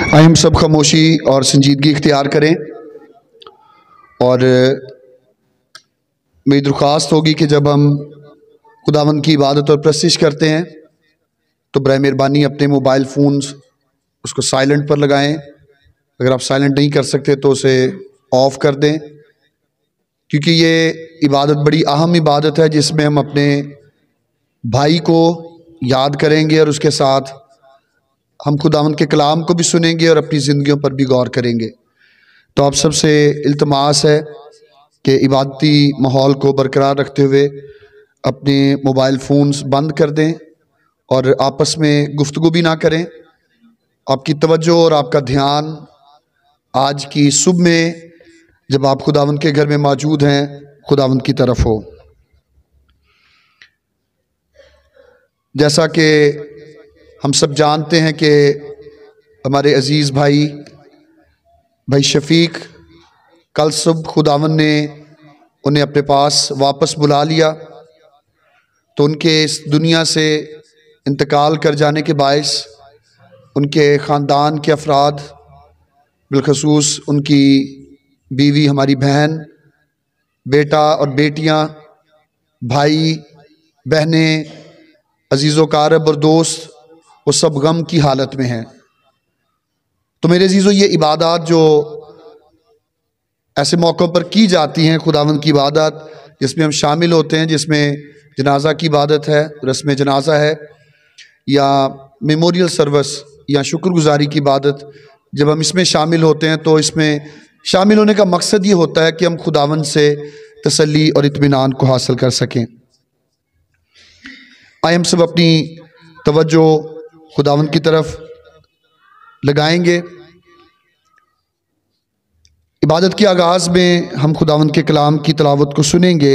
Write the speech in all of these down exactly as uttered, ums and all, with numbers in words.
आइए हम सब खामोशी और संजीदगी इख्तियार करें और मेरी दरख्वास्त होगी कि जब हम खुदावंद की इबादत और प्रस्तिश करते हैं तो बराए मेहरबानी अपने मोबाइल फ़ोन्स उसको साइलेंट पर लगाएं। अगर आप साइलेंट नहीं कर सकते तो उसे ऑफ़ कर दें, क्योंकि ये इबादत बड़ी अहम इबादत है जिसमें हम अपने भाई को याद करेंगे और उसके साथ हम खुदावंद के कलाम को भी सुनेंगे और अपनी ज़िंदगियों पर भी गौर करेंगे। तो आप सबसे इल्तमास है कि इबादती माहौल को बरकरार रखते हुए अपने मोबाइल फ़ोन्स बंद कर दें और आपस में गुफ्तगू भी ना करें। आपकी तवज्जो और आपका ध्यान आज की सुबह में जब आप खुदावंद के घर में मौजूद हैं खुदावंद की तरफ हो। जैसा कि हम सब जानते हैं कि हमारे अज़ीज़ भाई भाई शफीक कल सुबह खुदावंद ने उन्हें अपने पास वापस बुला लिया, तो उनके इस दुनिया से इंतकाल कर जाने के बायस उनके ख़ानदान के अफराद, बिलखसूस उनकी बीवी, हमारी बहन, बेटा और बेटियां, भाई बहनें, अजीज़ो कारब और दोस्त, वो सब गम की हालत में हैं। तो मेरे अजीज़ों, ये इबादत जो ऐसे मौक़ों पर की जाती हैं, खुदावंद की इबादत जिसमें हम शामिल होते हैं, जिसमें जनाजा की इबादत है, रस्म जनाजा है, या मेमोरियल सर्विस या शुक्रगुजारी की इबादत, जब हम इसमें शामिल होते हैं तो इसमें शामिल होने का मकसद ये होता है कि हम खुदावंद से तसल्ली और इत्मीनान को हासिल कर सकें। आइए हम सब अपनी तवज्जो खुदावंद की तरफ लगाएंगे। इबादत के आगाज़ में हम खुदावंद के कलाम की तिलावत को सुनेंगे।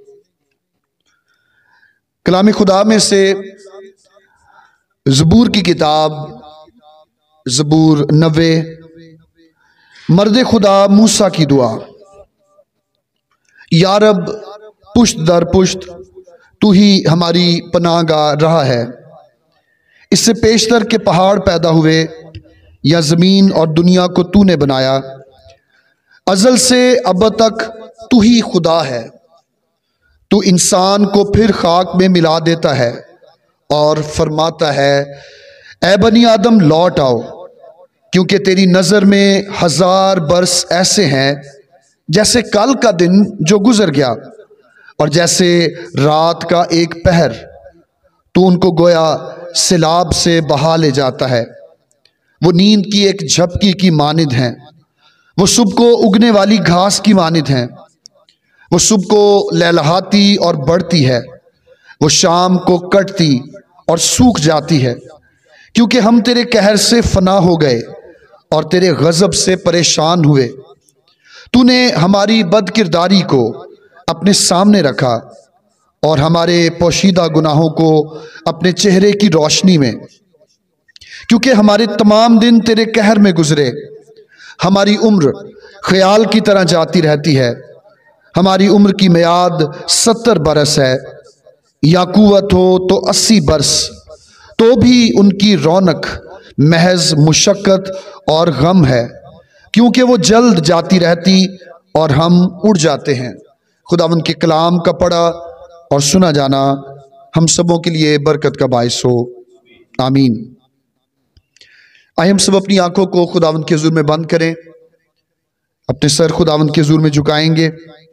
कलाम खुदा में से ज़बूर की किताब ज़बूर नब्बे, मर्द खुदा मूसा की दुआ। या रब, पुश्त दर पुश्त तू ही हमारी पनाहगाह रहा है। इससे पेशतर के पहाड़ पैदा हुए या ज़मीन और दुनिया को तूने बनाया। अज़ल से अब तक तू ही खुदा है। तू इंसान को फिर खाक में मिला देता है और फरमाता है, ऐ बनी आदम लौट आओ, क्योंकि तेरी नज़र में हजार बरस ऐसे हैं जैसे कल का दिन जो गुजर गया और जैसे रात का एक पहर। तू उनको गोया सिलाब से बहा ले जाता है। वो नींद की एक झपकी की मानिद हैं। वो सुबह को उगने वाली घास की मानिद हैं। वो सुबह को लहलहाती और बढ़ती है, वो शाम को कटती और सूख जाती है, क्योंकि हम तेरे कहर से फना हो गए और तेरे गज़ब से परेशान हुए। तूने हमारी बदकिरदारी को अपने सामने रखा और हमारे पोशीदा गुनाहों को अपने चेहरे की रोशनी में, क्योंकि हमारे तमाम दिन तेरे कहर में गुजरे। हमारी उम्र ख्याल की तरह जाती रहती है। हमारी उम्र की मियाद सत्तर बरस है, या कुव्वत हो तो अस्सी बरस, तो भी उनकी रौनक महज मुशक्कत और गम है, क्योंकि वो जल्द जाती रहती और हम उड़ जाते हैं। खुदावंद के कलाम का पढ़ा और सुना जाना हम सबों के लिए बरकत का बायस हो। आमीन। आइए हम सब अपनी आंखों को खुदावंद के हुजूर में बंद करें, अपने सर खुदावंद के हुजूर में झुकाएंगे।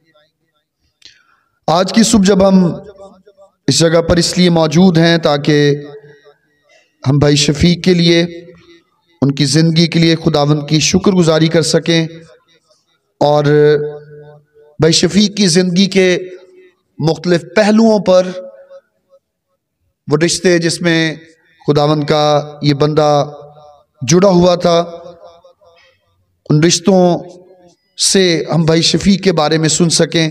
आज की सुबह जब हम इस जगह पर इसलिए मौजूद हैं ताकि हम भाई शफीक के लिए, उनकी ज़िंदगी के लिए खुदावंद की शुक्रगुजारी कर सकें और भाई शफीक की ज़िंदगी के मुख्तलिफ पहलुओं पर, वो रिश्ते जिसमें खुदावंद का ये बंदा जुड़ा हुआ था, उन रिश्तों से हम भाई शफीक के बारे में सुन सकें,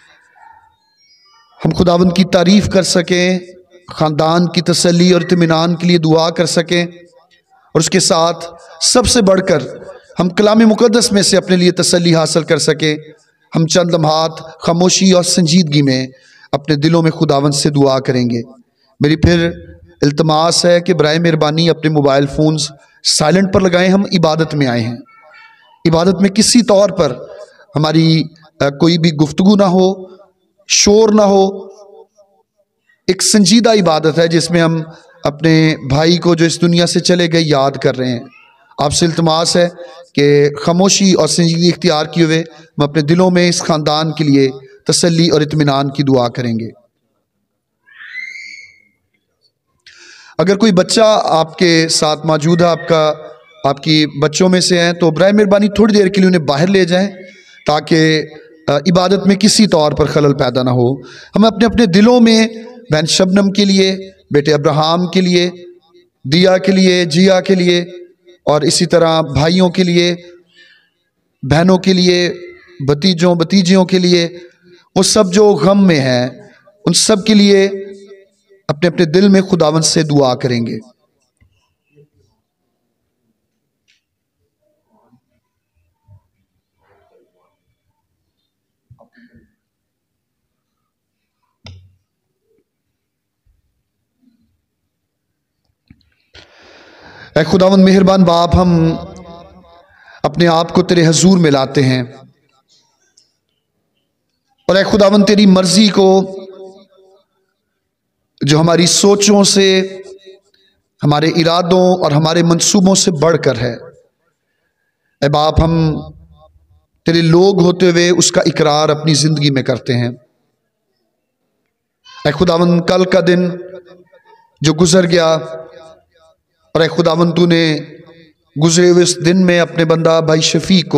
हम खुदावंद की तारीफ़ कर सकें, ख़ानदान की तसल्ली और इत्मीनान के लिए दुआ कर सकें, और उसके साथ सबसे बढ़कर हम कलाम मुक़द्दस में से अपने लिए तसल्ली हासिल कर सकें। हम चंद लम्हात खामोशी और संजीदगी में अपने दिलों में खुदावंद से दुआ करेंगे। मेरी फिर इल्तमास है कि बराए मेहरबानी अपने मोबाइल फ़ोन्स साइलेंट पर लगाएं, हम इबादत में आए हैं। इबादत में किसी तौर पर हमारी आ, कोई भी गुफ्तगू ना हो, शोर ना हो। एक संजीदा इबादत है जिसमें हम अपने भाई को जो इस दुनिया से चले गए याद कर रहे हैं। आपसे इल्तमास है कि खामोशी और संजीदगी इख्तियार किए हुए हम अपने दिलों में इस ख़ानदान के लिए तसल्ली और इत्मीनान की दुआ करेंगे। अगर कोई बच्चा आपके साथ मौजूद है, आपका आपकी बच्चों में से हैं, तो बराए मेहरबानी थोड़ी देर के लिए उन्हें बाहर ले जाएं ताकि इबादत में किसी तौर पर खलल पैदा ना हो। हम अपने अपने दिलों में बहन शबनम के लिए, बेटे अब्राहम के लिए, दिया के लिए, जिया के लिए और इसी तरह भाइयों के लिए, बहनों के लिए, भतीजों भतीजियों के लिए, वो सब जो गम में हैं, उन सब के लिए अपने अपने दिल में खुदावंद से दुआ करेंगे। ऐ खुदावंद मेहरबान बाप, हम अपने आप को तेरे हजूर में लाते हैं और ऐ खुदावंद तेरी मर्जी को जो हमारी सोचों से, हमारे इरादों और हमारे मंसूबों से बढ़कर है, ऐ बाप हम तेरे लोग होते हुए उसका इकरार अपनी ज़िंदगी में करते हैं। ऐ खुदावंद कल का दिन जो गुजर गया और ऐ खुदावंद तूने गुजरे हुए इस दिन में अपने बंदा भाई शफी को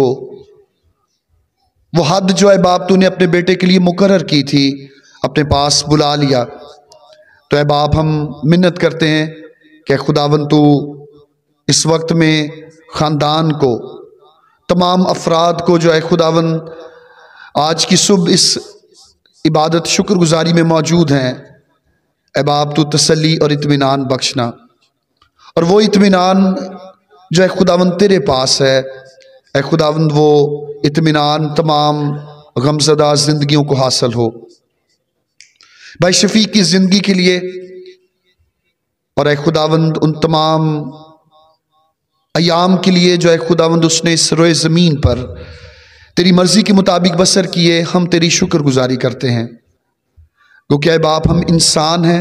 वो हद जो है बाप तूने अपने बेटे के लिए मुकर्रर की थी, अपने पास बुला लिया। तो ऐ बाप हम मिन्नत करते हैं कि खुदावंद तू इस वक्त में ख़ानदान को, तमाम अफराद को जो है खुदावंद आज की सुबह इस इबादत शुक्रगुजारी में मौजूद हैं, ऐ बाप तू तसल्ली और इत्मीनान बख्शना। और वो इत्मीनान जो है खुदावंद तेरे पास है, ऐ खुदावंद वो इत्मीनान तमाम गमज़दा ज़िंदगियों को हासिल हो। भाई शफीक की ज़िंदगी के लिए और ऐ खुदावंद उन तमाम अयाम के लिए जो है खुदावंद उसने इस रोए ज़मीन पर तेरी मर्ज़ी के मुताबिक बसर किए, हम तेरी शुक्रगुजारी करते हैं। क्योंकि ऐ बाप हम इंसान हैं,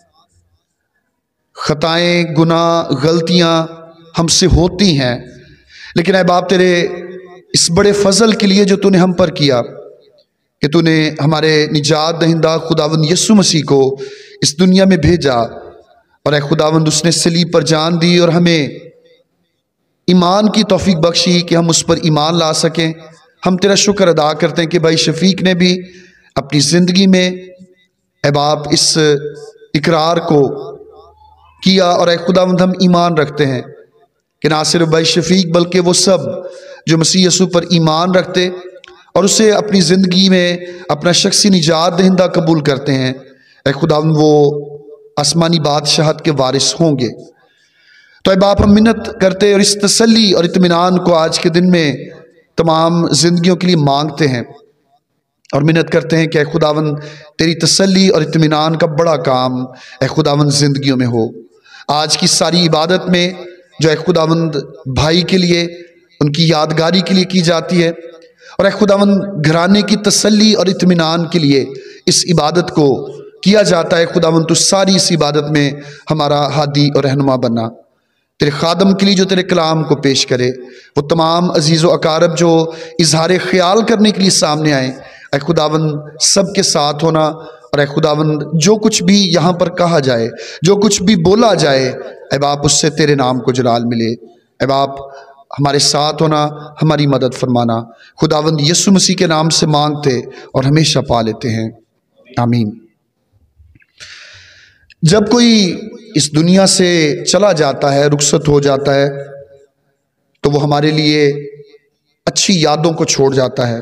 ख़ताएँ, गुनाह, गलतियाँ हमसे होती हैं, लेकिन ऐ बाप तेरे इस बड़े फजल के लिए जो तूने हम पर किया कि तूने हमारे निजात दहिंदा खुदावंद यीशु मसीह को इस दुनिया में भेजा और ऐ खुदावंद उसने सलीब पर जान दी और हमें ईमान की तौफीक बख्शी कि हम उस पर ईमान ला सकें। हम तेरा शुक्र अदा करते हैं कि भाई शफीक ने भी अपनी ज़िंदगी में ऐ बाप इस इकरार को किया और ऐ खुदावंद हम ईमान रखते हैं कि ना सिर्फ भाई शफीक बल्कि वो सब जो मसीह यीशु पर ईमान रखते और उसे अपनी ज़िंदगी में अपना शख्सी निजात दहिंदा कबूल करते हैं, ऐ खुदावंद वो आसमानी बादशाहत के वारिस होंगे। तो ऐ बाप हम मिन्नत करते और इस तसल्ली और इत्मीनान को आज के दिन में तमाम ज़िंदगियों के लिए मांगते हैं और मिन्नत करते हैं कि ऐ खुदावंद तेरी तसल्ली और इत्मीनान का बड़ा काम ऐ खुदावंद ज़िंदगियों में हो। आज की सारी इबादत में जो ऐ खुदावंद भाई के लिए, उनकी यादगारी के लिए की जाती है और ऐ खुदावंद घराने की तसल्ली और इत्मीनान के लिए इस इबादत को किया जाता है। खुदावंद तू सारी इस इबादत में हमारा हादी और रहनुमा बनना। तेरे खादम के लिए जो तेरे कलाम को पेश करे, वो तमाम अजीज़ व अकारब जो इजहार ख्याल करने के लिए सामने आए, ऐ खुदावंद सब के साथ होना और ऐ खुदावंद जो कुछ भी यहाँ पर कहा जाए, जो कुछ भी बोला जाए, ऐ बाप उससे तेरे नाम को जलाल मिले। ऐ बाप हमारे साथ होना, हमारी मदद फरमाना। खुदावंद यीशु मसीह के नाम से मांगते और हमेशा पा लेते हैं, आमीन। जब कोई इस दुनिया से चला जाता है, रुखसत हो जाता है, तो वो हमारे लिए अच्छी यादों को छोड़ जाता है।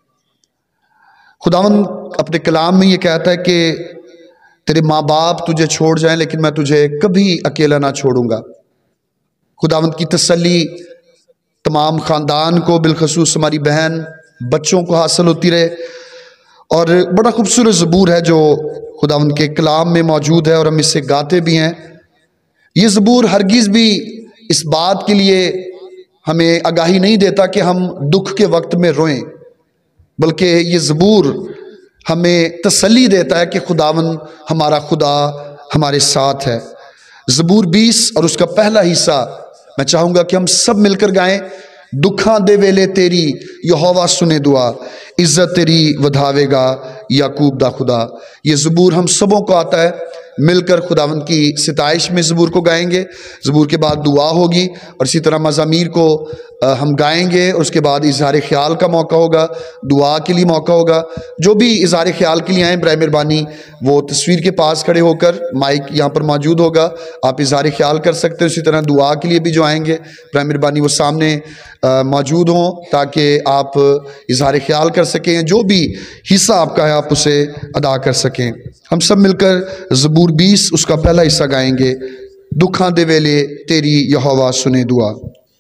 खुदावंद अपने कलाम में ये कहता है कि तेरे माँ बाप तुझे छोड़ जाएं लेकिन मैं तुझे कभी अकेला ना छोड़ूंगा। खुदावंद की तसल्ली तमाम ख़ानदान को, बिलखसूस हमारी बहन बच्चों को हासिल होती रहे। और बड़ा खूबसूरत ज़बूर है जो खुदावंद के कलाम में मौजूद है और हम इससे गाते भी हैं। ये ज़बूर हरगिज़ भी इस बात के लिए हमें आगाही नहीं देता कि हम दुख के वक्त में रोएं, बल्कि ये ज़बूर हमें तसल्ली देता है कि खुदावन हमारा खुदा हमारे साथ है। ज़बूर बीस और उसका पहला हिस्सा मैं चाहूँगा कि हम सब मिलकर गाएं। दुखा दे वेले तेरी यहोवा सुने दुआ, इज्जत तेरी वधावेगा याकूब दा खुदा। ये ज़बूर हम सबों को आता है, मिलकर खुदावंद की सिताइश में ज़बूर को गाएंगे। ज़बूर के बाद दुआ होगी और इसी तरह मज़ामीर को हम गाएंगे और उसके बाद इज़हार ख्याल का मौका होगा, दुआ के लिए मौका होगा। जो भी इज़हार ख्याल के लिए आएँ बराए मेहरबानी वो तस्वीर के पास खड़े होकर, माइक यहाँ पर मौजूद होगा, आप इज़हार ख्याल कर सकते हो। इसी तरह दुआ के लिए भी जो आएंगे बराए मेहरबानी वो सामने मौजूद हों ताकि आप इज़हार ख्याल कर सकें, जो भी हिस्सा आपका है आप उसे अदा कर सकें। हम सब मिलकर ज़बूर बीस उसका पहला हिस्सा गाएंगे। दुखा दे वेले तेरी यहोवा सुने दुआ।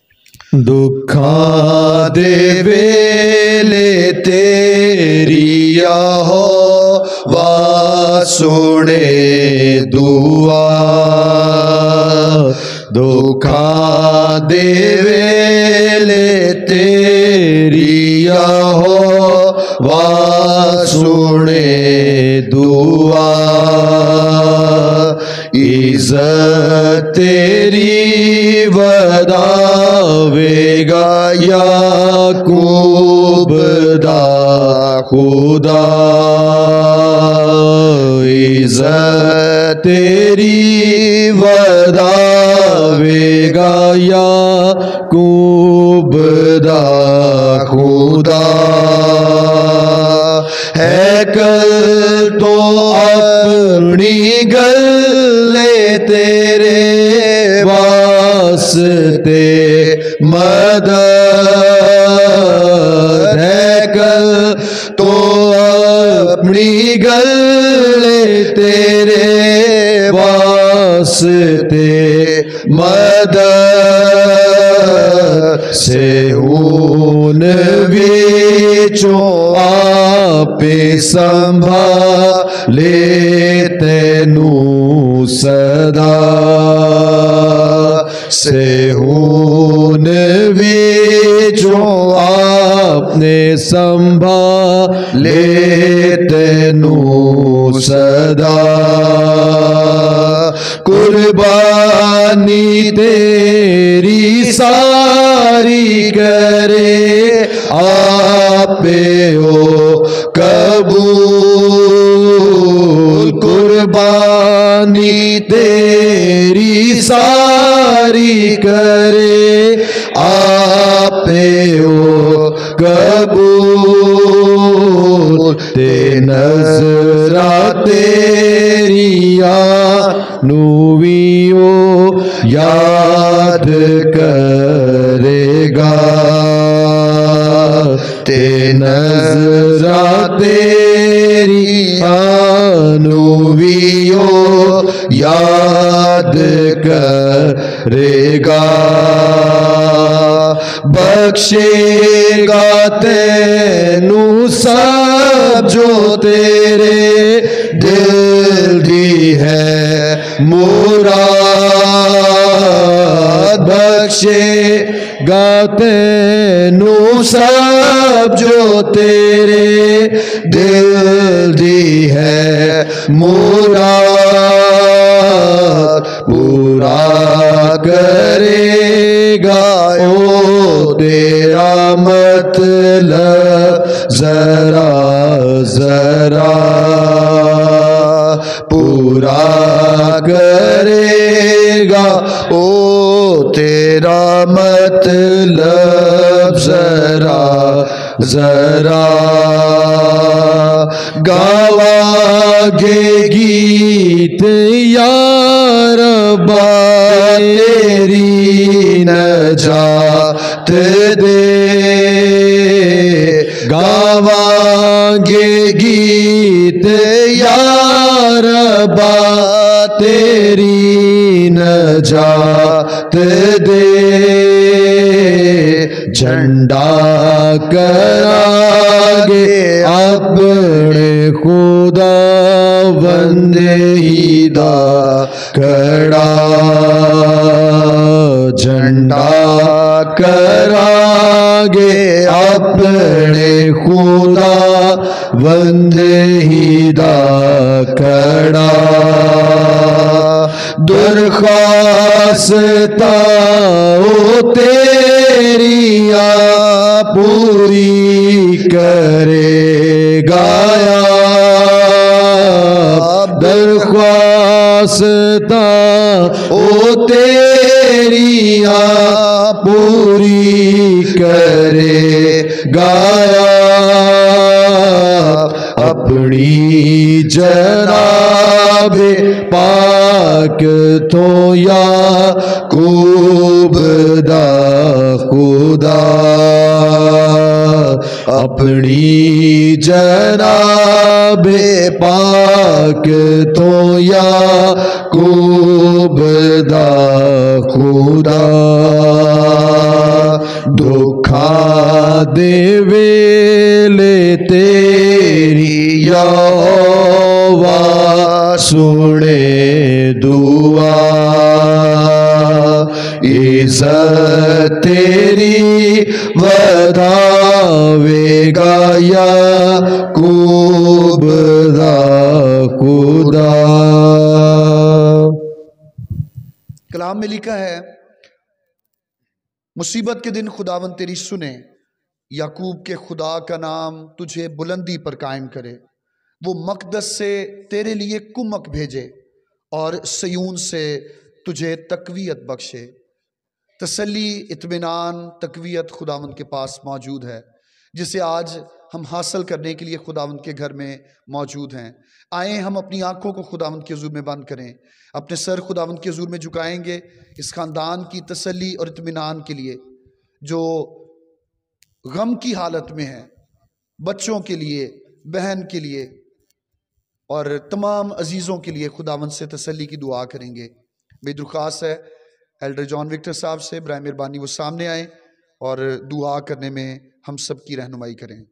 दुखा दे वेले तेरी यहोवा सुने दुआ, दुखा दे वेले तेरी यहोवा सुने दुआ, इज़्ज़त तेरी वधावेगा याकूब दा खुदा, इज़्ज़त तेरी वधावेगा याकूब दा खुदा। है कल तो अपनी गले तेरे वास्ते मदद, है कल तो अपनी गले तेरे वास्ते मदद, से ऊन विचों आपे संभाले तेनू सदा, से ऊन विचों आपने संभाले तेनू सदा। कुर्बानी तेरी सारी करे आपे ओ कबूल, कुर्बानी तेरी सारी करे आपे ओ कबूल, ते नजरा तेरिया नूवियो याद करेगा, ते नजरा तेरी नूवियो याद करेगा, बख्शेगा तेनू सब जो तेरे दिल दी है मुराद, बख्शेगा तेनू सब जो तेरे दिल दी है मुराद, पूरा करेगा ओ तेरा मतलब जरा जरा, पूरा करेगा ओ तेरा मतलब जरा जरा। गावागे गीत या रब्बा तेरी नजात दे, गावागे गीत या रब्बा तेरी नजात दे, झंडा करागे अपने खुदा बंदे ही दा खड़ा, झंडा करागे अपने खुदा बंदहीदा खड़ा। दरख्वास्ता ओ तेरिया पूरी करेगा या। दरख्वास्ता ओ तेरिया पूरी करेगा या। अपनी जनाबे पाक तो या खूब दा खुदा। अपनी जनाबे पाक तो या खूब दा खुदा। दुखा दे वेले तेरी यहोवा सुने दुआ। इज़्ज़त तेरी वधावेगा याकूब दा खुदा। कलाम में लिखा है, मुसीबत के दिन खुदावन तेरी सुने, याकूब के खुदा का नाम तुझे बुलंदी पर कायम करे। वो मकदस से तेरे लिए कुमक भेजे और सयून से तुझे तकवीयत बख्शे। तसल्ली, इत्मीनान, तकवीयत खुदावंद के पास मौजूद है, जिसे आज हम हासिल करने के लिए खुदावंद के घर में मौजूद हैं। आए हम अपनी आंखों को खुदावंद के हुजूर में बंद करें, अपने सर खुदावंद के हुजूर में झुकाएंगे इस ख़ानदान की तसल्ली और इत्मीनान के लिए जो गम की हालत में है, बच्चों के लिए, बहन के लिए और तमाम अजीज़ों के लिए खुदावंद से तसल्ली की दुआ करेंगे। मेरी दुर्ख्वास्त है एल्डर जॉन विक्टर साहब से, बराए मेहरबानी वो सामने आए और दुआ करने में हम सब की रहनुमाई करें।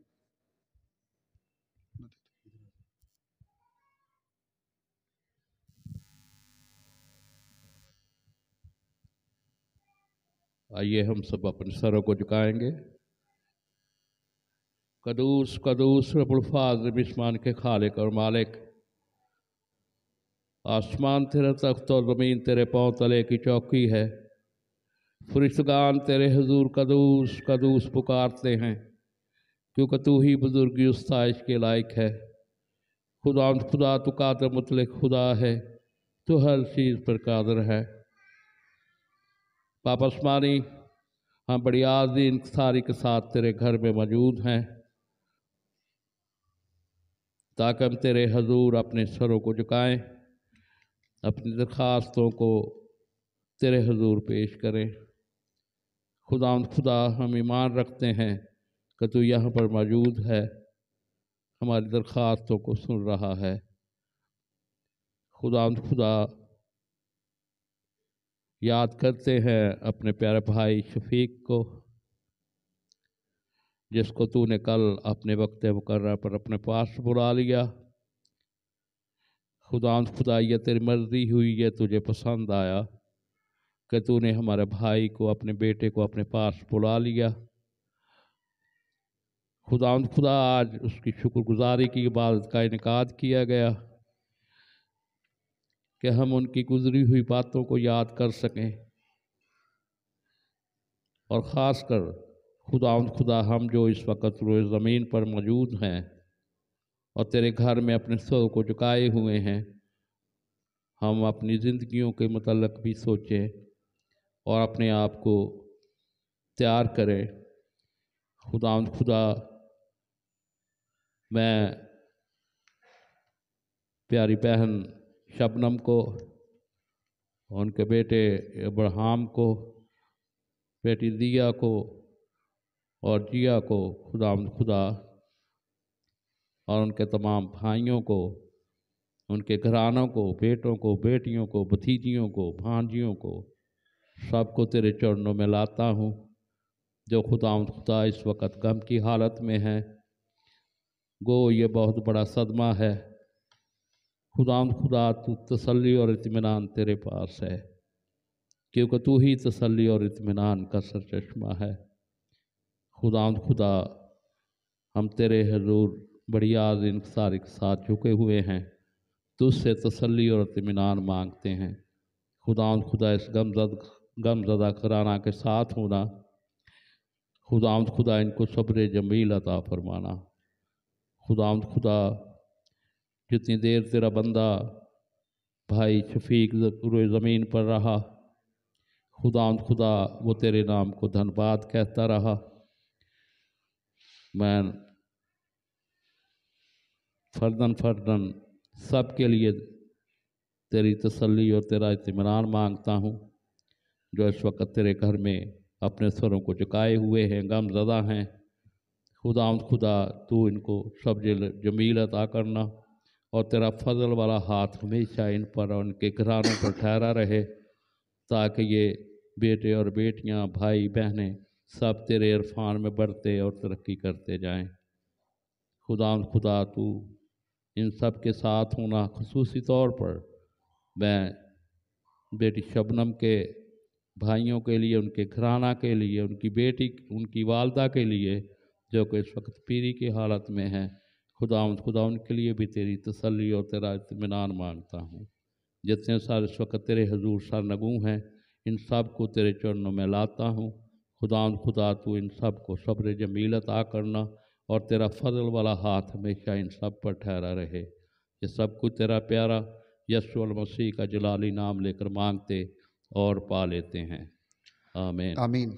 आइए हम सब अपने सरों को झुकाएंगे। कदूस कदूस रब्बुल फाज़िल बिस्मान के खालिक और मालिक, आसमान तेरा तख्त और ज़मीन तेरे पाँव तले की चौकी है। फरिश्तगान तेरे हुजूर कदूस कदूस पुकारते हैं, क्योंकि तू ही बुजुर्गी उस्ताइश के लायक है। खुदा खुदा तू कादर मुतलक खुदा है, तू हर चीज़ पर कादर है। पाप आसमानी, हम बड़ी आज़ीन सारी के साथ तेरे घर में मौजूद हैं, ताकि हम तेरे हजूर अपने सरों को झुकाएं, अपनी दरख्वास्तों को तेरे हजूर पेश करें। खुदा खुदा हम ईमान रखते हैं कि तू यहाँ पर मौजूद है, हमारी दरख्वास्तों को सुन रहा है। खुदा खुदा याद करते हैं अपने प्यारे भाई शफीक को, जिसको तूने कल अपने वक्त मुकर्रर पर अपने पास बुला लिया। खुदा खुदा ये तेरी मर्ज़ी हुई, ये तुझे पसंद आया कि तूने हमारे भाई को, अपने बेटे को अपने पास बुला लिया। खुदा खुदा आज उसकी शुक्रगुजारी की इबादत का इनेकाद किया गया कि हम उनकी गुजरी हुई बातों को याद कर सकें, और ख़ास कर खुदा खुदा हम जो इस वक्त रोए ज़मीन पर मौजूद हैं और तेरे घर में अपने सर को झुकाए हुए हैं, हम अपनी ज़िंदगियों के मतलब भी सोचें और अपने आप को तैयार करें। खुदा खुदा मैं प्यारी बहन शबनम को, उनके बेटे अब्राहम को, बेटी दिया को और जिया को, खुदा खुदा और उनके तमाम भाइयों को, उनके घरानों को, बेटों को, बेटियों को, भतीजियों को, भांजियों को, सबको तेरे चरणों में लाता हूँ, जो खुदा खुदा इस वक्त गम की हालत में है। गो ये बहुत बड़ा सदमा है। खुदा खुदा तू तसल्ली और इत्मीनान तेरे पास है, क्योंकि तू ही तसल्ली और इत्मीनान का सरचश्मा है। खुदावंद खुदा, हम तेरे हजूर बड़ी आज़ इंकसार के साथ झुके हुए हैं, तुझसे तसल्ली और इत्मीनान मांगते हैं। खुदावंद खुदा, इस गमज़द गमज़दा घराना के साथ होना, खुदावंद खुदा इनको सब्र जमील अता फरमाना। खुदावंद खुदा, जितनी देर तेरा बंदा भाई शफीक रोए ज़मीन पर रहा, खुदावंद खुदा वो तेरे नाम को धन्यवाद कहता रहा। मैं फर्दन फर्दन सब के लिए तेरी तसल्ली और तेरा इत्मीनान मांगता हूँ, जो इस वक्त तेरे घर में अपने सरों को झुकाए हुए हैं, गमज़दा हैं। खुदावंद खुदा, तू इनको सब जमील अता करना और तेरा फजल वाला हाथ हमेशा इन पर और उनके घरानों पर ठहरा रहे, ताकि ये बेटे और बेटियां, भाई बहनें सब तेरे इरफान में बढ़ते और तरक्की करते जाएं। खुदावंद खुदा, तू इन सब के साथ होना। खुसूसी तौर पर मैं बेटी शबनम के भाइयों के लिए, उनके घराना के लिए, उनकी बेटी, उनकी वालदा के लिए, जो कि इस वक्त पीरी की हालत में हैं, खुदावंद खुदा उनके लिए भी तेरी तसल्ली और तेरा इत्मीनान मांगता हूँ। जितने सारे इस वक्त तेरे हजूर सरनगू हैं, इन सब को तेरे चरणों में लाता हूँ। खुदावंद खुदा, तू इन सब को सब्र जमील अता करना और तेरा फजल वाला हाथ हमेशा इन सब पर ठहरा रहे। ये सब कुछ तेरा प्यारा यीशु मसीह का जलाली नाम लेकर मांगते और पा लेते हैं, आमीन। आमीन।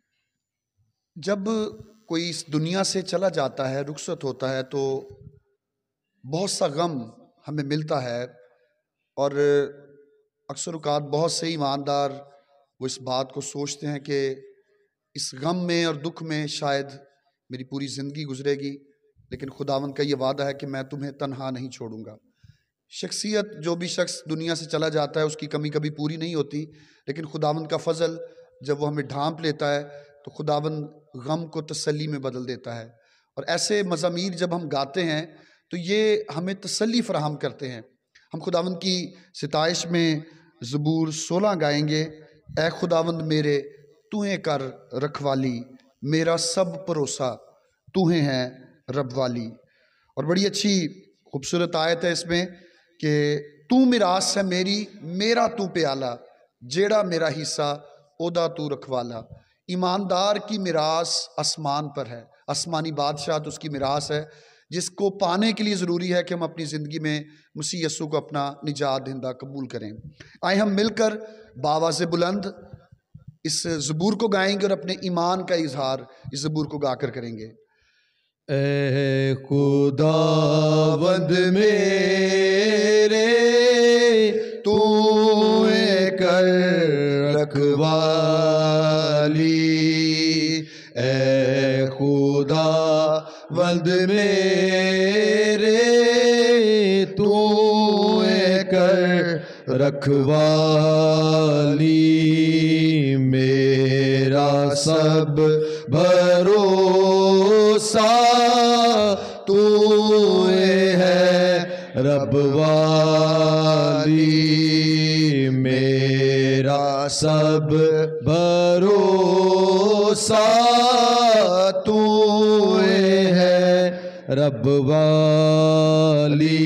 जब कोई इस दुनिया से चला जाता है, रुखसत होता है, तो बहुत सा गम हमें मिलता है और अक्सर औक़ात बहुत से ईमानदार वो इस बात को सोचते हैं कि इस गम में और दुख में शायद मेरी पूरी ज़िंदगी गुजरेगी, लेकिन खुदावंद का ये वादा है कि मैं तुम्हें तन्हा नहीं छोड़ूंगा। शख्सियत, जो भी शख्स दुनिया से चला जाता है उसकी कमी कभी पूरी नहीं होती, लेकिन खुदावंद का फजल जब वो हमें ढांप लेता है तो खुदावंद गम को तसल्ली में बदल देता है। और ऐसे मज़ामीर जब हम गाते हैं तो ये हमें तसल्ली फराहम करते हैं। हम खुदावंद की सिताइश में ज़बूर सोलह गाएंगे। ए खुदावंद मेरे, तूहें कर रखवाली, मेरा सब भरोसा तूहें है रबवाली। और बड़ी अच्छी खूबसूरत आयत है इसमें कि तू मिरास है मेरी, मेरा तू प्याला, जेड़ा मेरा हिस्सा ओदा तू रखवाला। ईमानदार की मिरास आसमान पर है, आसमानी बादशाह तो उसकी मिरास है, जिसको पाने के लिए ज़रूरी है कि हम अपनी ज़िंदगी में मसीह यस्सु को अपना निजात दहिंदा कबूल करें। आए हम मिलकर बावाज़ बुलंद इस ज़बूर को गाएंगे और अपने ईमान का इजहार इस ज़बूर को गाकर करेंगे। ए खुदावंद मेरे, तू कर रखवाली, ए खुदावंद मेरे, तू कर रखवाली, मेरा सब भरोसा तू है रबवाली, मेरा सब भरोसा तू है रबवाली,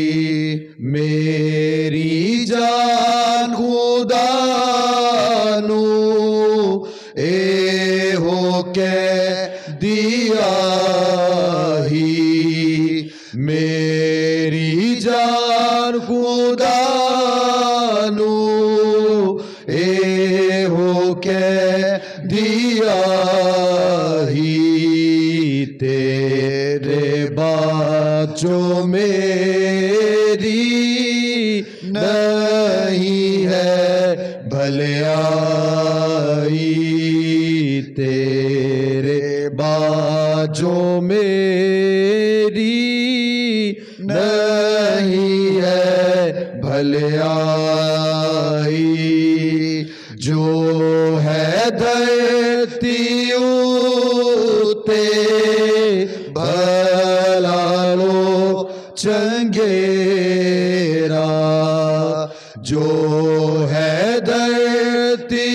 मेरी जान खुदा नू ए हो के दिया ही, मेरी जान खुदा नू ए हो के दिया ही, तेरे बाचों मेरी नहीं है भलाई, तेरे बाजों मेरी नहीं है भलाई, जो है धरती उते भला लो चंगेरा, जो है धरती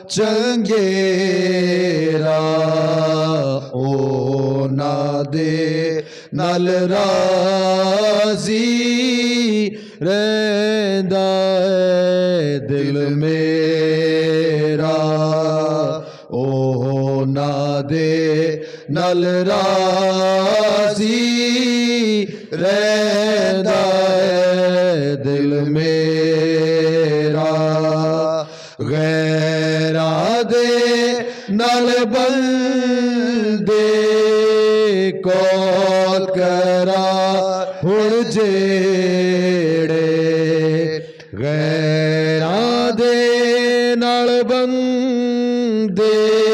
चंगेरा ओ ना दे नल राजी रहंदा है दिल मेरा ओ ना दे नल राजी रहंदा है दिल मेरा गैरा दे नल बंदे कौल करा हुण जेड़े गैरा दे नल बंदे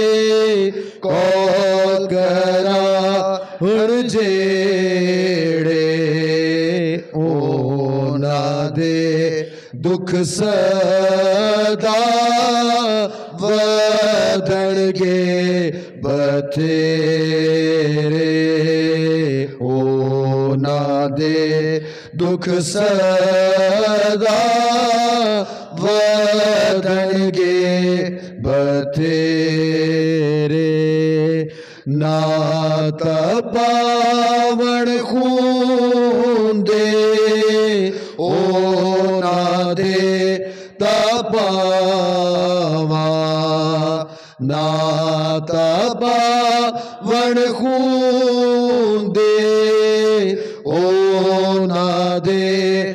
कौल करा हुण जेड़े ओ ना दे दुख सदा वधणगे बथेरे ओ ना दे दुख सदा वधणगे बथेरे नात पावण खून दे ओ ना दे तपावा नात पावण खून दे ओ ना दे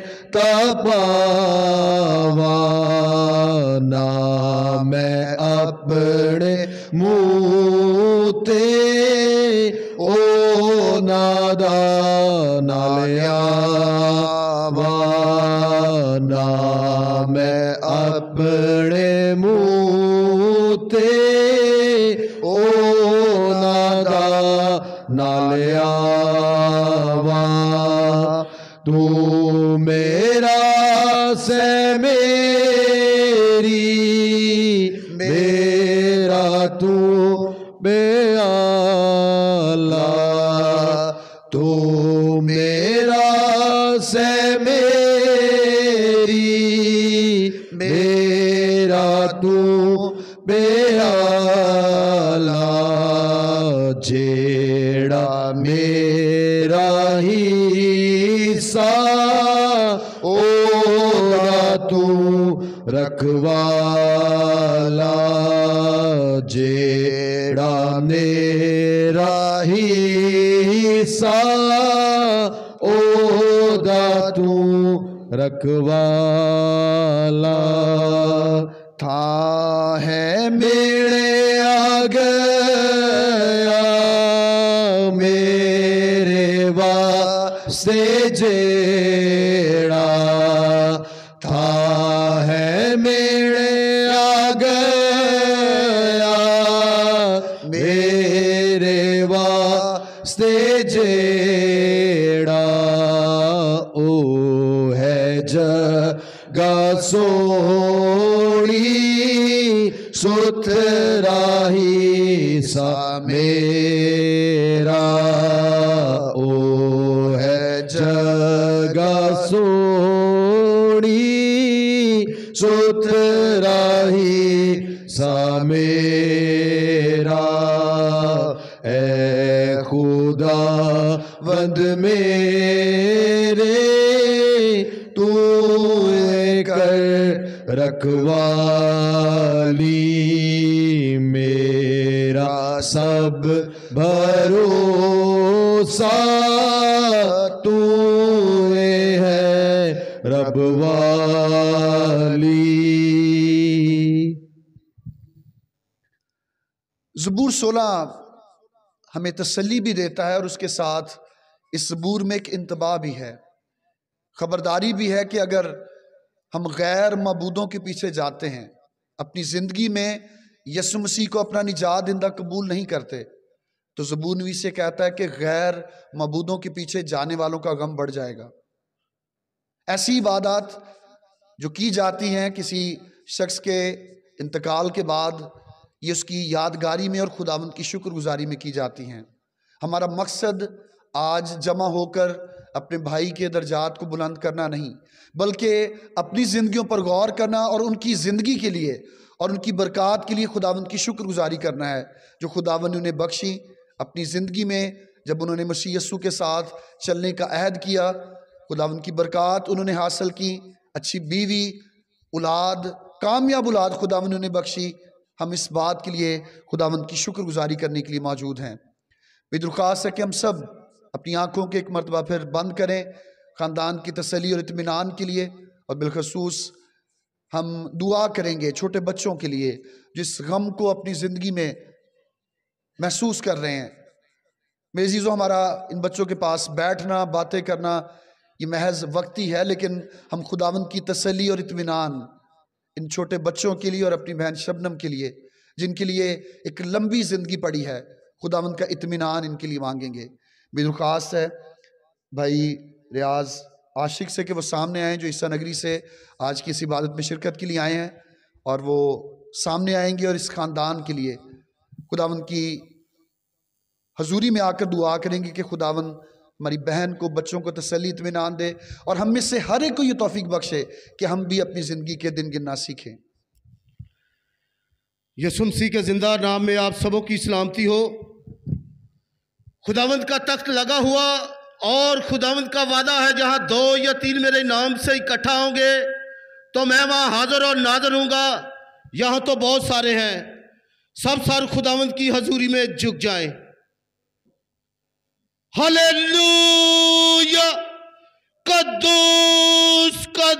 तपावा ना मैं अपने मुँह ते ओ नादा नालियावा ना मैं अपने मुँह ते ओ नादा नालियावा तू मेरा से मेरी मेरा तू बेआला तू मेरा से मेरी मेरा तू बेआला जेड़ा मेरा हिस्सा ओ तू रखवाला जेड़ा मेरा हिस्सा ओ तू रखवाला था है मेरे आ गया मेरे वास्ते जेड़ा था है मेरे आ गया मेरे वास्ते जेड़ा ओ है जगा सोनी सुथराही सा मेरा ओ है जगा सोनी सुथराही सा मेरा ए खुदा वंद मेरे तू कर रखवाली मेरा सब भरोसा तू है रब वाली। ज़बूर सोलह हमें तसल्ली भी देता है और उसके साथ इस ज़बूर में एक इंतबाह भी है, खबरदारी भी है कि अगर हम गैर मबूदों के पीछे जाते हैं, अपनी ज़िंदगी में यसु मसीह को अपना निजात देंदा कबूल नहीं करते, तो ज़बूर नवीस से कहता है कि गैर मबूदों के पीछे जाने वालों का गम बढ़ जाएगा। ऐसी इबादत जो की जाती हैं किसी शख्स के इंतकाल के बाद, ये उसकी यादगारी में और खुदावंद की शुक्रगुजारी में की जाती हैं। हमारा मकसद आज जमा होकर अपने भाई के दर्जात को बुलंद करना नहीं, बल्कि अपनी ज़िंदगियों पर गौर करना और उनकी ज़िंदगी के लिए और उनकी बरक़ात के लिए खुदावंद की शुक्रगुजारी करना है जो खुदावंद ने उन्हें बख्शी अपनी ज़िंदगी में। जब उन्होंने मसीह यस्सु के साथ चलने का अहद किया, खुदावंद की बरक़ात उन्होंने हासिल की, अच्छी बीवी, औलाद, कामयाब औलाद खुदावंद ने उन्हें बख्शी। हम इस बात के लिए खुदावंद की शुक्रगुजारी करने के लिए मौजूद हैं। बेदरख्वास्त है कि हम सब अपनी आँखों के एक मरतबा फिर बंद करें ख़ानदान की तसल्ली और इत्मीनान के लिए, और बिलखसूस हम दुआ करेंगे छोटे बच्चों के लिए जिस गम को अपनी ज़िंदगी में महसूस कर रहे हैं। मेरे अज़ीज़ों, हमारा इन बच्चों के पास बैठना, बातें करना ये महज वक्ती है, लेकिन हम खुदावंद की तसल्ली और इत्मीनान इन छोटे बच्चों के लिए और अपनी बहन शबनम के लिए जिनके लिए एक लंबी ज़िंदगी पड़ी है, खुदावंद का इत्मीनान इनके लिए मांगेंगे। बेदरख्वास्त है भाई रियाज आशिक से कि वो सामने आएँ, जो ईसा नगरी से आज की इस इबादत में शिरकत के लिए आए हैं, और वो सामने आएंगे और इस ख़ानदान के लिए खुदावंद की हजूरी में आकर दुआ करेंगे कि खुदावंद हमारी बहन को, बच्चों को तसल्ली इत्मीनान दे, और हम में से हर एक को ये तौफीक बख्शे कि हम भी अपनी ज़िंदगी के दिन गिनना सीखें। यीशु मसीह के जिंदा नाम में आप सबों की सलामती हो। खुदावंद का तख्त लगा हुआ और खुदावंद का वादा है, जहां दो या तीन मेरे नाम से इकट्ठा होंगे तो मैं वहां हाजिर और नाज़िर हूँगा। यहाँ तो बहुत सारे हैं, सब सार खुदावंद की हजूरी में झुक जाएं। हालेलुया। कद्दूस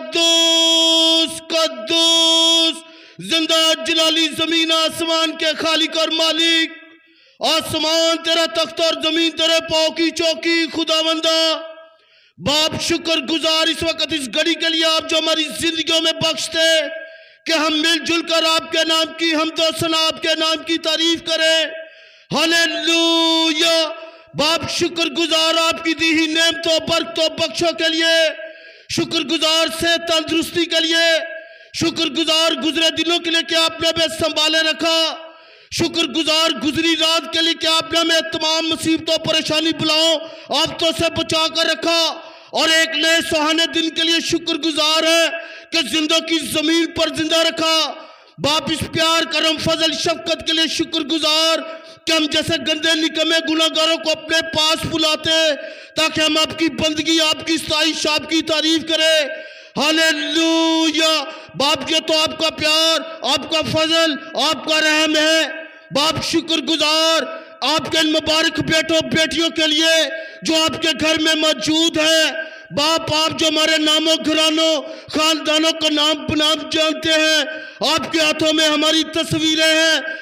कद्दूस कद्दूस जिंदा जलाली ज़मीन आसमान के खालिक और मालिक, आसमान तेरा तख्त और जमीन तेरे पाँव की चौकी। खुदावंदा बाप शुक्र गुजार इस वक्त इस घड़ी के लिए आप जो हमारी जिंदगियों में बख्शते कि हम मिलजुल कर आपके नाम की हमद व सना, आपके नाम की तारीफ करें। हालेलुया। बाप शुक्र गुजार आपकी दी ही नेमतों, बरकतों, बख्शों के लिए, शुक्र गुजार से तंदुरुस्ती के लिए, शुक्र गुजार गुजरे दिनों के लिए कि आपने हमें संभाले रखा, शुक्र गुजार गुजरी रात के लिए कि आपने हमें तमाम मुसीबतों, परेशानी, बुलाओ आफतों से बचा कर रखा, और एक नए सुहाने दिन के लिए शुक्र गुजार है कि जिंदों की जमीन पर जिंदा रखा। बाप इस प्यार, करम, फजल, शफकत के लिए शुक्र गुजार कि हम जैसे गंदे निकम्मे गुनाहगारों को अपने पास बुलाते ताकि हम आपकी बंदगी, आपकी सताइश, आपकी तारीफ करें। हालेलुया। बाप के तो आपका प्यार, आपका फजल, आपका रहम है। बाप शुक्र गुजार आपके इन मुबारक बेटों बेटियों के लिए जो आपके घर में मौजूद है। बाप आप जो हमारे नामों, घरानों, खानदानों का नाम बनाम जानते हैं, आपके हाथों में हमारी तस्वीरें हैं।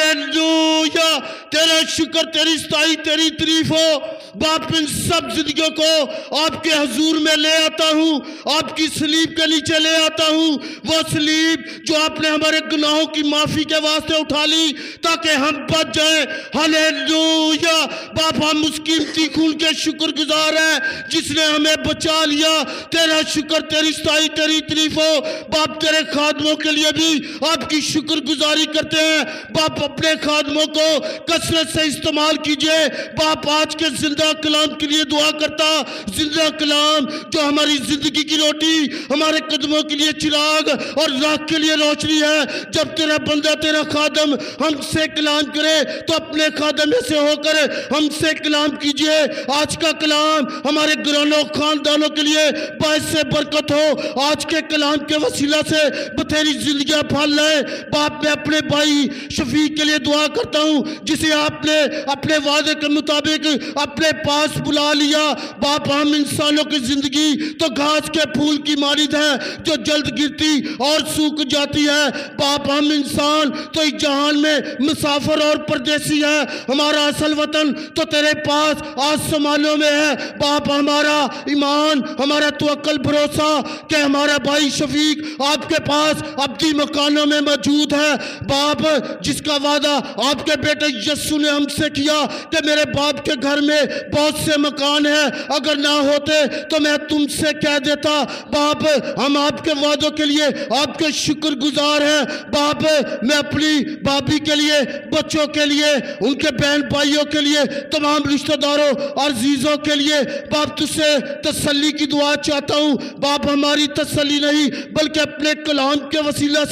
हालेलुया। तेरा शुक्र, तेरी सताई, तेरी तारीफ हो। बाप इन सब जिंदगियों को आपके हजूर में ले आता हूँ, आपकी सलीब के नीचे ले आता हूँ। वो सलीब जो आपने हमारे गुनाहों की माफी के वास्ते उठा ली ताकि हम बच जाएं। हालेलुया। बाप हम उस कीमती खून के शुक्रगुजार हैं जिसने हमें बचा लिया। तेरा शुक्र, तेरी सताई, तेरी तारीफ हो। बाप तेरे खादमों के लिए भी आपकी शुक्रगुजारी करते हैं। बाप अपने खादमों को कसरत से इस्तेमाल कीजिए। बाप आज के जिंदा कलाम के लिए दुआ करता, जिंदा कलाम जो हमारी जिंदगी की रोटी, हमारे कदमों के लिए चिराग और राख के लिए रोशनी है। जब तेरा बंदा, तेरा खादम हमसे कलाम करे तो अपने खादम में से होकर हमसे कलाम कीजिए। आज का कलाम हमारे घरानों, खानदानों के लिए बाइस से बरकत हो। आज के कलाम के वसीला से बथेरी जिंदगियां फल लाए। बाप मैं अपने भाई शफीक के लिए दुआ करता हूँ जिसे आपने अपने वादे के मुताबिक अपने पास बुला लिया। बाप हम इंसानों की जिंदगी तो घास के फूल की मानिद है जो जल्द गिरती और सूख जाती है। बाप हम इंसान तो इस जहान में मुसाफिर और परदेसी है। हमारा असल वतन तो तेरे पास आसमानों में है। बाप हमारा ईमान, हमारा तवक्कल, भरोसा कि हमारा भाई शफीक आपके पास अब्दी मकानों में मौजूद है। बाप जिसका वादा आपके बेटे यस्सु ने हमसे किया कि मेरे बाप के घर में बहुत से मकान हैं, अगर ना होते तो मैं तुमसे कह देता। बाप हम आपके वादों के लिए आपके शुक्रगुजार हैं। बाप मैं अपनी भाभी के लिए, बच्चों के लिए, उनके बहन भाइयों के लिए, तमाम रिश्तेदारों और अजीजों के लिए बाप तुझसे तसल्ली की दुआ चाहता हूँ। बाप हमारी तसल्ली नहीं बल्कि अपने कलाम के वसीला से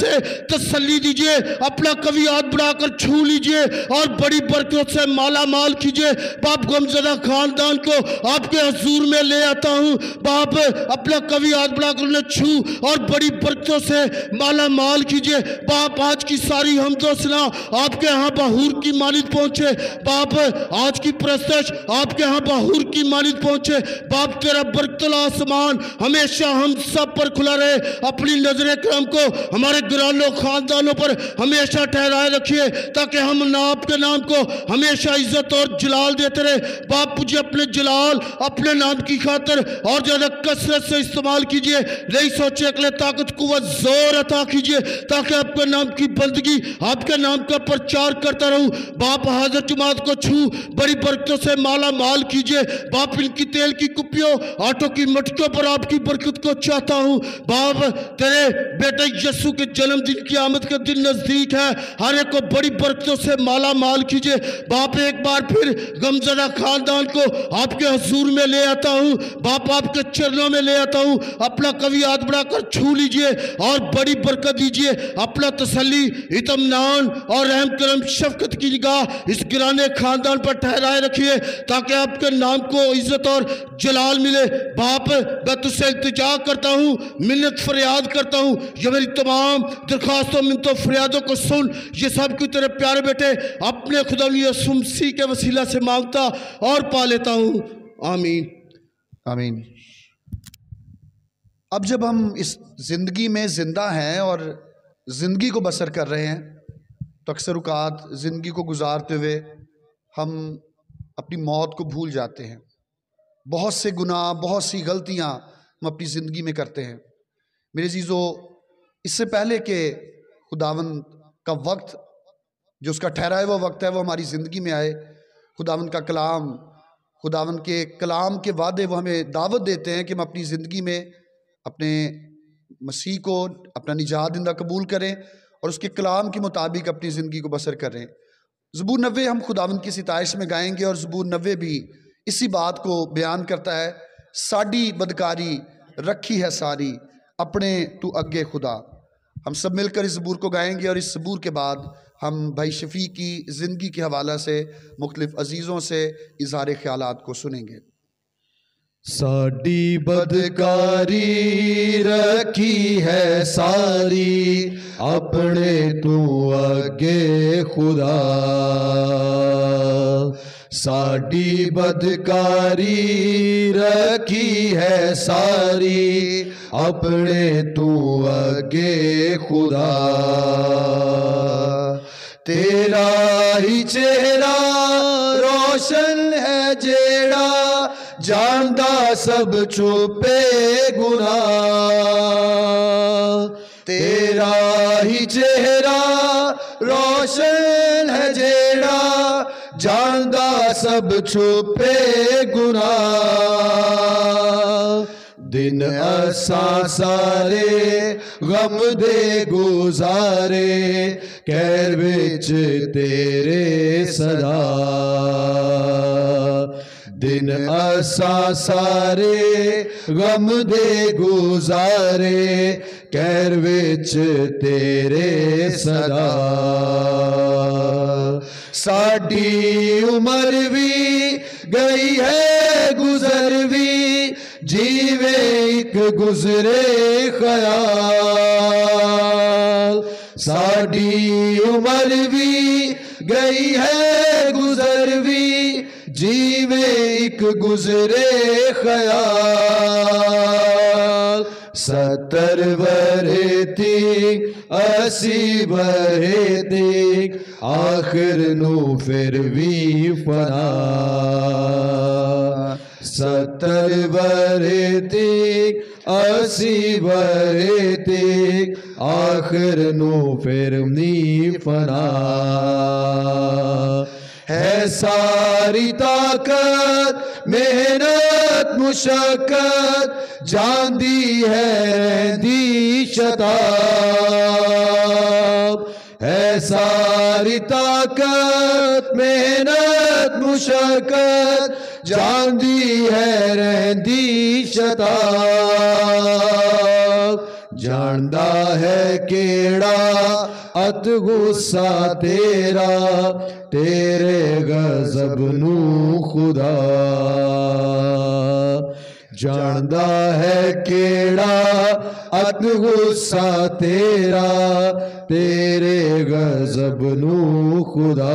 से तसल्ली दीजिए, अपना कभी हाथ बढ़ाकर छू लीजिए और बड़ी बरकत से माला माल कीजिए। बाप गमज़दा खानदान को आपके हजूर में ले आता हूँ। बाप अपना कभी हाथ बढ़ाकर उन्हें छू और बड़ी बरकतों से माला माल कीजिए। बाप आज की सारी हमदो सना आपके यहाँ बहूर की मानिद पहुँचे। बाप आज की प्रस्तश आपके यहाँ बहूर की मानिद पहुँचे। बाप तेरा बरकतुल आसमान हमेशा हम सब पर खुला रहे। अपनी नजर करम को हमारे घरानों खानदानों पर हमेशा ठहराए रखिए, ताकि हम ना आपके नाम को हमेशा इज्जत और जलाल देते रहे। बाप मुझे अपने जलाल अपने नाम की खातिर और ज़्यादा कसरत से इस्तेमाल कीजिए। नई सोचे के लिए ताकत कुव्वत जोर अता कीजिए, ताकि आपके नाम की बंदगी आपके नाम का प्रचार करता रहूं। बाप हाजिर जमात को छू बड़ी बरकतों से माला माल कीजिए। बाप इनकी तेल की कुप्पियों आटों की मटकियों पर आपकी बरकत को चाहता हूँ। बाप तेरे बेटे यीशु के जन्मदिन की आमद का दिन नजदीक है, हर एक को बड़ी बरकतों से माला माल कीजिए। बाप एक बार फिर गमज़दा खानदान को आपके हजूर में ले आता हूँ। बाप आपके चरणों में ले आता हूँ। अपना कभी हाथ बढ़ाकर छू लीजिए और बड़ी बरकत दीजिए। अपना तसल्ली, इत्मीनान और रहम करम शफकत की निगाह इस गिराने खानदान पर ठहराए रखिए, ताकि आपके नाम को इज्जत और जलाल मिले। बाप मैं तुझसे इल्तिजा करता हूँ, मिन्नत फरियाद करता हूँ, ये मेरी तमाम दरख्वास्तों मिन्नतों फरियादों को सुन। ये सब कुछ तेरे प्यारे बेटे अपने खुदा यीशु मसीह के वसीला से मांगता और पा लेता हूँ। आमीन आमीन। अब जब हम इस ज़िंदगी में ज़िंदा हैं और ज़िंदगी को बसर कर रहे हैं, तो अक्सर औक़ात ज़िंदगी को गुजारते हुए हम अपनी मौत को भूल जाते हैं। बहुत से गुनाह, बहुत सी गलतियाँ हम अपनी ज़िंदगी में करते हैं। मेरे अज़ीज़ों, इससे पहले कि खुदावंद का वक्त जो उसका ठहराया हुआ वक्त है वो हमारी ज़िंदगी में आए, खुदावंद का कलाम, खुदावंद के कलाम के वादे वो हमें दावत देते हैं कि हम अपनी ज़िंदगी में अपने मसीह को अपना निजात दिंदा कबूल करें और उसके कलाम के मुताबिक अपनी ज़िंदगी को बसर करें। ज़बूर नब्बे हम खुदावंद की सिताइश में गाएंगे और ज़बूर नब्बे भी इसी बात को बयान करता है। साड़ी बदकारी रखी है सारी अपने तू अगे खुदा। हम सब मिलकर इस ज़बूर को गाएंगे और इस ज़बूर के बाद हम भाई शफी की ज़िंदगी के हवाला से मुख्तलिफ अजीज़ों से इज़हार ख्यालात को सुनेंगे। साड़ी बदकारी रखी है सारी अपने तू अगे खुदा। साड़ी बदकारी रखी है सारी अपने तू अगे खुदा। तेरा ही चेहरा रोशन है जेड़ा जानदा सब छुपे गुनाह। तेरा ही चेहरा रोशन है जेड़ा जानदा सब छुपे गुनाह। दिन असा सारे गम दे गुजारे कैर विच तेरे सदा। दिन असा सारे गम दे गुजारे कैर विच तेरे सदा। साडी उम्र भी गई है गुजर भी जीवे एक गुजरे ख्याल। साडी उम्र भी गई है गुजर भी जीवे एक गुजरे ख्याल। सत्तर बरे थी अस्सी बरे थी आखिर नू फिर भी फना। सत्तर बरे थी अस्सी बरे थी आखिर नू फिर नी फना। है सारी ताकत मेहनत मुशक्कत जानदी है दी शताब। है सारी ताकत मेहनत मुशक्कत जानदी है रहंदी शताब। जानदा है केड़ा अत गुस्सा तेरा, तेरे गज़ब नू खुदा। जानदा है केड़ा अत गुस्सा तेरा, तेरे गज़ब नू खुदा।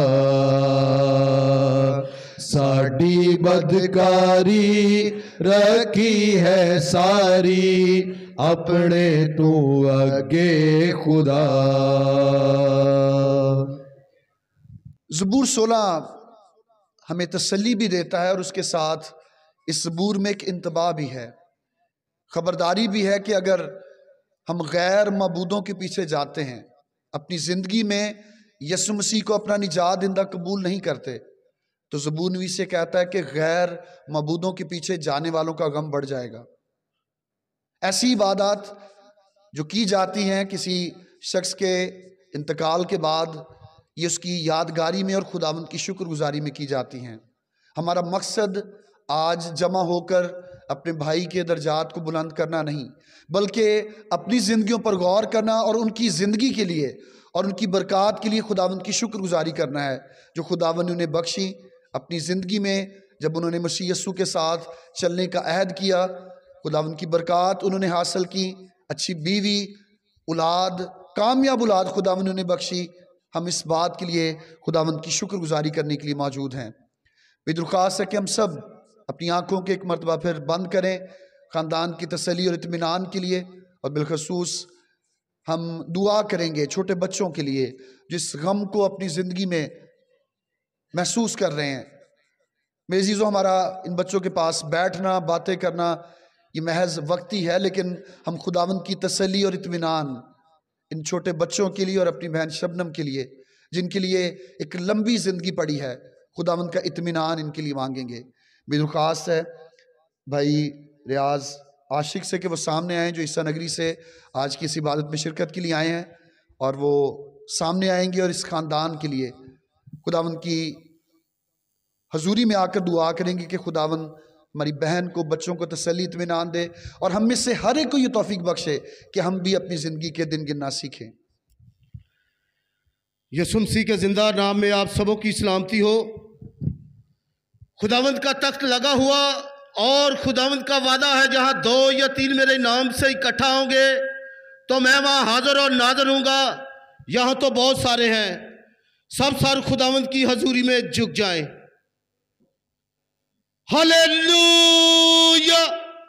साडी बदकारी रखी है सारी, अपने तू अगे खुदा। ज़बूर सोलह हमें तसल्ली भी देता है और उसके साथ इस ज़बूर में एक इंतबाह भी है, खबरदारी भी है कि अगर हम गैर मबूदों के पीछे जाते हैं, अपनी ज़िंदगी में यसु मसीह को अपना निजात देंदा कबूल नहीं करते, तो ज़बूर नवीस से कहता है कि गैर मबूदों के पीछे जाने वालों का गम बढ़ जाएगा। ऐसी इबादत जो की जाती हैं किसी शख्स के इंतकाल के बाद, ये उसकी यादगारी में और खुदावंद की शुक्रगुजारी में की जाती हैं। हमारा मकसद आज जमा होकर अपने भाई के दर्जात को बुलंद करना नहीं, बल्कि अपनी ज़िंदगियों पर गौर करना और उनकी ज़िंदगी के लिए और उनकी बरक़ात के लिए खुदावंद की शुक्रगुजारी करना है, जो खुदावंद ने उन्हें बख्शी अपनी ज़िंदगी में। जब उन्होंने मसीह यस्सु के साथ चलने का अहद किया, खुदावंद की बरक़ात उन्होंने हासिल की, अच्छी बीवी, औलाद, कामयाब औलाद खुदावंद ने उन्हें बख्शी। हम इस बात के लिए खुदावंद की शुक्रगुजारी करने के लिए मौजूद हैं। मेरी दरख्वास्त है कि हम सब अपनी आँखों के एक मरतबा फिर बंद करें, ख़ानदान की तसल्ली और इत्मीनान के लिए, और बिलखसूस हम दुआ करेंगे छोटे बच्चों के लिए जिस गम को अपनी ज़िंदगी में महसूस कर रहे हैं। मेरे अज़ीज़ों, हमारा इन बच्चों के पास बैठना, बातें करना ये महज वक्ती है, लेकिन हम खुदावंद की तसल्ली और इत्मीनान इन छोटे बच्चों के लिए और अपनी बहन शबनम के लिए, जिनके लिए एक लंबी ज़िंदगी पड़ी है, खुदावंद का इत्मीनान इनके लिए मांगेंगे। मेरी दरख्वास्त है भाई रियाज आशिक से कि वो सामने आएँ, जो ईसा नगरी से आज की इस इबादत में शिरकत के लिए आए हैं, और वो सामने आएंगे और इस ख़ानदान के लिए खुदावंद की हजूरी में आकर दुआ करेंगे कि खुदावंद हमारी बहन को, बच्चों को तसल्ली इत्मीनान दे, और हम में से हर एक को ये तौफीक बख्शे कि हम भी अपनी ज़िंदगी के दिन गिनना सीखें। यीशु मसीह के जिंदा नाम में आप सबों की सलामती हो। खुदावंद का तख्त लगा हुआ और खुदावंद का वादा है, जहां दो या तीन मेरे नाम से इकट्ठा होंगे तो मैं वहां हाजिर और नाज़िर हूँगा। यहाँ तो बहुत सारे हैं, सब सारे खुदावंद की हजूरी में झुक जाएं। हालेलुया।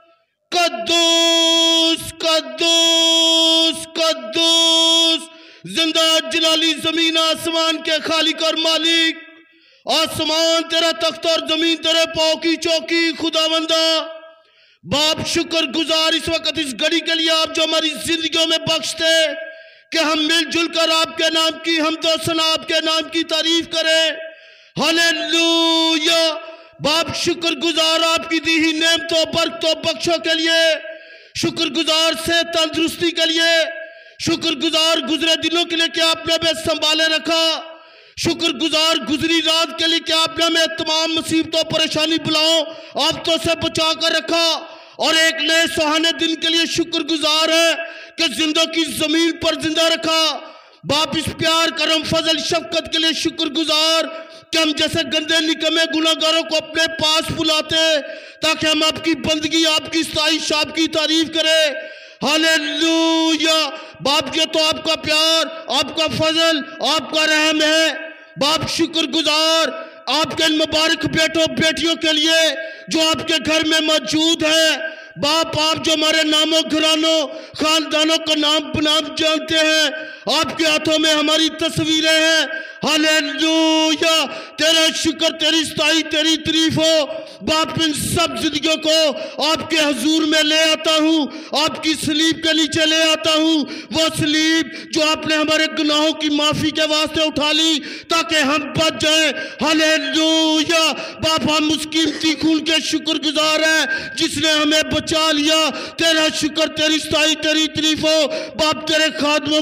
कद्दूस कद्दूस कद्दूस, जिंदा जलाली जमीन आसमान के खालिक और मालिक। आसमान तेरा तख्त और जमीन तेरे पाँव की चौकी। खुदावंदा बाप शुक्र गुजार इस वक्त इस घड़ी के लिए, आप जो हमारी जिंदगियों में बख्शते कि हम मिलजुल कर आपके नाम की हमदो सना, आपके नाम की तारीफ करें। हालेलुया। बाप शुक्र गुजार आपकी दी ही नेमतों, बरकतों, बख्शों के लिए, शुक्र गुजार से तंदुरुस्ती के लिए, शुक्र गुजार गुजरे दिनों के लिए कि आपने हमें संभाले रखा, शुक्र गुजार गुजरी रात के लिए कि आपने हमें तमाम मुसीबतों, परेशानी, बुलाओ आफतों से बचा कर रखा, और एक नए सुहाने दिन के लिए शुक्र गुजार है कि जिंदों की जमीन पर जिंदा रखा। बाप इस प्यार, करम, फजल, शफकत के लिए शुक्र गुजार कि हम जैसे गंदे निकम्मे गुनाहगारों को अपने पास बुलाते ताकि हम आपकी बंदगी, आपकी सताइश, आपकी तारीफ करें। हालेलुया। बाप ये तो आपका प्यार, आपका फजल, आपका रहम है। बाप शुक्र गुजार आपके मुबारक बेटों बेटियों के लिए जो आपके घर में मौजूद है। बाप आप जो हमारे नामों, घरानों, खानदानों का नाम नाम जानते हैं, आपके हाथों में हमारी तस्वीरें हैं। हालेलुया। तेरा शुक्र, तेरी सताई, तेरी तारीफ हो। बाप इन सब जिंदगियों को आपके हजूर में ले आता हूँ, आपकी सलीब के नीचे ले आता हूँ। वो सलीब जो आपने हमारे गुनाहों की माफी के वास्ते उठा ली ताकि हम बच जाए। हालेलुया। बाप हम उस कीमती खून के शुक्रगुजार हैं जिसने हमें बचा लिया। तेरा शुक्र, तेरी सताई, तेरी तारीफ हो। बाप तेरे खादमों के लिए भी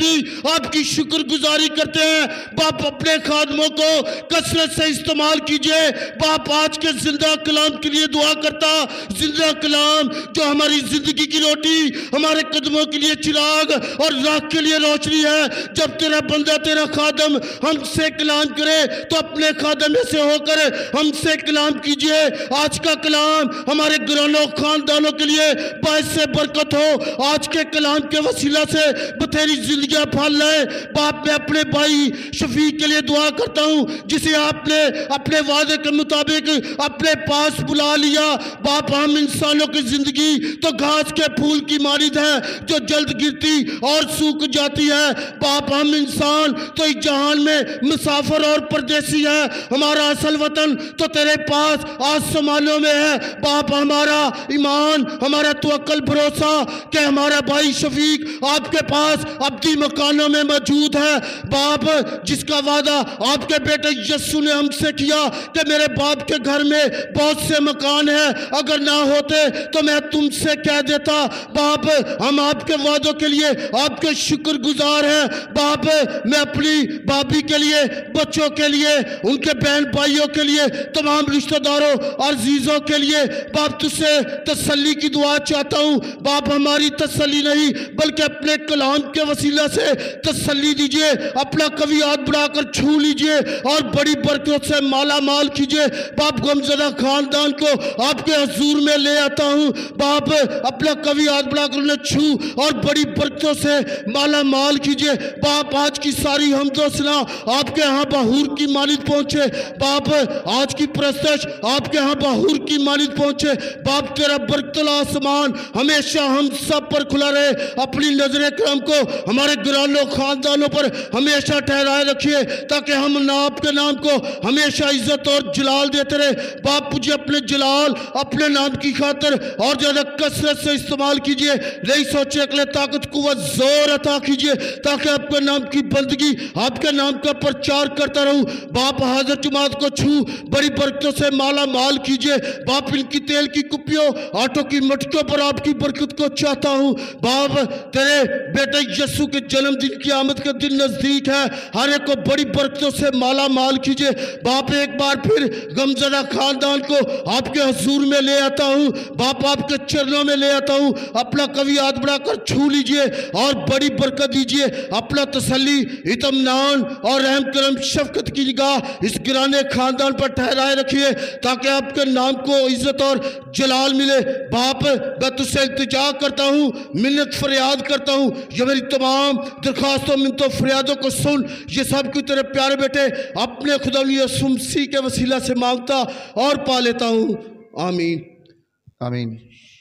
की आपकी शुक्रगुजारी करते हैं। बाप अपने खादमों को कसरत से इस्तेमाल कीजिए। बाप आज के जिंदा कलाम के लिए दुआ करता, जिंदा कलाम जो हमारी जिंदगी की रोटी, हमारे कदमों के लिए चिराग और राख के लिए रोशनी है। जब तेरा बंदा तेरा खादम हमसे कलाम करे तो अपने खादम में से होकर हमसे कलाम कीजिए। आज का कलाम हमारे घरानों खानदानों के लिए बाइस से बरकत हो। आज के कलाम के वसीला से बथेरी जिंदगियां फल लाए। बाप मैं अपने भाई शफीक के लिए दुआ करता हूं, जिसे आपने अपने वादे के मुताबिक अपने पास बुला लिया। बाप हम इंसानों की जिंदगी तो घास के फूल की मानिद है, जो जल्द गिरती और सूख जाती है। बाप हम इंसान तो इस जहान में मुसाफिर और परदेसी है। हमारा असल वतन तो तेरे पास आसमानों में है। बाप हमारा ईमान, हमारा तवक्कल भरोसा कि हमारा भाई शफीक आपके पास अपनी मकानों में मौजूद है। बाप जिसका वादा आपके बेटे यस्सु ने हमसे किया कि मेरे बाप के घर में बहुत से मकान हैं, अगर ना होते तो मैं तुमसे कह देता। बाप हम आपके वादों के लिए आपके शुक्रगुजार हैं। बाप मैं अपनी भाभी के लिए, बच्चों के लिए, उनके बहन भाइयों के लिए, तमाम रिश्तेदारों और अजीजों के लिए बाप तुझसे तसल्ली की दुआ चाहता हूँ। बाप हमारी तसल्ली नहीं बल्कि अपने कलाम के वसीला से तसल्ली दीजिए। अपना कभी हाथ बढ़ाकर छू लीजिए और बड़ी बरकतों से माला माल कीजिए। बाप गमज़दा खानदान को आपके हजूर में ले आता हूँ। बाप अपना कभी हाथ बढ़ाकर उन्हें छू और बड़ी बरकतों से माला माल कीजिए। बाप आज की सारी हमदोसना आपके यहाँ बहूर की मानिद पहुँचे। बाप आज की प्रस्तश आपके यहाँ बहूर की मानिद पहुँचे। बाप तेरा बरकतुल आसमान हमेशा हम सब पर खुला रहे। अपनी नजर करम को हमारे घरानों खानदानों पर हमेशा ठहराए रखिए, ताकि हम ना आपके नाम को हमेशा इज्जत और जलाल देते रहे। बाप मुझे अपने जलाल, अपने नाम की खातिर और ज्यादा कसरत से इस्तेमाल कीजिए। नहीं सोचे अगले ताकत कुव्वत जोर अता कीजिए, ताकि आपके नाम की बंदगी, आपके नाम का प्रचार करता रहूं। बाप हाजिर जमात को छू बड़ी बरकतों से माला माल कीजिए। बाप इनकी तेल की कुपियों, आटों की मटकियों पर आपकी बरकत को चाहता हूँ। बाप तेरे बेटे यस्सु के जन्मदिन की आमद का दिन नजदीक है, हर एक को बड़ी बरकतों से माला माल कीजिए। बाप एक बार फिर गमज़दा खानदान को आपके हजूर में ले आता हूँ। बाप आपके चरणों में ले आता हूँ। अपना कभी हाथ बढ़ाकर छू लीजिए और बड़ी बरकत दीजिए। अपना तसल्ली, इत्मीनान और रहम करम शफकत की निगाह इस गिराने खानदान पर ठहराए रखिए, ताकि आपके नाम को इज्जत और जलाल मिले। बाप मैं तुझसे इल्तिजा करता हूँ, मिन्नत फरियाद करता हूँ, ये मेरी तमाम दरख्वास्तों मिन्नतों फरियादों को सुन। ये सब कुछ तेरे प्यारे बेटे अपने खुदा यीशु मसीह के वसीला से मांगता और पा लेता हूँ। आमीन आमीन।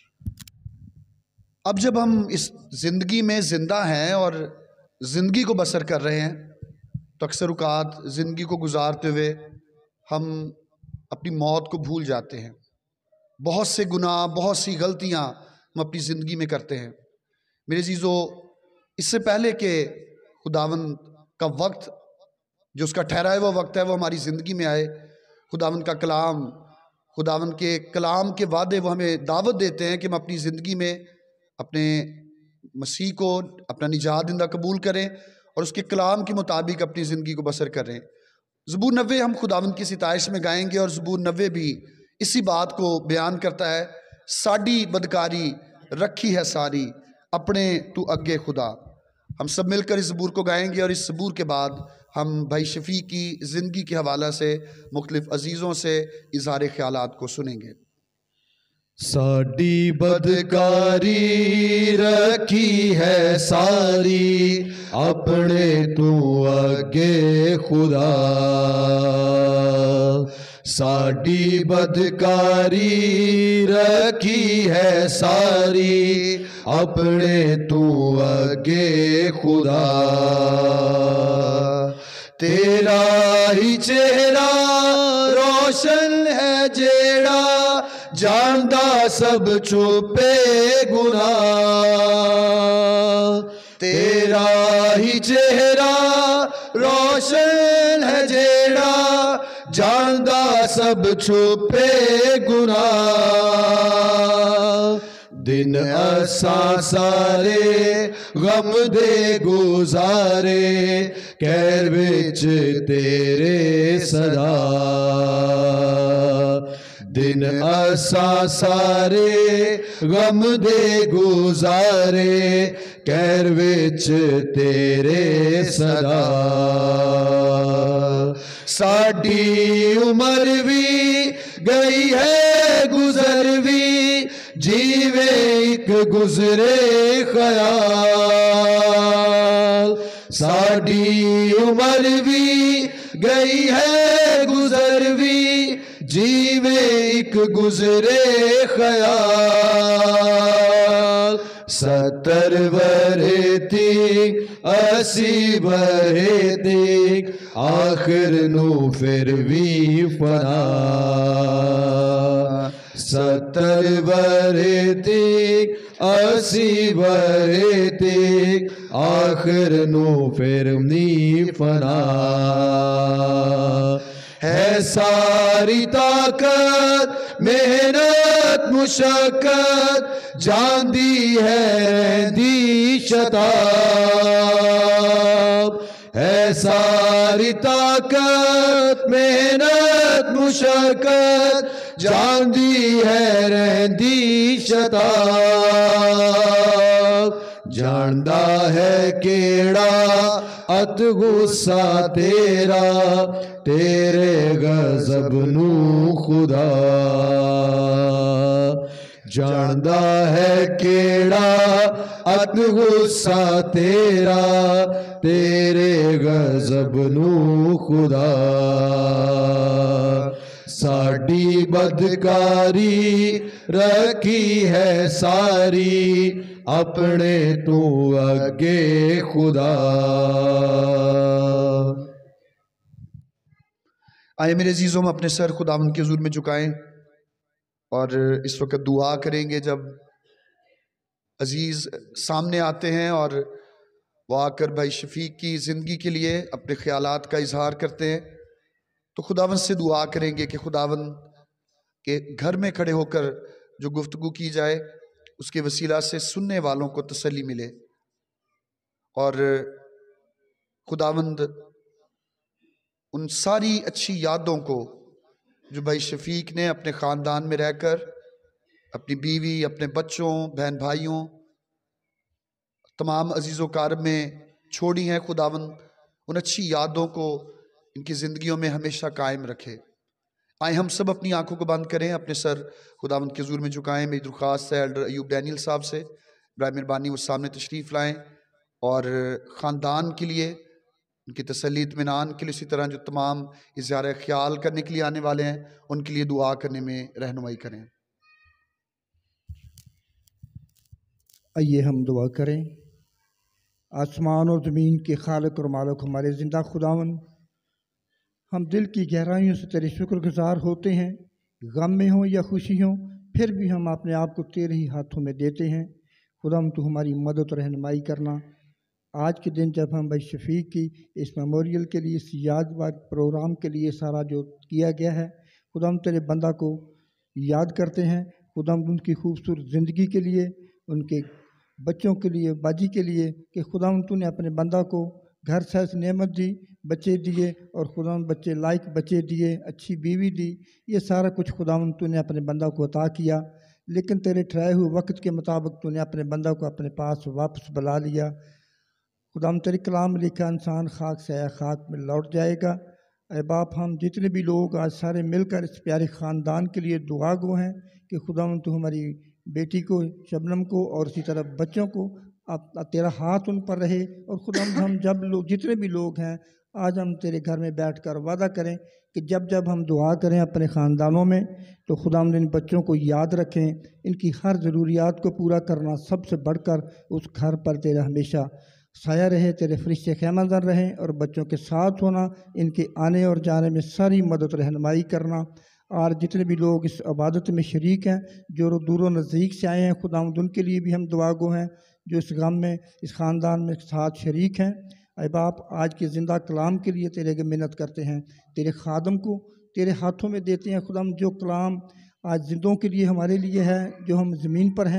अब जब हम इस ज़िंदगी में ज़िंदा हैं और ज़िंदगी को बसर कर रहे हैं, तो अक्सर औक़ात ज़िंदगी को गुजारते हुए हम अपनी मौत को भूल जाते हैं। बहुत से गुनाह, बहुत सी गलतियां हम अपनी ज़िंदगी में करते हैं। मेरे अज़ीज़ों, इससे पहले कि खुदावन का वक्त, जो उसका ठहराया हुआ वक्त है, वो हमारी ज़िंदगी में आए, खुदावन का कलाम, खुदावन के कलाम के वादे वो हमें दावत देते हैं कि हम अपनी ज़िंदगी में अपने मसीह को अपना निजात दिंदा कबूल करें और उसके कलाम के मुताबिक अपनी ज़िंदगी को बसर करें। ज़बूर नब्बे हम खुदावन की सिताइश में गाएंगे, और ज़बूर नब्बे भी इसी बात को बयान करता है। साड़ी बदकारी रखी है सारी, अपने तू अगे खुदा। हम सब मिलकर इस ज़बूर को गाएंगे, और इस ज़बूर के बाद हम भाई शफीक की ज़िंदगी के हवाला से मुख्तलिफ अजीज़ों से इज़हार ख्यालात को सुनेंगे। साड़ी बदकारी रखी है सारी, अपने तू अगे खुदा। साड़ी बदकारी रखी है सारी, अपने तू अगे खुदा। तेरा ही चेहरा रोशन है जेड़ा, जानदा सब छुपे गुनाह। तेरा ही चेहरा रोशन है जेड़ा, जानदा सब छुपे गुनाह। दिन असा सारे गम दे गुजारे कहर विच तेरे सदा दिन असा सारे गम दे गुजारे कहर विच तेरे सदा साडी उम्र भी गई है गुजर भी जीवे एक गुजरे ख्याल साडी उम्र भी गई है गुजर भी जीवे एक गुजरे ख्याल सत्तर बरे थी अस्सी बरे थी आखिर नू फिर भी फना सत्तर बरे थी अस्सी बरे थी आखिर नू फिर नी फना है सारी ताकत मेहनत मुशक्कत जांदी है दी शताब है सारी ताकत मेहनत मुशक्कत जांदी है रहंदी शताब जानदा है केड़ा अत गुस्सा तेरा तेरे गजब नू खुदा जानदा है केड़ा अत गुस्सा तेरा तेरे गजब नू खुदा साडी बदकारी रखी है सारी अपने तू अगे खुदा। आए मेरे अजीज़ों, हम अपने सर खुदावंद के हुज़ूर में झुकाएं और इस वक्त दुआ करेंगे। जब अजीज़ सामने आते हैं और वो आकर भाई शफीक की ज़िंदगी के लिए अपने ख्यालात का इजहार करते हैं, तो खुदावंद से दुआ करेंगे कि खुदावंद के घर में खड़े होकर जो गुफ्तगू की जाए उसके वसीला से सुनने वालों को तसल्ली मिले और खुदावंद उन सारी अच्छी यादों को जो भाई शफीक ने अपने ख़ानदान में रहकर अपनी बीवी, अपने बच्चों, बहन भाइयों, तमाम अजीज़ व कारब में छोड़ी हैं, खुदावंद उन अच्छी यादों को इनकी ज़िंदगियों में हमेशा कायम रखे। आए हम सब अपनी आंखों को बंद करें, अपने सर खुदावंद के हुज़ूर में झुकाएं। मेरी दरख्वास्त है एल्डर अयूब डैनियल साहब से, बराए मेहरबानी वो सामने तशरीफ़ लाएं और ख़ानदान के लिए, उनकी तसल्ली इत्मीनान के लिए, इसी तरह जो तमाम इज़हार ख्याल करने के लिए आने वाले हैं उनके लिए दुआ करने में रहनुमाई करें। आइए हम दुआ करें। आसमान और ज़मीन के खालिक और मालिक हमारे ज़िंदा खुदावन, हम दिल की गहराइयों से तेरे शुक्रगुज़ार होते हैं, गम में हों या खुशी हों, फिर भी हम अपने आप को तेरे ही हाथों में देते हैं। खुदाम तू हमारी मदद और रहनुमाई करना। आज के दिन जब हम भाई शफीक की इस मेमोरियल के लिए, इस यादगार प्रोग्राम के लिए सारा जो किया गया है, खुदाम तेरे बंदा को याद करते हैं। खुदाम उनकी खूबसूरत ज़िंदगी के लिए, उनके बच्चों के लिए, बाजी के लिए कि खुदाम तूने अपने बंदा को घर सहज नेमत दी, बच्चे दिए और खुदाम बच्चे लायक बच्चे दिए, अच्छी बीवी दी, ये सारा कुछ खुदाम तूने अपने बंदा को अता किया। लेकिन तेरे ठहराए हुए वक्त के मुताबिक तूने अपने बंदा को अपने पास वापस बुला लिया। खुदाम तेरे कलाम लिखा, इंसान खाक से आया खाक में लौट जाएगा। ऐ बाप, हम जितने भी लोग आज सारे मिलकर इस प्यारे ख़ानदान के लिए दुआ गो हैं कि खुदाम तू हमारी बेटी को, शबनम को और इसी तरह बच्चों को, अब तेरा हाथ उन पर रहे। और खुदाम हम जब लोग, जितने भी लोग हैं, आज हम तेरे घर में बैठकर वादा करें कि जब जब हम दुआ करें अपने ख़ानदानों में, तो खुदाम इन बच्चों को याद रखें, इनकी हर ज़रूरियात को पूरा करना सबसे बढ़कर उस घर पर तेरा हमेशा साया रहे, तेरे फरिश्ते ख़ैमादार रहें और बच्चों के साथ होना, इनके आने और जाने में सारी मदद रहनुमाई करना। और जितने भी लोग इस इबादत में शरीक हैं, जो दूरों नज़दीक से आए हैं, खुदावंद उनके लिए भी हम दुआ गो हैं, जो इस गम में, इस ख़ानदान में साथ शरीक हैं। ऐ बाप, आज के ज़िंदा कलाम के लिए तेरे के मिन्नत करते हैं, तेरे खादम को तेरे हाथों में देते हैं। खुदाम जो कलाम आज जिंदों के लिए हमारे लिए है, जो हम ज़मीन पर हैं,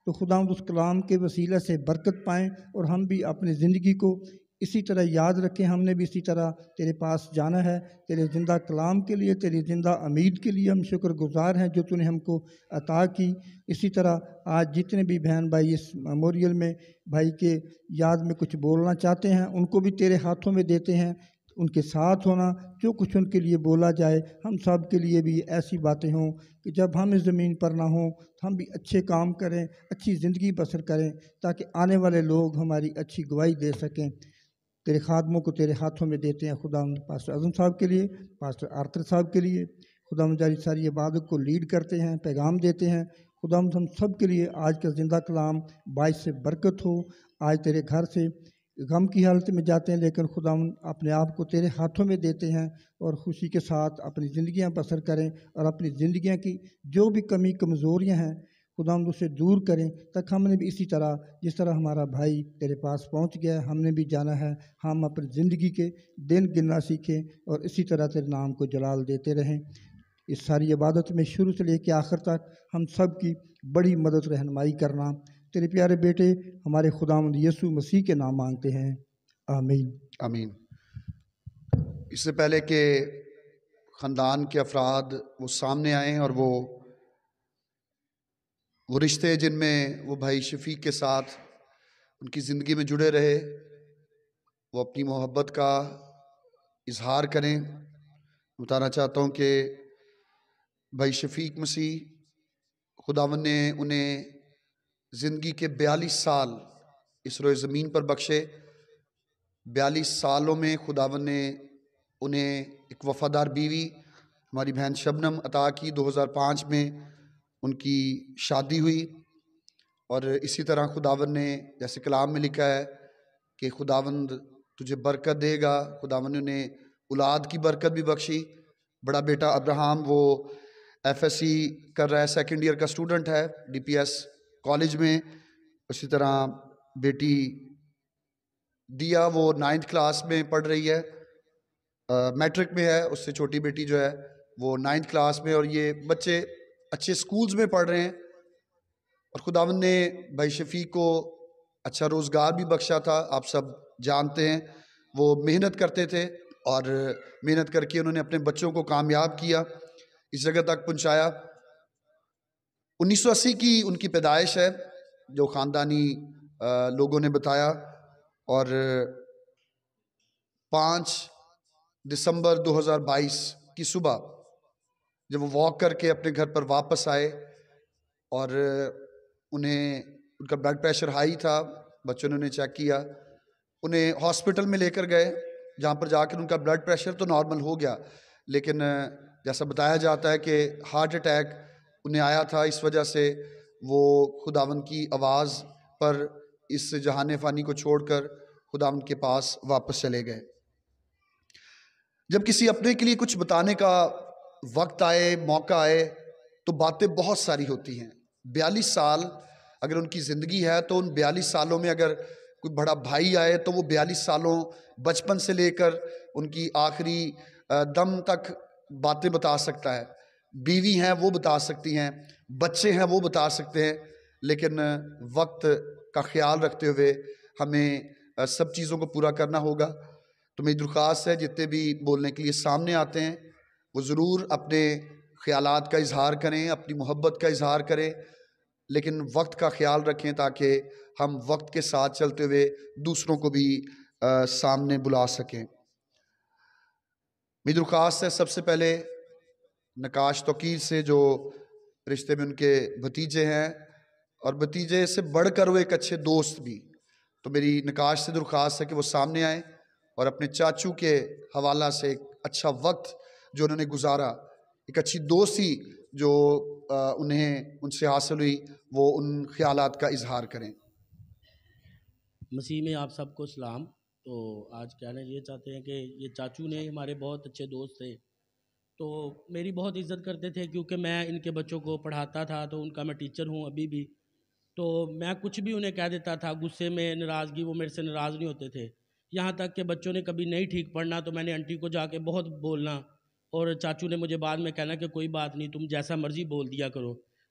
तो खुदावंद उस कलाम के वसीला से बरकत पाएँ और हम भी अपनी ज़िंदगी को इसी तरह याद रखें। हमने भी इसी तरह तेरे पास जाना है। तेरे ज़िंदा कलाम के लिए, तेरी ज़िंदा उम्मीद के लिए हम शुक्रगुज़ार हैं जो तूने हमको अता की। इसी तरह आज जितने भी बहन भाई इस मेमोरियल में भाई के याद में कुछ बोलना चाहते हैं, उनको भी तेरे हाथों में देते हैं। उनके साथ होना, जो कुछ उनके लिए बोला जाए, हम सब के लिए भी ऐसी बातें हों कि जब हम इस ज़मीन पर ना हों तो हम भी अच्छे काम करें, अच्छी ज़िंदगी बसर करें, ताकि आने वाले लोग हमारी अच्छी गवाही दे सकें। तेरे खादमों को तेरे हाथों में देते हैं खुदा, पास्टर आज़म साहब के लिए, पास्टर आर्थर साहब के लिए। खुदा जारी सारी इबादत को लीड करते हैं, पैगाम देते हैं। खुदा हम सब के लिए आज का ज़िंदा कलाम बाइस से बरकत हो। आज तेरे घर से गम की हालत में जाते हैं, लेकिन खुदा अपने आप को तेरे हाथों में देते हैं और खुशी के साथ अपनी ज़िंदगियां बसर करें और अपनी ज़िंदगियां की जो भी कमी कमज़ोरियां हैं खुदा उसे दूर करें, तक हमने भी इसी तरह जिस तरह हमारा भाई तेरे पास पहुंच गया, हमने भी जाना है। हम अपनी ज़िंदगी के दिन गिनना सीखें और इसी तरह तेरे नाम को जलाल देते रहें। इस सारी इबादत में शुरू से लेकर आखिर तक हम सब की बड़ी मदद रहनुमाई करना तेरे प्यारे बेटे हमारे खुदावंद यीशु मसीह के नाम मांगते हैं, आमीन आमीन। इससे पहले कि ख़ानदान के अफराद वो सामने आएँ और वो वो रिश्ते जिनमें वो भाई शफीक के साथ उनकी ज़िंदगी में जुड़े रहे, वो अपनी मोहब्बत का इजहार करें। बताना चाहता हूँ कि भाई शफीक मसीह खुदावन ने उन्हें ज़िंदगी के बयालीस साल इस रोए ज़मीन पर बख्शे। बयालीस सालों में खुदावन ने उन्हें एक वफ़ादार बीवी हमारी बहन शबनम अता की। दो हज़ार पाँच में उनकी शादी हुई और इसी तरह खुदावन ने, जैसे कलाम में लिखा है कि खुदावंद तुझे बरकत देगा, खुदावन ने उन्हें औलाद की बरकत भी बख्शी। बड़ा बेटा अब्राहम वो एफ एस सी कर रहा है, सेकेंड ईयर का स्टूडेंट है डी पी एस कॉलेज में। उसी तरह बेटी दिया वो नाइन्थ क्लास में पढ़ रही है, मैट्रिक में है। उससे छोटी बेटी जो है वो नाइन्थ क्लास में, और ये बच्चे अच्छे स्कूल्स में पढ़ रहे हैं। और खुदावंद ने भाई शफीक को अच्छा रोज़गार भी बख्शा था। आप सब जानते हैं वो मेहनत करते थे और मेहनत करके उन्होंने अपने बच्चों को कामयाब किया, इस जगह तक पहुंचाया। उन्नीस सौ अस्सी की उनकी पैदाइश है जो ख़ानदानी लोगों ने बताया, और पाँच दिसंबर दो हज़ार बाईस की सुबह जब वो वॉक करके अपने घर पर वापस आए और उन्हें उनका ब्लड प्रेशर हाई था, बच्चों ने उन्हें चेक किया, उन्हें हॉस्पिटल में लेकर गए, जहाँ पर जाकर उनका ब्लड प्रेशर तो नॉर्मल हो गया, लेकिन जैसा बताया जाता है कि हार्ट अटैक उन्हें आया था। इस वजह से वो खुदावंद की आवाज़ पर इस जहान फ़ानी को छोड़कर खुदावंद के पास वापस चले गए। जब किसी अपने के लिए कुछ बताने का वक्त आए, मौका आए, तो बातें बहुत सारी होती हैं। बयालीस साल अगर उनकी ज़िंदगी है तो उन बयालीस सालों में अगर कोई बड़ा भाई आए तो वो बयालीस सालों बचपन से लेकर उनकी आखिरी दम तक बातें बता सकता है। बीवी हैं वो बता सकती हैं, बच्चे हैं वो बता सकते हैं, लेकिन वक्त का ख्याल रखते हुए हमें सब चीज़ों को पूरा करना होगा। तो मेरी दरख्वास्त है जितने भी बोलने के लिए सामने आते हैं वो ज़रूर अपने ख़यालात का इजहार करें, अपनी मोहब्बत का इजहार करें, लेकिन वक्त का ख्याल रखें ताकि हम वक्त के साथ चलते हुए दूसरों को भी आ, सामने बुला सकें। मेरी दरख्वास्त है सबसे पहले नकाश तौकीर से, जो रिश्ते में उनके भतीजे हैं और भतीजे से बढ़कर वो एक अच्छे दोस्त भी, तो मेरी नकाश से दरख्वास्त है कि वो सामने आए और अपने चाचू के हवाला से एक अच्छा वक्त जो उन्होंने गुजारा, एक अच्छी दोस्ती जो आ, उन्हें उनसे हासिल हुई, वो उन ख्यालात का इजहार करें। मसीह में आप सबको सलाम। तो आज कहना ये चाहते हैं कि ये चाचू ने हमारे बहुत अच्छे दोस्त थे, तो मेरी बहुत इज़्ज़त करते थे क्योंकि मैं इनके बच्चों को पढ़ाता था, तो उनका मैं टीचर हूँ अभी भी। तो मैं कुछ भी उन्हें कह देता था गुस्से में, नाराज़गी, वो मेरे से नाराज़ नहीं होते थे। यहाँ तक कि बच्चों ने कभी नहीं ठीक पढ़ना तो मैंने आंटी को जाके बहुत बोलना, और चाचू ने मुझे बाद में कहना कि कोई बात नहीं, तुम जैसा मर्ज़ी बोल दिया करो।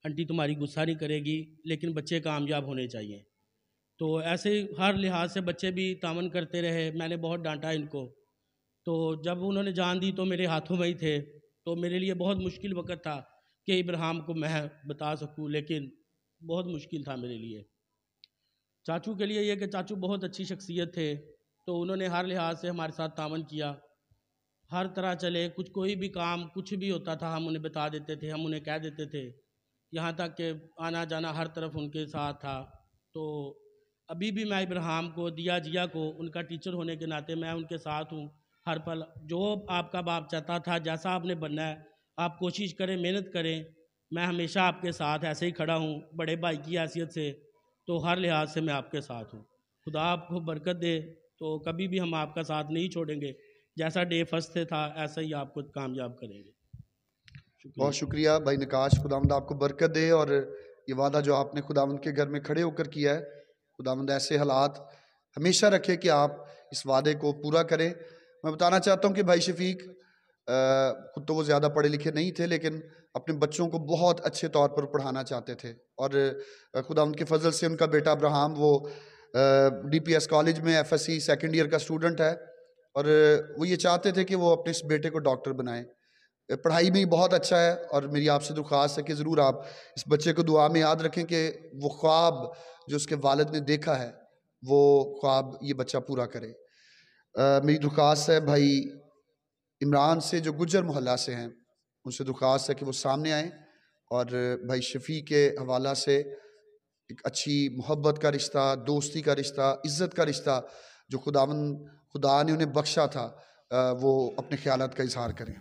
आंटी तुम्हारी गुस्सा नहीं करेगी, लेकिन बच्चे कामयाब होने चाहिए। तो ऐसे हर लिहाज से बच्चे भी तामन करते रहे। मैंने बहुत डांटा इनको, तो जब उन्होंने जान दी तो मेरे हाथों में ही थे। तो मेरे लिए बहुत मुश्किल वक्त था कि इब्राहिम को मैं बता सकूं, लेकिन बहुत मुश्किल था मेरे लिए। चाचू के लिए ये कि चाचू बहुत अच्छी शख्सियत थे, तो उन्होंने हर लिहाज से हमारे साथ तामन किया। हर तरह चले, कुछ कोई भी काम कुछ भी होता था हम उन्हें बता देते थे, हम उन्हें कह देते थे। यहाँ तक कि आना जाना हर तरफ उनके साथ था। तो अभी भी मैं इब्राहिम को, दिया जिया को, उनका टीचर होने के नाते मैं उनके साथ हूँ हर पल। जो आपका बाप चाहता था, जैसा आपने बनना है, आप कोशिश करें, मेहनत करें। मैं हमेशा आपके साथ ऐसे ही खड़ा हूँ बड़े भाई की हैसियत से। तो हर लिहाज से मैं आपके साथ हूँ। खुदा आपको बरकत दे। तो कभी भी हम आपका साथ नहीं छोड़ेंगे। जैसा डे फर्स्ट से था ऐसा ही आपको कामयाब करेंगे। बहुत शुक्रिया भाई नकाश, खुदावंद आपको बरकत दे। और ये वादा जो आपने खुदावंद के घर में खड़े होकर किया है, खुदावंद ऐसे हालात हमेशा रखे कि आप इस वादे को पूरा करें। मैं बताना चाहता हूँ कि भाई शफीक खुद तो वो ज़्यादा पढ़े लिखे नहीं थे, लेकिन अपने बच्चों को बहुत अच्छे तौर पर पढ़ाना चाहते थे। और खुदावंद के फजल से उनका बेटा अब्राहम वो डी पी एस कॉलेज में F S C second year का स्टूडेंट है, और वो ये चाहते थे कि वो अपने इस बेटे को डॉक्टर बनाएं। पढ़ाई में बहुत अच्छा है, और मेरी आपसे दरख्वास्त है कि ज़रूर आप इस बच्चे को दुआ में याद रखें कि वो ख्वाब जो उसके वालिद ने देखा है, वो ख्वाब ये बच्चा पूरा करे। आ, मेरी दरख्वास्त है भाई इमरान से, जो गुज्जर मोहल्ला से हैं, उनसे दरख्वास्त है कि वो सामने आएँ, और भाई शफ़ी के हवाला से एक अच्छी मोहब्बत का रिश्ता, दोस्ती का रिश्ता, इज़्ज़त का रिश्ता जो खुदावन खुदा ने उन्हें बख्शा था, वो अपने ख्यालात का इजहार करें।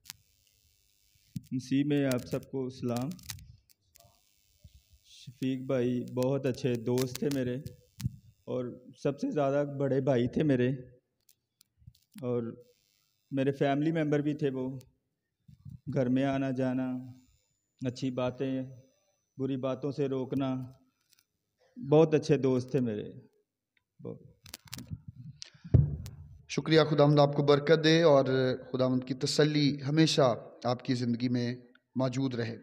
मसीह में आप सबको सलाम। शफीक भाई बहुत अच्छे दोस्त थे मेरे, और सबसे ज़्यादा बड़े भाई थे मेरे, और मेरे फैमिली मेम्बर भी थे। वो घर में आना जाना, अच्छी बातें, बुरी बातों से रोकना, बहुत अच्छे दोस्त थे मेरे। बहुत शुक्रिया। खुदावंद आपको बरकत दे, और खुदावंद की तसल्ली हमेशा आपकी ज़िंदगी में मौजूद रहे।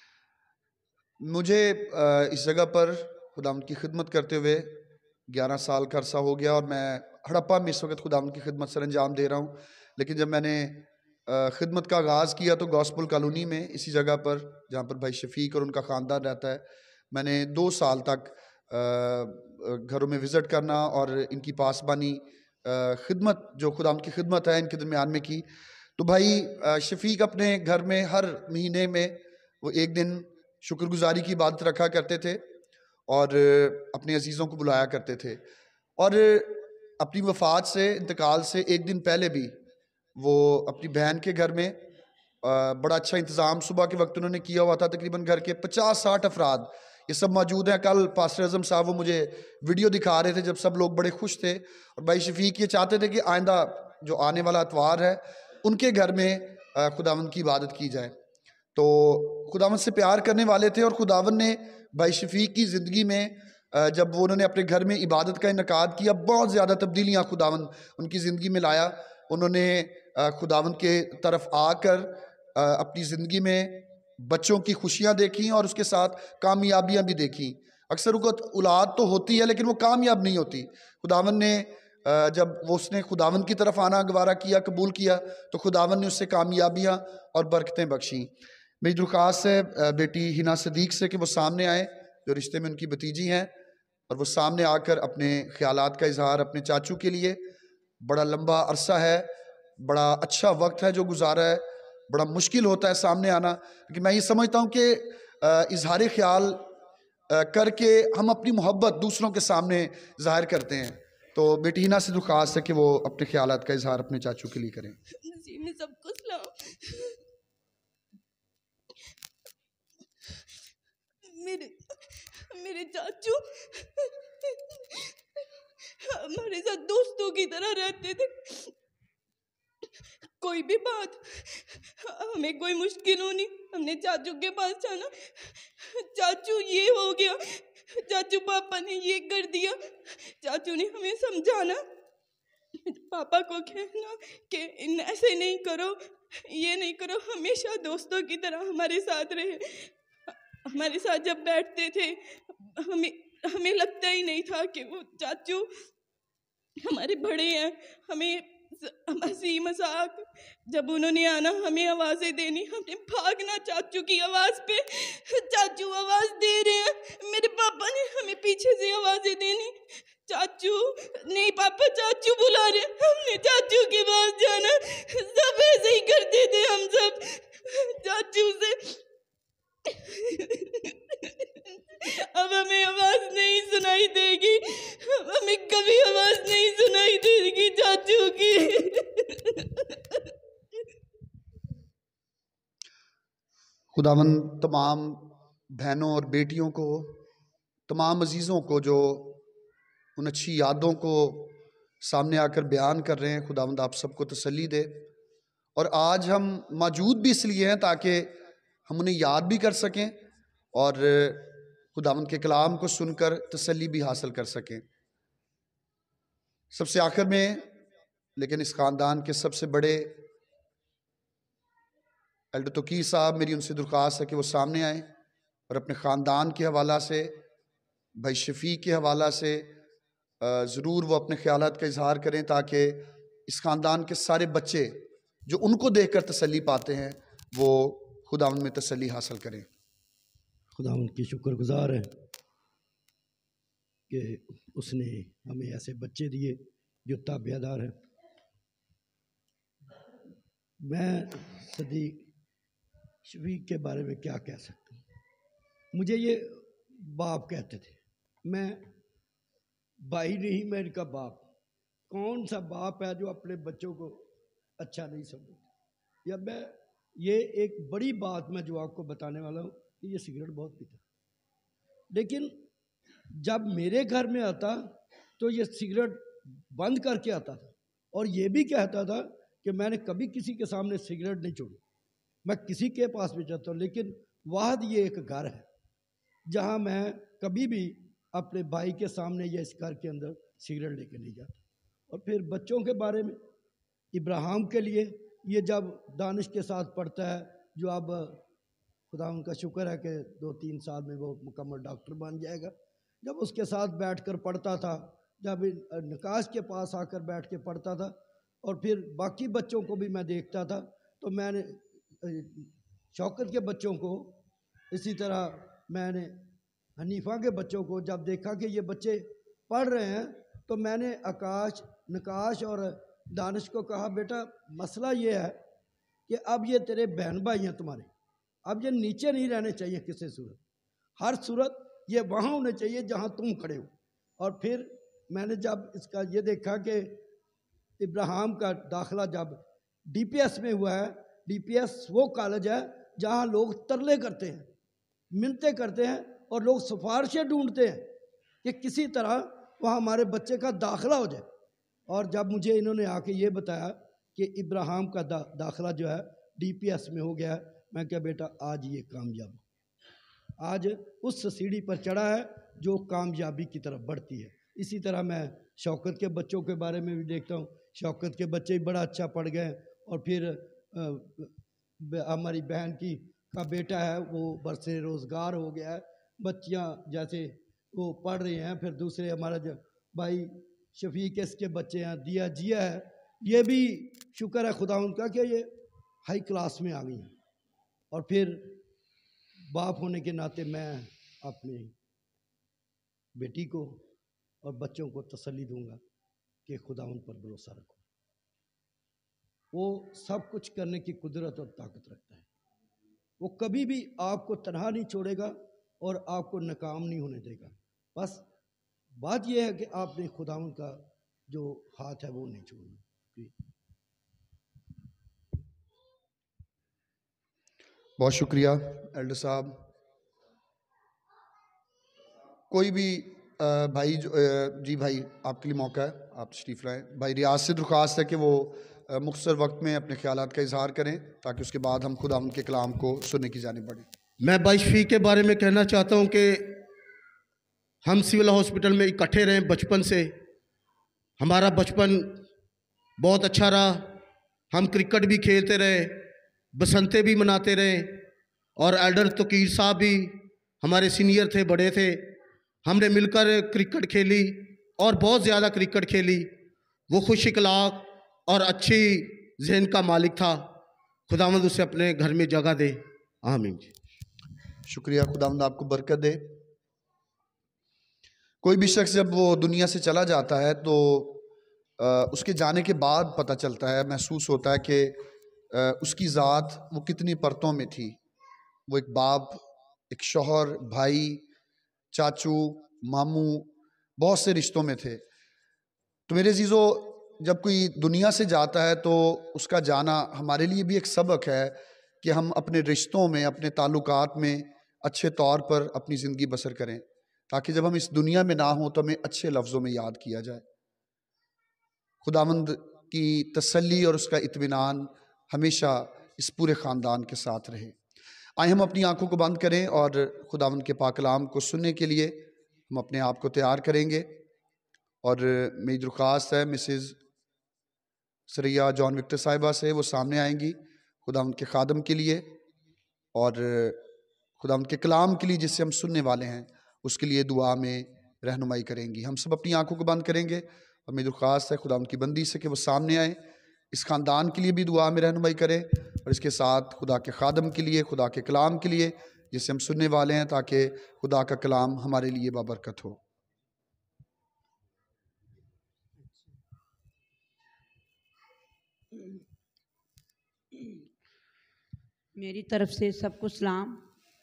मुझे इस जगह पर खुदावंद की खिदमत करते हुए ग्यारह साल का अरसा हो गया, और मैं हड़प्पा में इस वक्त खुदावंद की खिदमत सर अंजाम दे रहा हूँ। लेकिन जब मैंने खिदमत का आगाज़ किया तो गॉस्पल कॉलोनी में, इसी जगह पर जहाँ पर भाई शफीक और उनका ख़ानदान रहता है, मैंने दो साल तक घरों में विज़िट करना और इनकी पासबानी खिदमत जो खुदावंद की खिदमत है इनके दरमियान में की। तो भाई शफीक अपने घर में हर महीने में वो एक दिन शुक्रगुजारी की इबादत रखा करते थे, और अपने अजीज़ों को बुलाया करते थे। और अपनी वफ़ात से, इंतकाल से एक दिन पहले भी वो अपनी बहन के घर में बड़ा अच्छा इंतज़ाम सुबह के वक्त उन्होंने किया हुआ था। तकरीबन घर के पचास साठ अफराद ये सब मौजूद हैं। कल पास्टर आज़म साहब वो मुझे वीडियो दिखा रहे थे जब सब लोग बड़े खुश थे, और भाई शफीक ये चाहते थे कि आइंदा जो आने वाला अतवार है उनके घर में खुदावंद की इबादत की जाए। तो खुदावंद से प्यार करने वाले थे, और खुदावंद ने भाई शफीक की ज़िंदगी में जब वो उन्होंने अपने घर में इबादत का इनकाद किया, बहुत ज़्यादा तब्दीलियाँ खुदावंद उनकी ज़िंदगी में लाया। उन्होंने खुदावंद के तरफ आकर अपनी ज़िंदगी में बच्चों की खुशियाँ देखी और उसके साथ कामयाबियाँ भी देखी। अक्सर वो औलाद तो होती है लेकिन वो कामयाब नहीं होती। खुदावंद ने जब वो उसने खुदावंद की तरफ आना गवारा किया, कबूल किया, तो खुदावंद ने उससे कामयाबियाँ और बरकतें बख्शी। मेरी दरख्वास्त है बेटी हिना सदीक से कि वो सामने आए, जो रिश्ते में उनकी भतीजी हैं, और वो सामने आकर अपने ख्यालात का इजहार अपने चाचू के लिए। बड़ा लंबा अरसा है, बड़ा अच्छा वक्त है जो गुजारा है, बड़ा मुश्किल होता है सामने आना, लेकिन मैं ये समझता हूँ कि इजहार ख्याल करके हम अपनी मोहब्बत दूसरों के सामने जाहिर करते हैं। तो बेटी हिना से दरख्वास्त है कि वो अपने ख्यालात का इजहार अपने चाचू के लिए करें। जी मैं सबको सलाम। मेरे मेरे चाचू हमारे साथ दोस्तों की तरह रहते थे। कोई भी बात, हमें कोई मुश्किल होनी, हमने चाचू के पास जाना, चाचू ये हो गया, चाचू पापा ने ये कर दिया, चाचू ने हमें समझाना, पापा को कहना कि ऐसे नहीं करो, ये नहीं करो, हमेशा दोस्तों की तरह हमारे साथ रहे। हमारे साथ जब बैठते थे हमें हमें लगता ही नहीं था कि वो चाचू हमारे बड़े हैं। हमें हंसी मजाक, जब उन्होंने आना हमें आवाज़ें देनी, हमने भागना चाचू की आवाज़ पे। चाचू आवाज़ दे रहे हैं, मेरे पापा ने हमें पीछे से आवाज़ें देनी, चाचू नहीं पापा चाचू बुला रहे, हमने चाचू के पास जाना। सब ऐसे ही करते थे हम सब चाचू से। अब हमें आवाज़ नहीं सुनाई देगी, हमें कभी आवाज़ नहीं सुनाई देगी चाचू की। खुदावन तमाम बहनों और बेटियों को, तमाम अजीज़ों को जो उन अच्छी यादों को सामने आकर बयान कर रहे हैं, खुदावंद आप सबको तसल्ली दे। और आज हम मौजूद भी इसलिए हैं ताकि हम उन्हें याद भी कर सकें और खुदावंद के कलाम को सुनकर तसल्ली भी हासिल कर सकें। सबसे आखिर में लेकिन इस ख़ानदान के सबसे बड़े एल्डर तोकीर साहब, मेरी उनसे दरख्वास्त है कि वो सामने आएँ और अपने ख़ानदान के हवाला से, भाई शफ़ी के हवाला से ज़रूर वो अपने ख़यालात का इजहार करें ताकि इस ख़ानदान के सारे बच्चे जो उनको देखकर तसल्ली पाते हैं वो खुदावंद में तसल्ली हासिल करें। खुदावंद की शुक्रगुजार है कि उसने हमें ऐसे बच्चे दिए जो ताबियादार हैं। मैं सदीक शफीक के बारे में क्या कह सकता हूँ। मुझे ये बाप कहते थे, मैं भाई नहीं, मैं इनका बाप। कौन सा बाप है जो अपने बच्चों को अच्छा नहीं समझता। या मैं ये एक बड़ी बात मैं जो आपको बताने वाला हूँ कि ये सिगरेट बहुत पीता, लेकिन जब मेरे घर में आता तो ये सिगरेट बंद करके आता था और ये भी कहता था कि मैंने कभी किसी के सामने सिगरेट नहीं छोड़ी, मैं किसी के पास भी जाता हूँ, लेकिन वाहद ये एक घर है जहाँ मैं कभी भी अपने भाई के सामने या इस घर के अंदर सिगरेट लेके नहीं जाता। और फिर बच्चों के बारे में, इब्राहिम के लिए ये जब दानिश के साथ पढ़ता है, जो अब खुदा उनका शुक्र है कि दो तीन साल में वो मुकम्मल डॉक्टर बन जाएगा, जब उसके साथ बैठकर पढ़ता था, जब नकाश के पास आकर बैठ के पढ़ता था, और फिर बाकी बच्चों को भी मैं देखता था, तो मैंने शौकत के बच्चों को, इसी तरह मैंने हनीफा के बच्चों को जब देखा कि ये बच्चे पढ़ रहे हैं, तो मैंने आकाश, नकाश और दानिश को कहा, बेटा मसला ये है कि अब ये तेरे बहन भाई हैं तुम्हारे, अब ये नीचे नहीं रहने चाहिए किसी सूरत, हर सूरत ये वहाँ होने चाहिए जहाँ तुम खड़े हो। और फिर मैंने जब इसका ये देखा कि इब्राहिम का दाखिला जब डीपीएस में हुआ है, डीपीएस वो कॉलेज है जहाँ लोग तरले करते हैं, मिन्नतें करते हैं और लोग सिफारिशें ढूंढते हैं कि किसी तरह वहाँ हमारे बच्चे का दाखिला हो जाए। और जब मुझे इन्होंने आके ये बताया कि इब्राहिम का दा, दाखिला जो है डीपीएस में हो गया है, मैं क्या बेटा आज ये कामयाब, आज उस सीढ़ी पर चढ़ा है जो कामयाबी की तरफ बढ़ती है। इसी तरह मैं शौकत के बच्चों के बारे में भी देखता हूँ, शौकत के बच्चे बड़ा अच्छा पढ़ गए, और फिर हमारी बहन की का बेटा है वो बरसे रोज़गार हो गया है, बच्चियाँ जैसे वो पढ़ रही हैं। फिर दूसरे हमारा जो भाई शफीक इसके बच्चे हैं, दिया जिया है, ये भी शुक्र है खुदा उनका कि ये हाई क्लास में आ गई हैं। और फिर बाप होने के नाते मैं अपनी बेटी को और बच्चों को तसल्ली दूंगा कि खुदा उन पर भरोसा रखो, वो सब कुछ करने की कुदरत और ताकत रखता है, वो कभी भी आपको तनहा नहीं छोड़ेगा और आपको नाकाम नहीं होने देगा। बस बात यह है कि आपने खुदावन का जो हाथ है वो नहीं छोड़ना। बहुत शुक्रिया एल्डर साहब। कोई भी आ, भाई जो आ, जी भाई आपके लिए मौका है, आप तशरीफ़ लाएँ। भाई रियाज से दरख्वास्त है कि वो मुख्तसर वक्त में अपने ख्यालात का इजहार करें ताकि उसके बाद हम खुदा उनके कलाम को सुनने की जानिब बढ़ें। मैं भाई शफीक के बारे में कहना चाहता हूँ कि हम सिविल हॉस्पिटल में इकट्ठे रहे बचपन से, हमारा बचपन बहुत अच्छा रहा, हम क्रिकेट भी खेलते रहे, बसंते भी मनाते रहे, और एल्डर तोकीर साहब भी हमारे सीनियर थे, बड़े थे। हमने मिलकर क्रिकेट खेली और बहुत ज़्यादा क्रिकेट खेली। वो खुश इखलाक और अच्छी जहन का मालिक था। खुदावंद उसे अपने घर में जगह दे, आमीन। शुक्रिया, खुदावंद आपको बरकत दे। कोई भी शख्स जब वो दुनिया से चला जाता है तो आ, उसके जाने के बाद पता चलता है, महसूस होता है कि आ, उसकी ज़ात वो कितनी परतों में थी। वो एक बाप, एक शौहर, भाई, चाचू, मामू, बहुत से रिश्तों में थे। तो मेरे अजीज़ो, जब कोई दुनिया से जाता है तो उसका जाना हमारे लिए भी एक सबक है कि हम अपने रिश्तों में, अपने ताल्लुकात में अच्छे तौर पर अपनी ज़िंदगी बसर करें, ताकि जब हम इस दुनिया में ना हों तो हमें अच्छे लफ्ज़ों में याद किया जाए। खुदावंद की तसल्ली और उसका इत्मीनान हमेशा इस पूरे ख़ानदान के साथ रहे। आइए हम अपनी आंखों को बंद करें और खुदावंद के पाक कलाम को सुनने के लिए हम अपने आप को तैयार करेंगे। और मेरी दरख्वास्त है मिसेज़ सरैया जॉन विक्टर साहिबा से, वो सामने आएंगी खुदावंद के खादम के लिए और खुदावंद के कलाम के लिए जिससे हम सुनने वाले हैं उसके लिए दुआ में रहनुमाई करेंगी। हम सब अपनी आंखों को बंद करेंगे और मेरी दरख्वास्त है खुदावंद की बंदी से कि वो सामने आए, इस ख़ानदान के लिए भी दुआ में रहनुमाई करें और इसके साथ खुदा के खादम के लिए, खुदा के कलाम के लिए जिससे हम सुनने वाले हैं, ताकि खुदा का कलाम हमारे लिए बाबरकत हो। मेरी तरफ से सबको सलाम।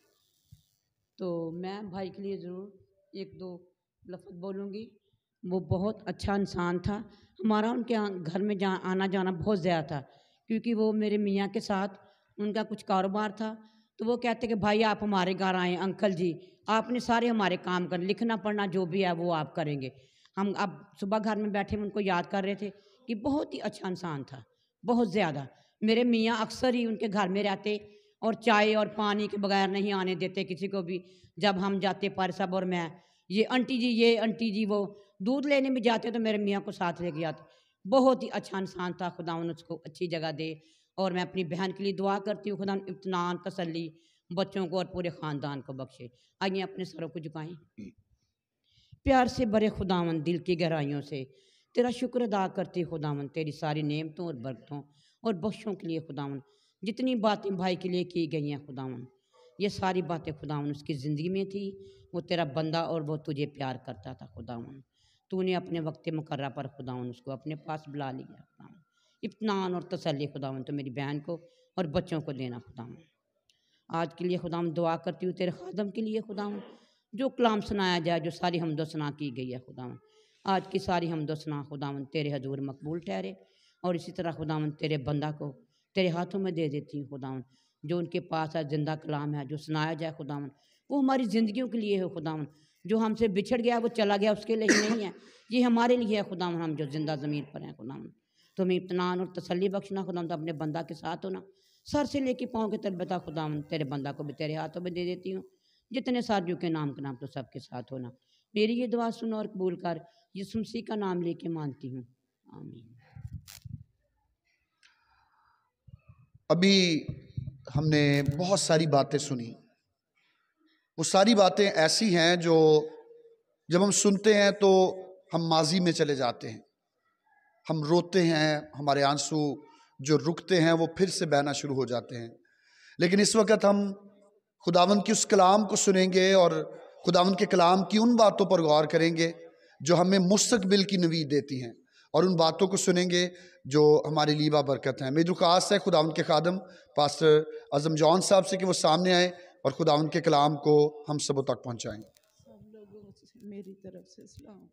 तो मैं भाई के लिए ज़रूर एक दो लफ्ज़ बोलूँगी। वो बहुत अच्छा इंसान था। हमारा उनके घर में जा आना जाना बहुत ज़्यादा था, क्योंकि वो मेरे मियाँ के साथ उनका कुछ कारोबार था। तो वो कहते कि भाई आप हमारे घर आएँ, अंकल जी आपने सारे हमारे काम कर, लिखना पढ़ना जो भी है वो आप करेंगे। हम अब सुबह घर में बैठे उनको याद कर रहे थे कि बहुत ही अच्छा इंसान था, बहुत ज़्यादा। मेरे मियाँ अक्सर ही उनके घर में रहते और चाय और पानी के बगैर नहीं आने देते किसी को भी। जब हम जाते पर सब और मैं, ये आंटी जी ये आंटी जी, वो दूध लेने में जाते तो मेरे मियाँ को साथ लेके आते। बहुत ही अच्छा इंसान था। खुदावन उसको अच्छी जगह दे। और मैं अपनी बहन के लिए दुआ करती हूँ, खुदा इत्मीनान, तसल्ली बच्चों को और पूरे ख़ानदान को बख्शे। आइए अपने सरों को झुकाएं। प्यार से बड़े खुदावन, दिल की गहराइयों से तेरा शुक्र अदा करती खुदावन, तेरी सारी नेमतों और बरकतों और बख्शों के लिए खुदावन। जितनी बातें भाई के लिए की गई हैं खुदावन, ये सारी बातें खुदावन उसकी ज़िंदगी में थी। वो तेरा बंदा और वो तुझे प्यार करता था खुदावन। तूने अपने वक्त मुकर्रा पर खुदावन उसको अपने पास बुला लिया खुदावन। इत्मीनान और तसल्ली खुदावन तो मेरी बहन को और बच्चों को देना खुदावन। आज के लिए खुदावन दुआ करती हूँ तेरे खादम के लिए खुदावन, जो कलाम सुनाया जाए, जो सारी हमदो सना की गई है खुदावन, आज की सारी हमदो सना खुदावन तेरे हजूर मकबूल ठहरे। और इसी तरह खुदावन तेरे बंदा को तेरे हाथों में दे देती हूँ खुदावन। जो उनके पास है जिंदा कलाम है, जो सुनाया जाए खुदावन, वो हमारी ज़िंदगियों के लिए है खुदावन। जो हमसे बिछड़ गया वो चला गया, उसके लिए ही नहीं है, ये हमारे लिए है खुदावन। हम जो जिंदा ज़मीन पर हैं खुदावन, तुम्हें इत्मीनान और तसल्ली बख्शना खुदावन। तो अपने बंदा के साथ होना, सर से लेके पाँव के तल बता खुदावन। तेरे बंदा को भी तेरे हाथों में दे देती हूँ। जितने साथियों के नाम के नाम तो सबके साथ होना। मेरी ये दुआ सुनो और कबूल कर, यीशु मसीह का नाम लेके मानती हूँ, आमीन। अभी हमने बहुत सारी बातें सुनी। वो सारी बातें ऐसी हैं जो जब हम सुनते हैं तो हम माजी में चले जाते हैं, हम रोते हैं, हमारे आंसू जो रुकते हैं वो फिर से बहना शुरू हो जाते हैं। लेकिन इस वक्त हम खुदावंद की उस कलाम को सुनेंगे और खुदावंद के कलाम की उन बातों पर गौर करेंगे जो हमें मुस्तकबिल की नवीद देती हैं, और उन बातों को सुनेंगे जो हमारे लिए बाबरकत हैं। मेरी दुआस है खुदावंद के खादम पास्टर आज़म जॉन साहब से कि वो सामने आए और खुदावंद के कलाम को हम सबों तक पहुँचाएँ। सब लोगों से मेरी तरफ से सलाम।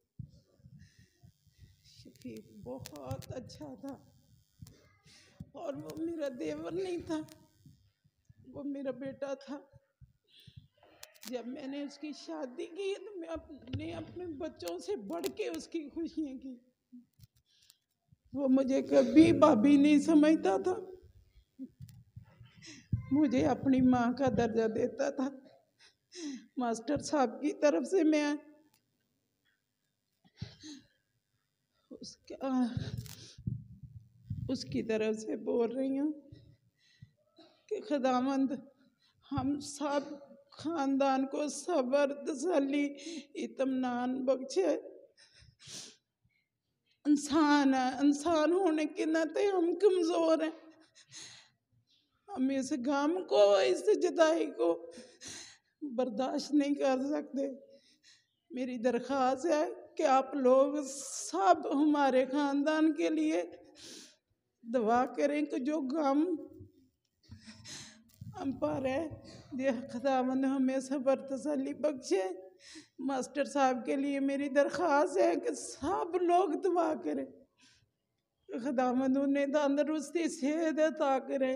शफीक बहुत अच्छा था और वो मेरा देवर नहीं था, वो मेरा बेटा था। जब मैंने उसकी शादी की तो मैं अपने अपने बच्चों से बढ़ के उसकी खुशियाँ की। वो मुझे कभी भाभी नहीं समझता था, मुझे अपनी माँ का दर्जा देता था। मास्टर साहब की तरफ से मैं उसका उसकी तरफ से बोल रही हूँ कि खुदावंद हम सब ख़ानदान को सब्र, तसल्ली, इत्मीनान बख्शे। इंसान है, इंसान होने के नाते हम कमज़ोर हैं। हम इस गम को, इस जुदाई को बर्दाश्त नहीं कर सकते। मेरी दरख्वास्त है कि आप लोग सब हमारे ख़ानदान के लिए दुआ करें कि जो गम हम पर है, ये खुदावंद हमें सब्र तसल्ली बख्शे। मास्टर साहब के लिए मेरी दरख्वास्त है कि सब लोग दुआ करें, खुदावंद उन्हें तंदरुस्ती सेहत अता करे।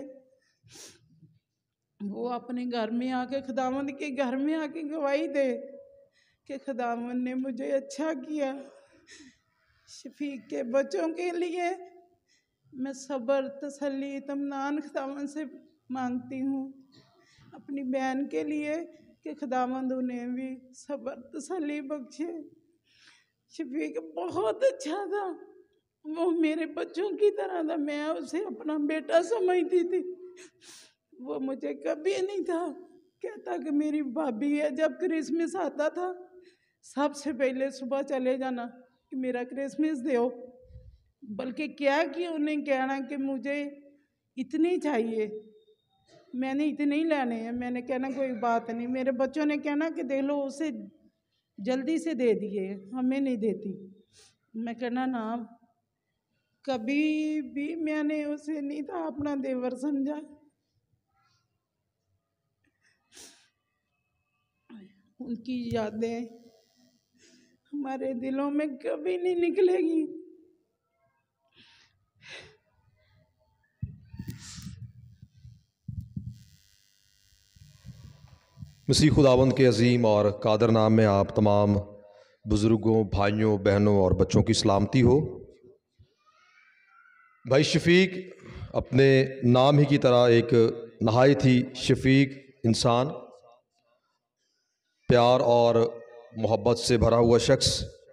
वो अपने घर में आके, खुदावंद के घर में आके गवाही दे कि खुदावंद ने मुझे अच्छा किया। शफीक के बच्चों के लिए मैं सब्र, तसल्ली, इत्मीनान खुदावंद से मांगती हूँ। अपनी बहन के लिए कि खुदावंद उन्हें भी सब्र तसल्ली बख्शे। शफीक बहुत अच्छा था, वो मेरे बच्चों की तरह था। मैं उसे अपना बेटा समझती थी। वो मुझे कभी नहीं था कहता कि मेरी भाभी है। जब क्रिसमस आता था सबसे पहले सुबह चले जाना कि मेरा क्रिसमस दो, बल्कि क्या कि उन्हें कहना कि मुझे इतने चाहिए, मैंने इतने ही लेने हैं। मैंने कहना कोई बात नहीं। मेरे बच्चों ने कहना कि देख लो उसे जल्दी से दे दिए, हमें नहीं देती। मैं कहना ना, कभी भी मैंने उसे नहीं था अपना देवर समझा। उनकी यादें हमारे दिलों में कभी नहीं निकलेगी। मसीह खुदावंद के अजीम और कादर नाम में आप तमाम बुज़ुर्गों, भाइयों, बहनों और बच्चों की सलामती हो। भाई शफीक अपने नाम ही की तरह एक नहायत ही शफीक इंसान, प्यार और मोहब्बत से भरा हुआ शख्स।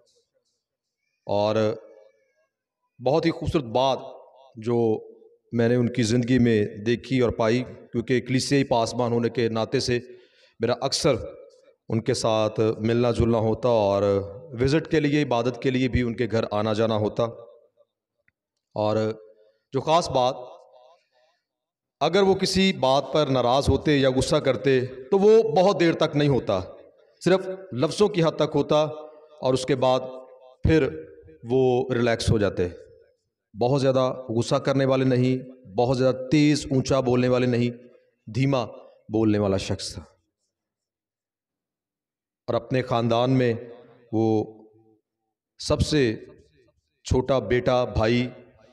और बहुत ही खूबसूरत बात जो मैंने उनकी ज़िंदगी में देखी और पाई, क्योंकि कलीसियाई पासबान होने के नाते से मेरा अक्सर उनके साथ मिलना जुलना होता और विज़िट के लिए, इबादत के लिए भी उनके घर आना जाना होता। और जो ख़ास बात, अगर वो किसी बात पर नाराज़ होते या गुस्सा करते तो वो बहुत देर तक नहीं होता, सिर्फ लफ्ज़ों की हद तक होता और उसके बाद फिर वो रिलैक्स हो जाते। बहुत ज़्यादा गुस्सा करने वाले नहीं, बहुत ज़्यादा तेज़ ऊंचा बोलने वाले नहीं, धीमा बोलने वाला शख्स था। और अपने ख़ानदान में वो सबसे छोटा बेटा, भाई,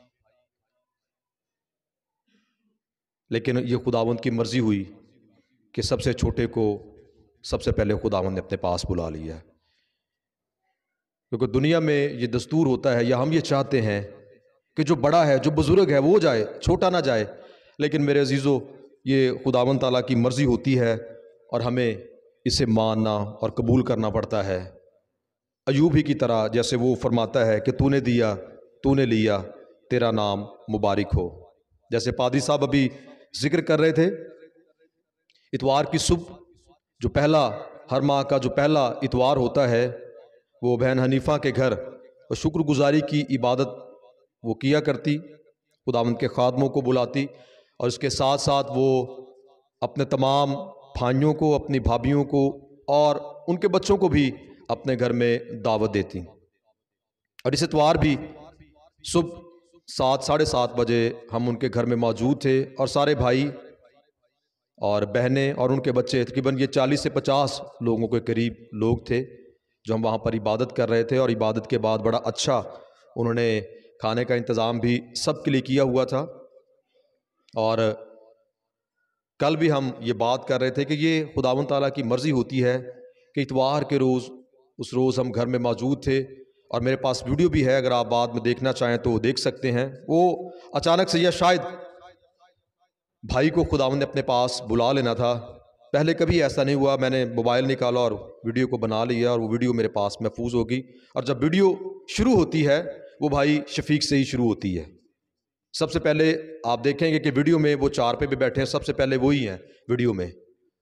लेकिन ये खुदावंद की मर्ज़ी हुई कि सबसे छोटे को सबसे पहले खुदावंद ने अपने पास बुला लिया। क्योंकि दुनिया में ये दस्तूर होता है, या हम ये चाहते हैं कि जो बड़ा है, जो बुज़ुर्ग है वो जाए, छोटा ना जाए। लेकिन मेरे अजीज़ों, ये खुदावंद ताला की मर्ज़ी होती है और हमें इसे मानना और कबूल करना पड़ता है। अयूब ही की तरह, जैसे वो फरमाता है कि तूने दिया, तूने लिया, तेरा नाम मुबारक हो। जैसे पादरी साहब अभी जिक्र कर रहे थे, इतवार की सुबह जो पहला, हर माह का जो पहला इतवार होता है, वो बहन हनीफा के घर और शुक्रगुजारी की इबादत वो किया करती, खुदावंद के खादमों को बुलाती और इसके साथ साथ वो अपने तमाम भाइयों को, अपनी भाभियों को और उनके बच्चों को भी अपने घर में दावत देती। और इस इतवार भी सुबह सात साढ़े सात बजे हम उनके घर में मौजूद थे और सारे भाई और बहनें और उनके बच्चे, तकरीबन ये चालीस से पचास लोगों के करीब लोग थे जो हम वहाँ पर इबादत कर रहे थे। और इबादत के बाद बड़ा अच्छा उन्होंने खाने का इंतज़ाम भी सब के लिए किया हुआ था। और कल भी हम ये बात कर रहे थे कि ये खुदावंद ताला की मर्ज़ी होती है कि इतवार के रोज़, उस रोज़ हम घर में मौजूद थे। और मेरे पास वीडियो भी है, अगर आप बाद में देखना चाहें तो देख सकते हैं। वो अचानक से, या शायद भाई को खुदावंद ने अपने पास बुला लेना था। पहले कभी ऐसा नहीं हुआ, मैंने मोबाइल निकाला और वीडियो को बना लिया और वो वीडियो मेरे पास महफूज होगी। और जब वीडियो शुरू होती है वो भाई शफीक से ही शुरू होती है। सबसे पहले आप देखेंगे कि वीडियो में वो चार पे भी बैठे हैं, सबसे पहले वो ही हैं वीडियो में।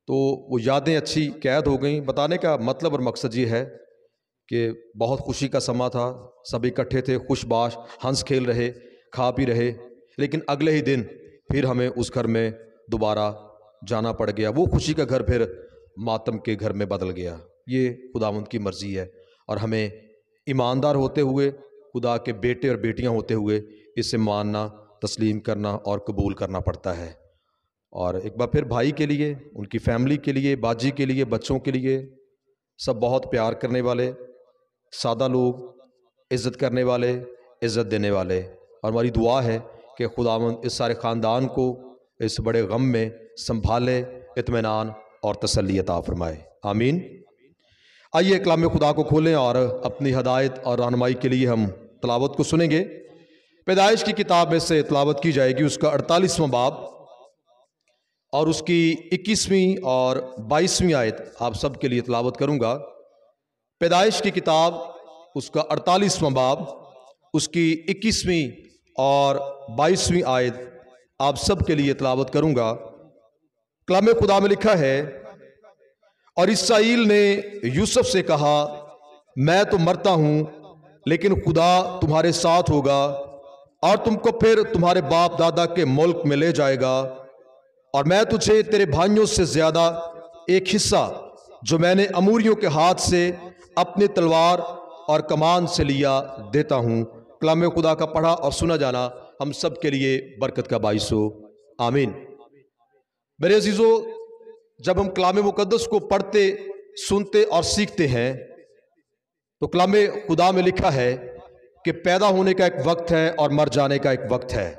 तो वो यादें अच्छी कैद हो गई। बताने का मतलब और मकसद ये है कि बहुत खुशी का समा था, सब इकट्ठे थे, खुशबाश, हंस खेल रहे, खा पी रहे, लेकिन अगले ही दिन फिर हमें उस घर में दोबारा जाना पड़ गया। वो खुशी का घर फिर मातम के घर में बदल गया। ये खुदावंद की मर्ज़ी है और हमें ईमानदार होते हुए, खुदा के बेटे और बेटियां होते हुए इसे मानना, तस्लीम करना और कबूल करना पड़ता है। और एक बार फिर भाई के लिए, उनकी फैमिली के लिए, बाजी के लिए, बच्चों के लिए, सब बहुत प्यार करने वाले, सादा लोग, इज़्ज़त करने वाले, इज़्ज़त देने वाले। और हमारी दुआ है कि खुदावंद इस सारे ख़ानदान को इस बड़े गम में संभाले, इत्मीनान और तसल्ली अता फरमाए। आमीन। आइए कलाम खुदा को खोलें और अपनी हदायत और रहनुमाई के लिए हम तलावत को सुनेंगे। पैदाइश की किताब में से तलावत की जाएगी उसका अड़तालीसवां बाब और उसकी इक्कीसवीं और बाईसवीं आयत आप सब के लिए तलावत करूंगा। पैदाइश की किताब उसका अड़तालीसवां बाब, उसकी इक्कीसवीं और बाईसवीं आयत आप सब के लिए तलावत करूंगा। कलाम खुदा में लिखा है, और इसराइल ने यूसुफ से कहा, मैं तो मरता हूं लेकिन खुदा तुम्हारे साथ होगा और तुमको फिर तुम्हारे बाप दादा के मुल्क में ले जाएगा, और मैं तुझे तेरे भाइयों से ज्यादा एक हिस्सा जो मैंने अमूरियों के हाथ से अपने तलवार और कमान से लिया देता हूं। कलाम खुदा का पढ़ा और सुना जाना हम सब के लिए बरकत का बाइस हो। आमीन। मेरे अजीजों, जब हम कलाम मुकद्दस को पढ़ते, सुनते और सीखते हैं तो कलाम खुदा में लिखा है कि पैदा होने का एक वक्त है और मर जाने का एक वक्त है।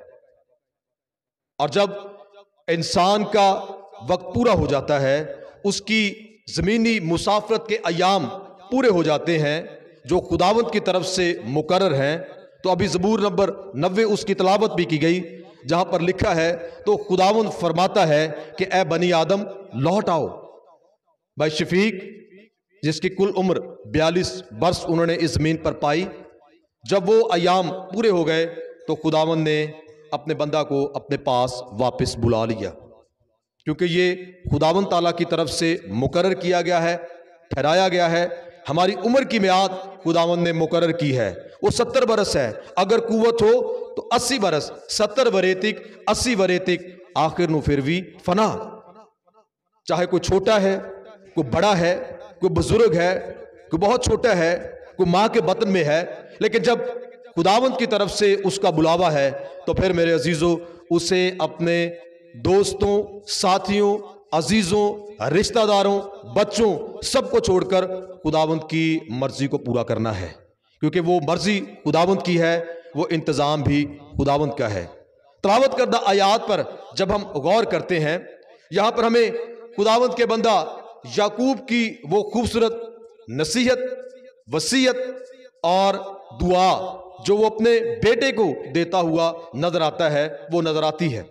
और जब इंसान का वक्त पूरा हो जाता है, उसकी ज़मीनी मुसाफरत के अयाम पूरे हो जाते हैं जो खुदावंत की तरफ से मुकर्रर हैं। तो अभी ज़बूर नंबर नब्बे उसकी तलावत भी की गई, जहां पर लिखा है, तो खुदावंत फरमाता है कि ए बनी आदम लौट आओ। भाई शफीक, जिसकी कुल उम्र बयालीस वर्ष उन्होंने इस ज़मीन पर पाई, जब वो अयाम पूरे हो गए तो खुदावंत ने अपने बंदा को अपने पास वापस बुला लिया, क्योंकि ये खुदावंत ताला की तरफ से मुकर्रर किया गया है, ठहराया गया है। हमारी उम्र की मियाद खुदावंत ने मुकर्रर की है, वो सत्तर बरस है। अगर कुव्वत हो तो अस्सी बरस, सत्तर वरेतिक, अस्सी वरेतिक, आखिर नु फिर भी फना। चाहे कोई छोटा है, कोई बड़ा है, कोई बुजुर्ग है, कोई बहुत छोटा है, कोई माँ के बतन में है, लेकिन जब खुदावंत की तरफ से उसका बुलावा है तो फिर मेरे अजीजों उसे अपने दोस्तों, साथियों, अजीजों, रिश्तेदारों, बच्चों सबको छोड़कर खुदावंत की मर्जी को पूरा करना है, क्योंकि वो मर्जी खुदावंत की है, वो इंतज़ाम भी खुदावंत का है। तलावत करदा आयात पर जब हम गौर करते हैं, यहाँ पर हमें खुदावंत के बंदा याकूब की वो खूबसूरत नसीहत, वसीयत और दुआ जो वो अपने बेटे को देता हुआ नजर आता है, वो नजर आती है।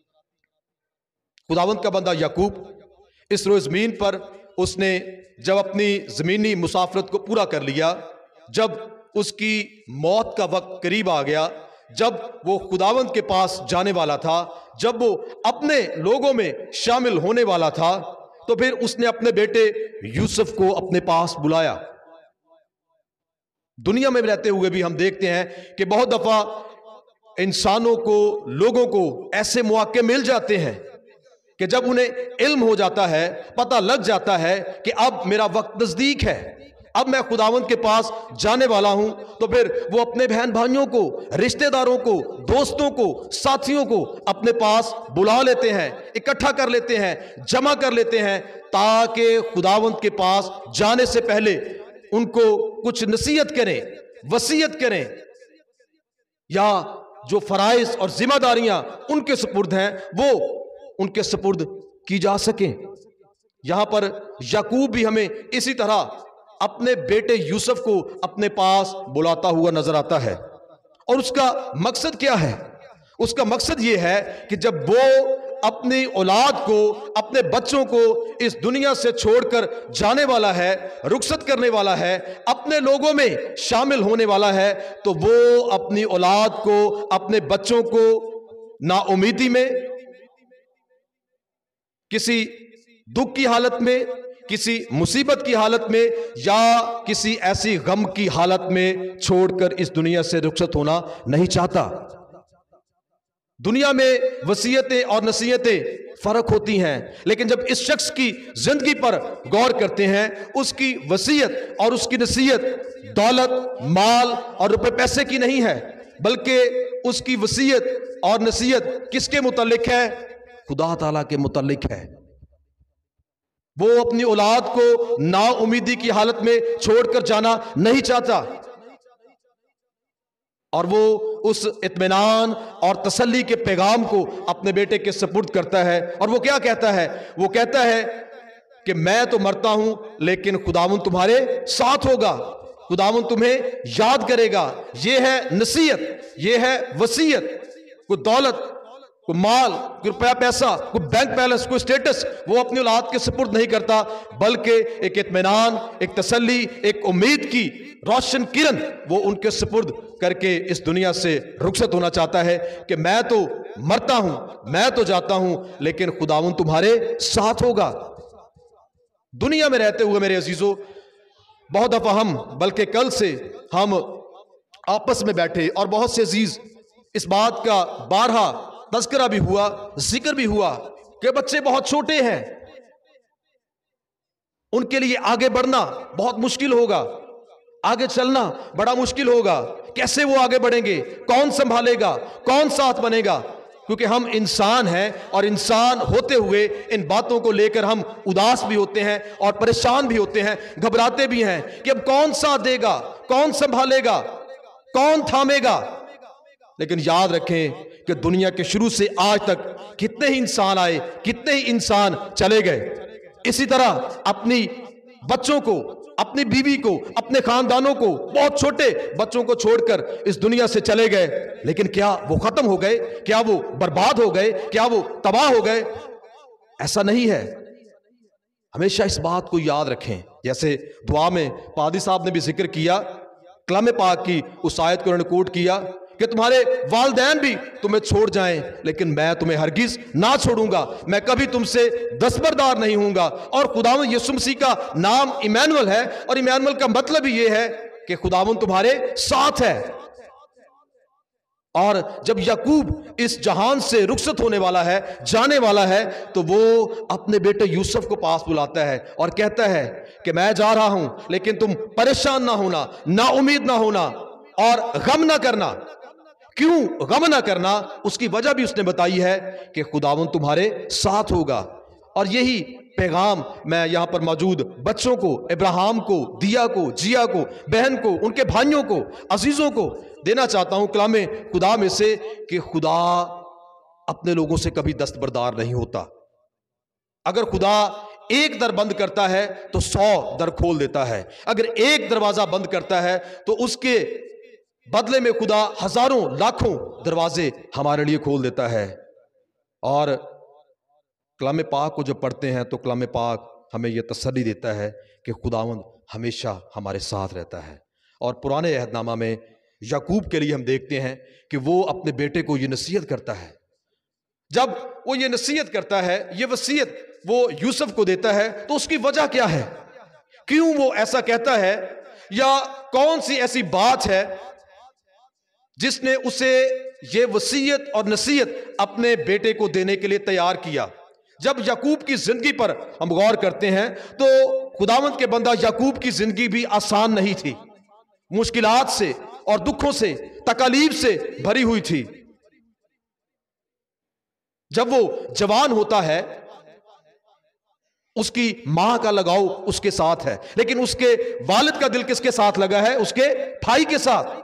खुदावंत का बंदा याकूब इस रोज़ ज़मीन पर उसने जब अपनी ज़मीनी मुसाफरत को पूरा कर लिया, जब उसकी मौत का वक्त करीब आ गया, जब वो खुदावंत के पास जाने वाला था, जब वो अपने लोगों में शामिल होने वाला था, तो फिर उसने अपने बेटे यूसुफ को अपने पास बुलाया। दुनिया में रहते हुए भी हम देखते हैं कि बहुत दफा इंसानों को, लोगों को ऐसे मौके मिल जाते हैं कि जब उन्हें इल्म हो जाता है, पता लग जाता है कि अब मेरा वक्त नजदीक है, अब मैं खुदावंत के पास जाने वाला हूं, तो फिर वो अपने बहन भाइयों को, रिश्तेदारों को, दोस्तों को, साथियों को अपने पास बुला लेते हैं, इकट्ठा कर लेते हैं, जमा कर लेते हैं, ताकि खुदावंत के पास जाने से पहले उनको कुछ नसीहत करें, वसीयत करें, या जो फराइज और जिम्मेदारियां उनके सुपुर्द हैं वो उनके सुपुर्द की जा सकें। यहां पर याकूब भी हमें इसी तरह अपने बेटे यूसुफ को अपने पास बुलाता हुआ नजर आता है। और उसका मकसद क्या है? उसका मकसद यह है कि जब वो अपनी औलाद को, अपने बच्चों को इस दुनिया से छोड़कर जाने वाला है, रुखसत करने वाला है, अपने लोगों में शामिल होने वाला है, तो वो अपनी औलाद को, अपने बच्चों को नाउमीदी में, किसी दुख की हालत में, किसी मुसीबत की हालत में या किसी ऐसी गम की हालत में छोड़कर इस दुनिया से रुखसत होना नहीं चाहता। दुनिया में वसीयतें और नसीहतें फर्क होती हैं, लेकिन जब इस शख्स की जिंदगी पर गौर करते हैं, उसकी वसीयत और उसकी नसीहत दौलत, माल और रुपए पैसे की नहीं है, बल्कि उसकी वसीयत और नसीहत किसके मुतालिक है? खुदा ताला के मुतालिक है। वो अपनी औलाद को नाउमीदी की हालत में छोड़कर जाना नहीं चाहता और वो उस इत्मीनान और तसल्ली के पैगाम को अपने बेटे के सुपुर्द करता है। और वो क्या कहता है? वो कहता है कि मैं तो मरता हूं लेकिन खुदावंद तुम्हारे साथ होगा, खुदावंद तुम्हें याद करेगा। ये है नसीहत, ये है वसीयत। कोई दौलत, कोई माल, कोई रुपया पैसा, कोई बैंक बैलेंस, कोई स्टेटस वो अपनी औलाद के सुपुर्द नहीं करता, बल्कि एक इत्मीनान, एक तसल्ली, एक उम्मीद की रोशन किरण वो उनके सुपुर्द करके इस दुनिया से रुखसत होना चाहता है कि मैं तो मरता हूं, मैं तो जाता हूं, लेकिन खुदावंद तुम्हारे साथ होगा। दुनिया में रहते हुए मेरे अजीजों, बहुत दफा हम, बल्कि कल से हम आपस में बैठे और बहुत से अजीज इस बात का बारहा तज़किरा भी हुआ, जिक्र भी हुआ कि बच्चे बहुत छोटे हैं, उनके लिए आगे बढ़ना बहुत मुश्किल होगा, आगे चलना बड़ा मुश्किल होगा। कैसे वो आगे बढ़ेंगे? कौन संभालेगा? कौन साथ बनेगा? क्योंकि हम इंसान हैं और इंसान होते हुए इन बातों को लेकर हम उदास भी होते हैं और परेशान भी होते हैं, घबराते भी हैं कि अब कौन साथ देगा, कौन संभालेगा, कौन थामेगा। लेकिन याद रखें कि दुनिया के शुरू से आज तक कितने ही इंसान आए, कितने ही इंसान चले गए। इसी तरह अपनी बच्चों को, अपनी बीवी को, अपने खानदानों को, बहुत छोटे बच्चों को छोड़कर इस दुनिया से चले गए। लेकिन क्या वो खत्म हो गए? क्या वो बर्बाद हो गए? क्या वो तबाह हो गए? ऐसा नहीं है। हमेशा इस बात को याद रखें। जैसे दुआ में पादी साहब ने भी जिक्र किया, कलाम पाक की उस आयत को उन्होंने कोट किया कि तुम्हारे वालिदैन भी तुम्हें छोड़ जाएं, लेकिन मैं तुम्हें हरगिज ना छोड़ूंगा, मैं कभी तुमसे दस्तबरदार नहीं हूंगा। और खुदावंद यीशु मसीह का नाम इमैनुअल है, और इमैनुअल का मतलब ही ये है कि खुदावंद तुम्हारे साथ है। और जब याकूब इस जहान से रुखसत होने वाला है, जाने वाला है, तो वो अपने बेटे यूसुफ को पास बुलाता है और कहता है कि मैं जा रहा हूं, लेकिन तुम परेशान ना होना, ना उम्मीद ना होना और गम ना करना। क्यों गम ना करना? उसकी वजह भी उसने बताई है कि खुदावंद तुम्हारे साथ होगा। और यही पैगाम मैं यहां पर मौजूद बच्चों को, इब्राहिम को, दिया को, जिया को, बहन को, उनके भाइयों को, अजीजों को देना चाहता हूं कलाम खुदा में से कि खुदा अपने लोगों से कभी दस्तबरदार नहीं होता। अगर खुदा एक दर बंद करता है तो सौ दर खोल देता है। अगर एक दरवाजा बंद करता है तो उसके बदले में खुदा हजारों लाखों दरवाजे हमारे लिए खोल देता है। और कलाम पाक को जब पढ़ते हैं तो कलाम पाक हमें यह तसल्ली देता है कि खुदावंद हमेशा हमारे साथ रहता है। और पुराने अहदनामा में याकूब के लिए हम देखते हैं कि वो अपने बेटे को ये नसीहत करता है। जब वो ये नसीहत करता है, ये वसीयत वो यूसुफ को देता है, तो उसकी वजह क्या है? क्यों वो ऐसा कहता है? या कौन सी ऐसी बात है जिसने उसे ये वसीयत और नसीहत अपने बेटे को देने के लिए तैयार किया? जब याकूब की जिंदगी पर हम गौर करते हैं तो खुदावंद के बंदा याकूब की जिंदगी भी आसान नहीं थी, मुश्किलात से और दुखों से, तकलीफ से भरी हुई थी। जब वो जवान होता है, उसकी मां का लगाव उसके साथ है, लेकिन उसके वालिद का दिल किसके साथ लगा है? उसके भाई के साथ।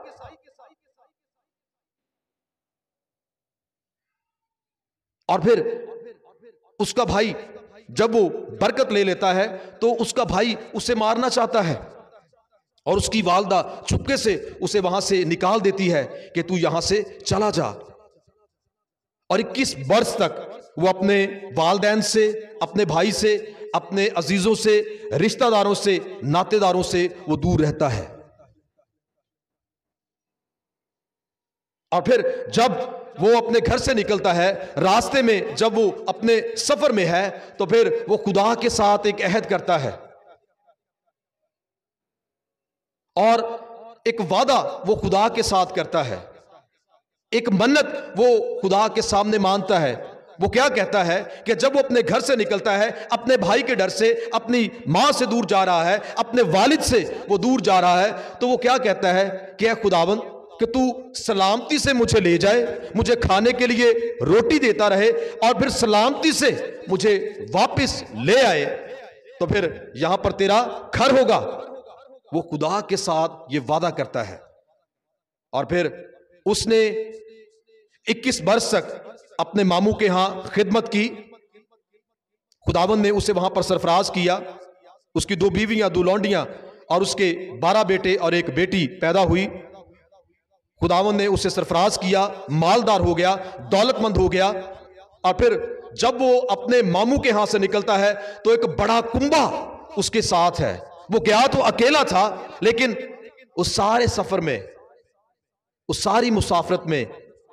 और फिर उसका भाई जब वो बरकत ले लेता है तो उसका भाई उसे मारना चाहता है, और उसकी वालदा चुपके से उसे वहां से निकाल देती है कि तू यहां से चला जा। और इक्कीस वर्ष तक वो अपने वालदैन से, अपने भाई से, अपने अजीजों से, रिश्तेदारों से, नातेदारों से वो दूर रहता है। और फिर जब वो अपने घर से निकलता है, रास्ते में जब वो अपने सफर में है, तो फिर वो खुदा के साथ एक अहद करता है और एक वादा वो खुदा के साथ करता है, एक मन्नत वो खुदा के सामने मानता है। वो क्या कहता है कि जब वो अपने घर से निकलता है, अपने भाई के डर से, अपनी मां से दूर जा रहा है, अपने वालिद से वो दूर जा रहा है, तो वो क्या कहता है कि ऐ खुदावंद कि तू सलामती से मुझे ले जाए, मुझे खाने के लिए रोटी देता रहे और फिर सलामती से मुझे वापस ले आए, तो फिर यहां पर तेरा घर होगा। वो खुदा के साथ ये वादा करता है। और फिर उसने इक्कीस बरस तक अपने मामू के यहां खिदमत की। खुदावंद ने उसे वहां पर सरफराज किया। उसकी दो बीवियां, दो लौंडियां और उसके बारह बेटे और एक बेटी पैदा हुई। खुदावंद ने उसे सरफराज किया, मालदार हो गया, दौलतमंद हो गया। और फिर जब वो अपने मामू के यहां से निकलता है तो एक बड़ा कुंबा उसके साथ है। वो गया तो अकेला था, लेकिन उस सारे सफर में, उस सारी मुसाफरत में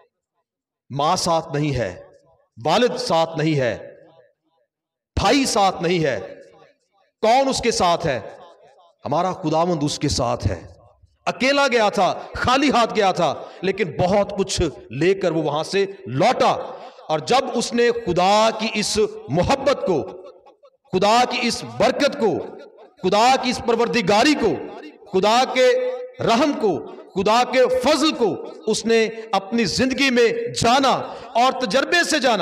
मां साथ नहीं है, वालिद साथ नहीं है, भाई साथ नहीं है। कौन उसके साथ है? हमारा खुदावंद उसके साथ है। अकेला गया था, खाली हाथ गया था, लेकिन बहुत कुछ लेकर वो वहां से लौटा। और जब उसने खुदा की इस मोहब्बत को, खुदा की इस बरकत को, खुदा की इस परवरदिगारी को, खुदा के रहम को, खुदा के फजल को उसने अपनी जिंदगी में जाना और तजर्बे से जाना,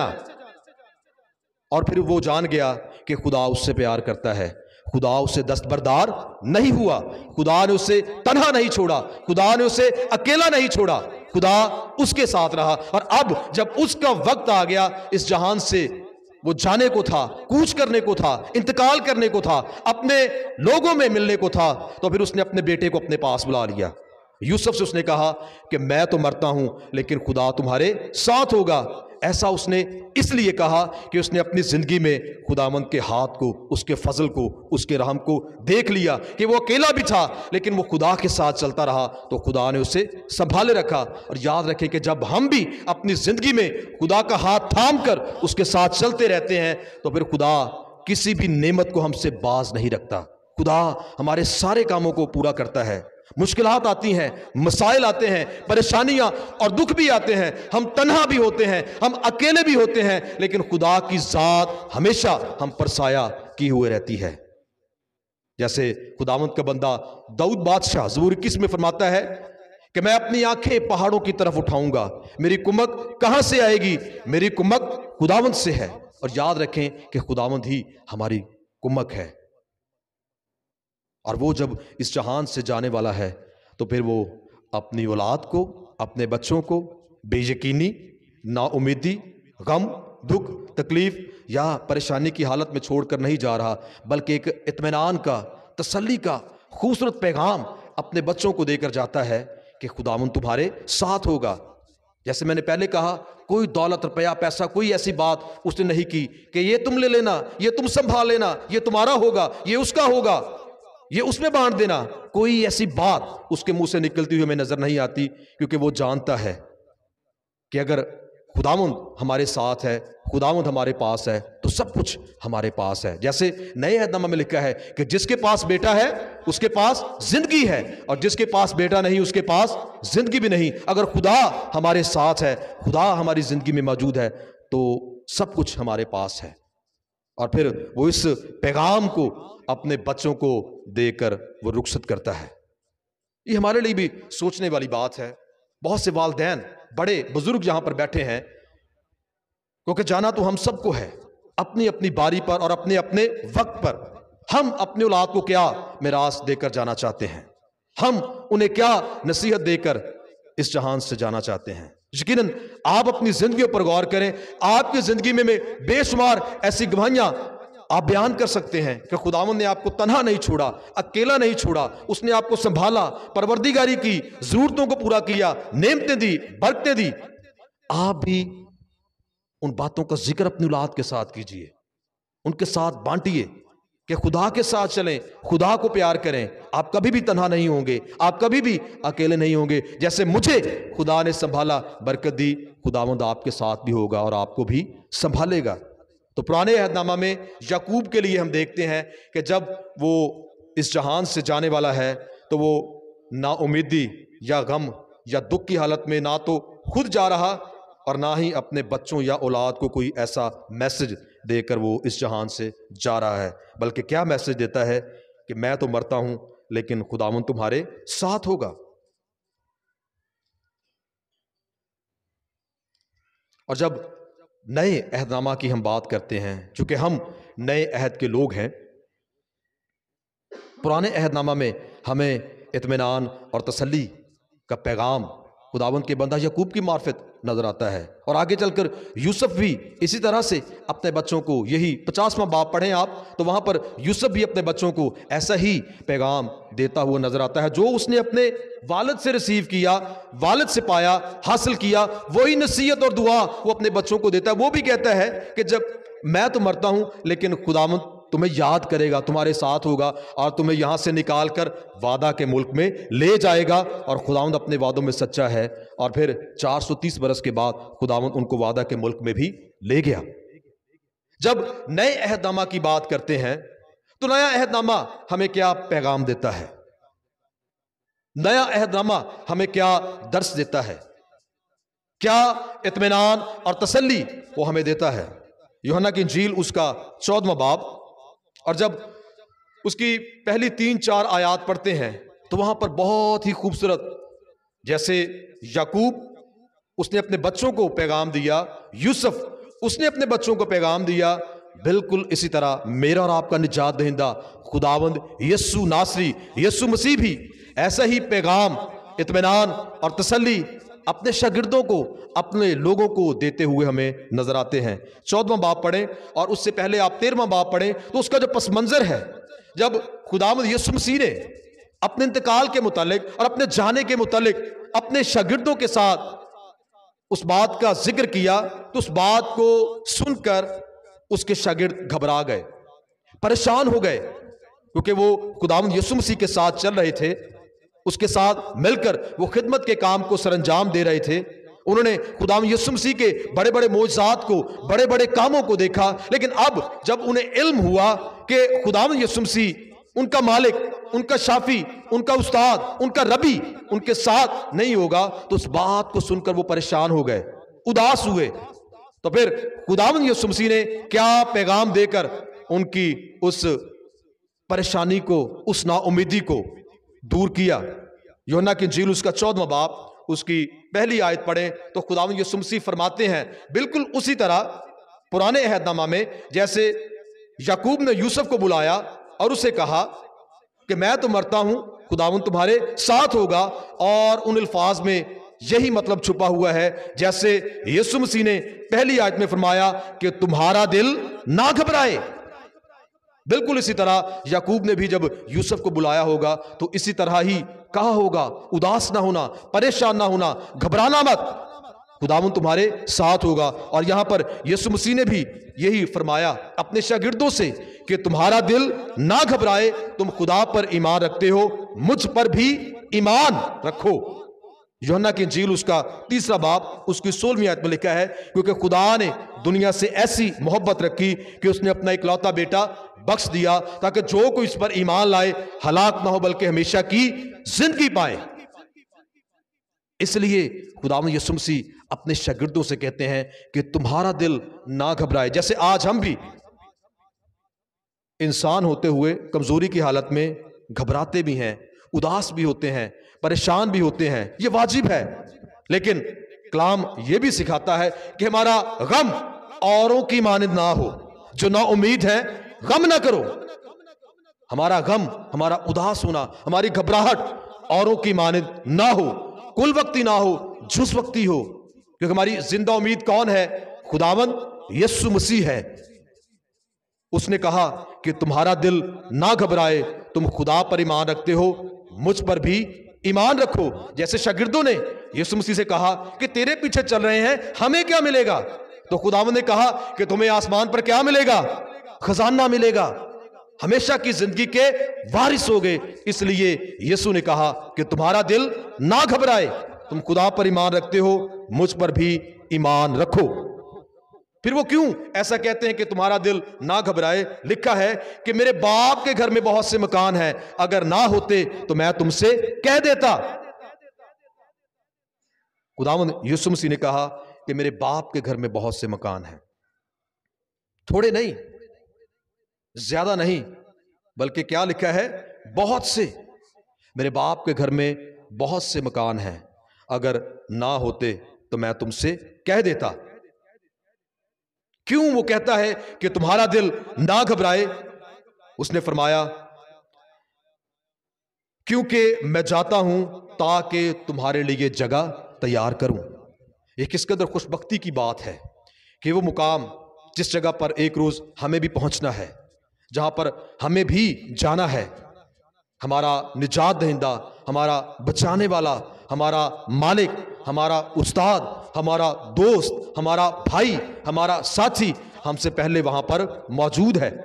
और फिर वो जान गया कि खुदा उससे प्यार करता है। खुदा उससे दस्तबरदार नहीं हुआ, खुदा ने उसे तन्हा नहीं छोड़ा, खुदा ने उसे अकेला नहीं छोड़ा, खुदा उसके साथ रहा। और अब जब उसका वक्त आ गया, इस जहान से वो जाने को था, कूच करने को था, इंतकाल करने को था, अपने लोगों में मिलने को था, तो फिर उसने अपने बेटे को अपने पास बुला लिया। यूसुफ से उसने कहा कि मैं तो मरता हूं, लेकिन खुदा तुम्हारे साथ होगा। ऐसा उसने इसलिए कहा कि उसने अपनी जिंदगी में खुदावंद के हाथ को, उसके फजल को, उसके रहम को देख लिया कि वो अकेला भी था, लेकिन वो खुदा के साथ चलता रहा, तो खुदा ने उसे संभाले रखा। और याद रखें कि जब हम भी अपनी जिंदगी में खुदा का हाथ थाम कर उसके साथ चलते रहते हैं, तो फिर खुदा किसी भी नेमत को हमसे बाज नहीं रखता। खुदा हमारे सारे कामों को पूरा करता है। मुश्किलात आती हैं, मसाइल आते हैं, परेशानियां और दुख भी आते हैं, हम तन्हा भी होते हैं, हम अकेले भी होते हैं, लेकिन खुदा की जात हमेशा हम पर साया की हुए रहती है। जैसे खुदावंद का बंदा दाऊद बादशाह ज़बूर इक्कीस में फरमाता है कि मैं अपनी आंखें पहाड़ों की तरफ उठाऊंगा, मेरी कुमक कहां से आएगी? मेरी कुमक खुदावंद से है। और याद रखें कि खुदावंद ही हमारी कुमक है। और वो जब इस जहान से जाने वाला है, तो फिर वो अपनी औलाद को, अपने बच्चों को बेयकीनी, नाउमीदी, गम, दुख, तकलीफ या परेशानी की हालत में छोड़कर नहीं जा रहा, बल्कि एक इत्मीनान का, तसल्ली का खूबसूरत पैगाम अपने बच्चों को देकर जाता है कि खुदावंद तुम्हारे साथ होगा। जैसे मैंने पहले कहा, कोई दौलत, रुपया, पैसा, कोई ऐसी बात उसने नहीं की कि ये तुम ले लेना, ये तुम संभाल लेना, ये तुम्हारा होगा, ये उसका होगा, ये उसमें बांट देना। कोई ऐसी बात उसके मुंह से निकलती हुई हमें नजर नहीं आती, क्योंकि वो जानता है कि अगर खुदावंद हमारे साथ है, खुदावंद हमारे पास है, तो सब कुछ हमारे पास है। जैसे नए अहदनामा में लिखा है कि जिसके पास बेटा है उसके पास जिंदगी है, और जिसके पास बेटा नहीं उसके पास जिंदगी भी नहीं। अगर खुदा हमारे साथ है, खुदा हमारी जिंदगी में मौजूद है, तो सब कुछ हमारे पास है। और फिर वो इस पैगाम को अपने बच्चों को देकर वो रुखसत करता है। ये हमारे लिए भी सोचने वाली बात है। बहुत से वालिदैन, बड़े बुजुर्ग यहां पर बैठे हैं, क्योंकि जाना तो हम सबको है, अपनी अपनी बारी पर और अपने अपने वक्त पर। हम अपने औलाद को क्या मिरास देकर जाना चाहते हैं, हम उन्हें क्या नसीहत देकर इस जहान से जाना चाहते हैं। यकीनन आप अपनी जिंदगी पर गौर करें। आपकी जिंदगी में, में बेशुमार ऐसी गवाहियां आप बयान कर सकते हैं कि खुदावंद ने आपको तन्हा नहीं छोड़ा, अकेला नहीं छोड़ा, उसने आपको संभाला, परवरदिगारी की, जरूरतों को पूरा किया, नेमतें दी, बरकतें दी। आप भी उन बातों का जिक्र अपनी औलाद के साथ कीजिए, उनके साथ बांटिए, कि खुदा के साथ चलें, खुदा को प्यार करें। आप कभी भी तन्हा नहीं होंगे, आप कभी भी अकेले नहीं होंगे। जैसे मुझे खुदा ने संभाला, बरकत दी, खुदावंद आपके साथ भी होगा और आपको भी संभालेगा। तो पुराने अहदनामा में याकूब के लिए हम देखते हैं कि जब वो इस जहान से जाने वाला है तो वो नाउमीदी या गम या दुख की हालत में ना तो खुद जा रहा और ना ही अपने बच्चों या औलाद को कोई ऐसा मैसेज देकर वो इस जहान से जा रहा है, बल्कि क्या मैसेज देता है कि मैं तो मरता हूं लेकिन खुदावंद तुम्हारे साथ होगा। और जब नए अहदनामा की हम बात करते हैं, चूंकि हम नए अहद के लोग हैं, पुराने अहदनामा में हमें इत्मीनान और तसल्ली का पैगाम खुदावंद के बंदा याकूब की मार्फत नजर आता है। और आगे चलकर यूसुफ भी इसी तरह से अपने बच्चों को, यही पचासवां बाब पढ़ें आप तो वहां पर यूसुफ भी अपने बच्चों को ऐसा ही पैगाम देता हुआ नजर आता है जो उसने अपने वालिद से रिसीव किया, वालिद से पाया, हासिल किया, वही नसीहत और दुआ वो अपने बच्चों को देता है। वो भी कहता है कि जब मैं तो मरता हूं लेकिन खुदावंद तुम्हें याद करेगा, तुम्हारे साथ होगा और तुम्हें यहां से निकाल कर वादा के मुल्क में ले जाएगा। और खुदावंद अपने वादों में सच्चा है और फिर चार सौ तीस बरस के बाद खुदावंद उनको वादा के मुल्क में भी ले गया। जब नए अहदनामा की बात करते हैं तो नया अहदनामा हमें क्या पैगाम देता है, नया अहदनामा हमें क्या दर्स देता है, क्या इत्मीनान और तसल्ली वो हमें देता है। यूहन्ना की इंजील उसका चौदहवां बाब और जब उसकी पहली तीन चार आयात पढ़ते हैं तो वहां पर बहुत ही खूबसूरत, जैसे याकूब उसने अपने बच्चों को पैगाम दिया, यूसुफ उसने अपने बच्चों को पैगाम दिया, बिल्कुल इसी तरह मेरा और आपका निजात दहिंदा खुदावंद यीशु नासरी, यीशु मसीह भी ऐसा ही पैगाम, इत्मीनान और तसल्ली अपने शागिर्दों को, अपने लोगों को देते हुए हमें नजर आते हैं। चौदहवां बाब पढ़ें और उससे पहले आप तेरहवां बाब पढ़ें तो उसका जो पस मंजर है, जब खुदावंद यीशु मसीह ने अपने इंतकाल के मुतालिक और अपने जाने के मुतालिक अपने शागिर्दों के साथ उस बात का जिक्र किया तो उस बात को सुनकर उसके शागिर्द घबरा गए, परेशान हो गए, क्योंकि वो खुदावंद यीशु मसीह के साथ चल रहे थे, उसके साथ मिलकर वो खिदमत के काम को सरंजाम दे रहे थे। उन्होंने खुदावंद यीशु मसीह के बड़े बड़े मोजज़ात को, बड़े बड़े कामों को देखा, लेकिन अब जब उन्हें इल्म हुआ कि खुदावंद यीशु मसीह उनका मालिक, उनका शाफी, उनका उस्ताद, उनका रबी उनके साथ नहीं होगा, तो उस बात को सुनकर वो परेशान हो गए, उदास हुए। तो फिर खुदावंद यीशु मसीह ने क्या पैगाम देकर उनकी उस परेशानी को, उस नाउमीदी को दूर किया। यूहन्ना की इंजील उसका चौदहवां बाब उसकी पहली आयत पढ़ें तो खुदावंद यीशु मसीह फरमाते हैं, बिल्कुल उसी तरह पुराने अहदनामा में जैसे याकूब ने यूसुफ को बुलाया और उसे कहा कि मैं तो मरता हूं, खुदावंद तुम्हारे साथ होगा, और उन अल्फाज में यही मतलब छुपा हुआ है जैसे यीशु मसीह ने पहली आयत में फरमाया कि तुम्हारा दिल ना घबराए। बिल्कुल इसी तरह याकूब ने भी जब यूसुफ को बुलाया होगा तो इसी तरह ही कहा होगा, उदास ना होना, परेशान ना होना, घबराना मत, खुदावंद तुम्हारे साथ होगा। और यहां पर यीशु मसीह ने भी यही फरमाया अपने शागिर्दों से कि तुम्हारा दिल ना घबराए, तुम खुदा पर ईमान रखते हो, मुझ पर भी ईमान रखो। यूहन्ना की इंजील उसका तीसरा बाब उसकी सोलहवीं आयत में लिखा है, क्योंकि खुदा ने दुनिया से ऐसी मोहब्बत रखी कि उसने अपना इकलौता बेटा बख्श दिया ताकि जो कोई इस पर ईमान लाए हलाक ना हो बल्कि हमेशा की जिंदगी पाए। इसलिए खुदावंद यीशु मसीह अपने शागिर्दों से कहते हैं कि तुम्हारा दिल ना घबराए। जैसे आज हम भी इंसान होते हुए कमजोरी की हालत में घबराते भी हैं, उदास भी होते हैं, परेशान भी होते हैं, ये वाजिब है। लेकिन कलाम ये भी सिखाता है कि हमारा गम औरों की मानिंद ना हो, जो ना उम्मीद है गम ना करो। हमारा गम, हमारा उदास होना, हमारी घबराहट औरों की मानिंद ना हो, कुल वक्ती ना हो, जुस वक्ती हो, क्योंकि हमारी जिंदा उम्मीद कौन है? खुदावंद यीशु मसीह है। उसने कहा कि तुम्हारा दिल ना घबराए, तुम खुदा पर ईमान रखते हो, मुझ पर भी ईमान रखो। जैसे शागिर्दों ने यीशु मसीह से कहा कि तेरे पीछे चल रहे हैं, हमें क्या मिलेगा? तो खुदावंद ने कहा कि तुम्हें आसमान पर क्या मिलेगा? खजाना मिलेगा। हमेशा की जिंदगी के वारिस हो गए। इसलिए यीशु ने कहा कि तुम्हारा दिल ना घबराए, तुम खुदा पर ईमान रखते हो, मुझ पर भी ईमान रखो। फिर वो क्यों ऐसा कहते हैं कि तुम्हारा दिल ना घबराए? लिखा है कि मेरे बाप के घर में बहुत से मकान हैं, अगर ना होते तो मैं तुमसे कह देता। खुदावंद यीशु मसीह ने कहा कि मेरे बाप के घर में बहुत से मकान हैं, थोड़े नहीं, ज्यादा नहीं, बल्कि क्या लिखा है? बहुत से। मेरे बाप के घर में बहुत से मकान हैं, अगर ना होते तो मैं तुमसे कह देता। क्यों वो कहता है कि तुम्हारा दिल ना घबराए? उसने फरमाया क्योंकि मैं जाता हूं ताकि तुम्हारे लिए जगह तैयार करूं। ये किस कदर खुशबख्ती की बात है कि वो मुकाम जिस जगह पर एक रोज हमें भी पहुंचना है, जहां पर हमें भी जाना है, हमारा निजात दहिंदा, हमारा बचाने वाला, हमारा मालिक, हमारा उस्ताद, हमारा दोस्त, हमारा भाई, हमारा साथी हमसे पहले वहां पर मौजूद है।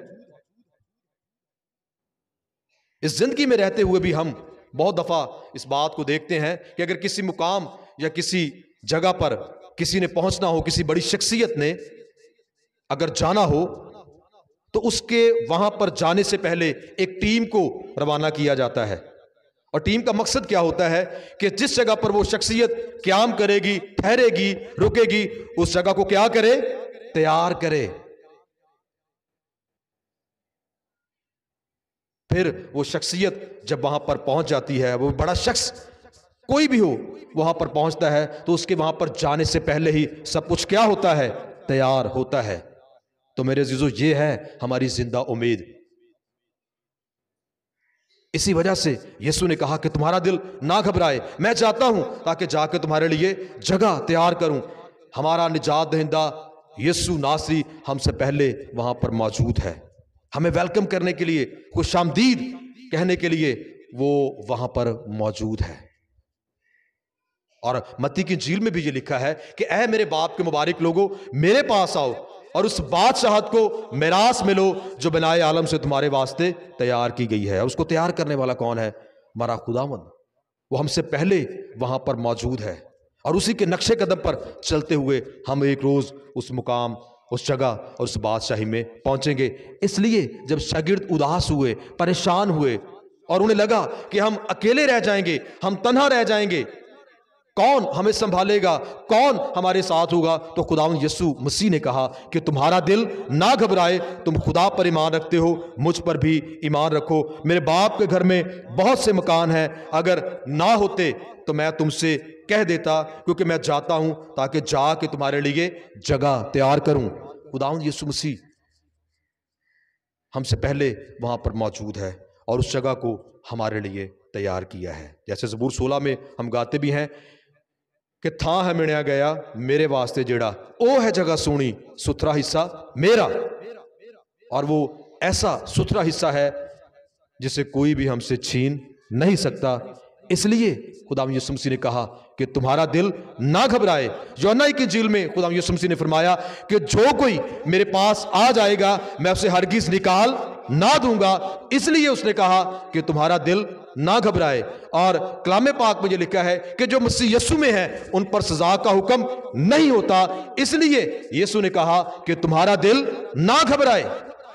इस जिंदगी में रहते हुए भी हम बहुत दफा इस बात को देखते हैं कि अगर किसी मुकाम या किसी जगह पर किसी ने पहुंचना हो, किसी बड़ी शख्सियत ने अगर जाना हो, तो उसके वहां पर जाने से पहले एक टीम को रवाना किया जाता है। और टीम का मकसद क्या होता है कि जिस जगह पर वो शख्सियत क़याम करेगी, ठहरेगी, रुकेगी, उस जगह को क्या करे? तैयार करे। फिर वो शख्सियत जब वहां पर पहुंच जाती है, वो बड़ा शख्स कोई भी हो वहां पर पहुंचता है, तो उसके वहां पर जाने से पहले ही सब कुछ क्या होता है? तैयार होता है। तो मेरे अजीजों, ये है हमारी जिंदा उम्मीद। इसी वजह से यीशु ने कहा कि तुम्हारा दिल ना घबराए, मैं चाहता हूं ताकि जाकर तुम्हारे लिए जगह तैयार करूं। हमारा निजात दहिंदा यीशु नासरी हमसे पहले वहां पर मौजूद है, हमें वेलकम करने के लिए, खुशामदीद कहने के लिए वो वहां पर मौजूद है। और मत्ती की इंजील में भी ये लिखा है कि ऐ मेरे बाप के मुबारक लोगों, मेरे पास आओ और उस बादशाहत को मिरास में लो जो बनाए आलम से तुम्हारे वास्ते तैयार की गई है। और उसको तैयार करने वाला कौन है? हमारा खुदावंद। वो हमसे पहले वहां पर मौजूद है और उसी के नक्शे कदम पर चलते हुए हम एक रोज उस मुकाम, उस जगह और उस बादशाही में पहुंचेंगे। इसलिए जब शागिर्द उदास हुए, परेशान हुए और उन्हें लगा कि हम अकेले रह जाएंगे, हम तन्हा रह जाएंगे, कौन हमें संभालेगा, कौन हमारे साथ होगा, तो खुदावंद यीशु मसीह ने कहा कि तुम्हारा दिल ना घबराए, तुम खुदा पर ईमान रखते हो, मुझ पर भी ईमान रखो। मेरे बाप के घर में बहुत से मकान हैं, अगर ना होते तो मैं तुमसे कह देता, क्योंकि मैं जाता हूं ताकि जाके तुम्हारे लिए जगह तैयार करूं। खुदावंद यीशु मसीह हमसे पहले वहां पर मौजूद है और उस जगह को हमारे लिए तैयार किया है। जैसे ज़बूर सोलह में हम गाते भी हैं कि था है मिणया गया मेरे वास्ते जेड़ा, ओ है जगह सोनी सुथरा हिस्सा मेरा। और वो ऐसा सुथरा हिस्सा है जिसे कोई भी हमसे छीन नहीं सकता। इसलिए खुदावंद यीशु मसीह ने कहा कि तुम्हारा दिल ना घबराए। यूहन्ना की इंजील में खुदावंद यीशु मसीह ने फरमाया कि जो कोई मेरे पास आ जाएगा मैं उसे हरगिज निकाल ना दूंगा। इसलिए उसने कहा कि तुम्हारा दिल ना घबराए। और कलामे पाक में यह लिखा है कि जो मसीह यीशु में है उन पर सजा का हुक्म नहीं होता। इसलिए यीशु ने कहा कि तुम्हारा दिल ना घबराए।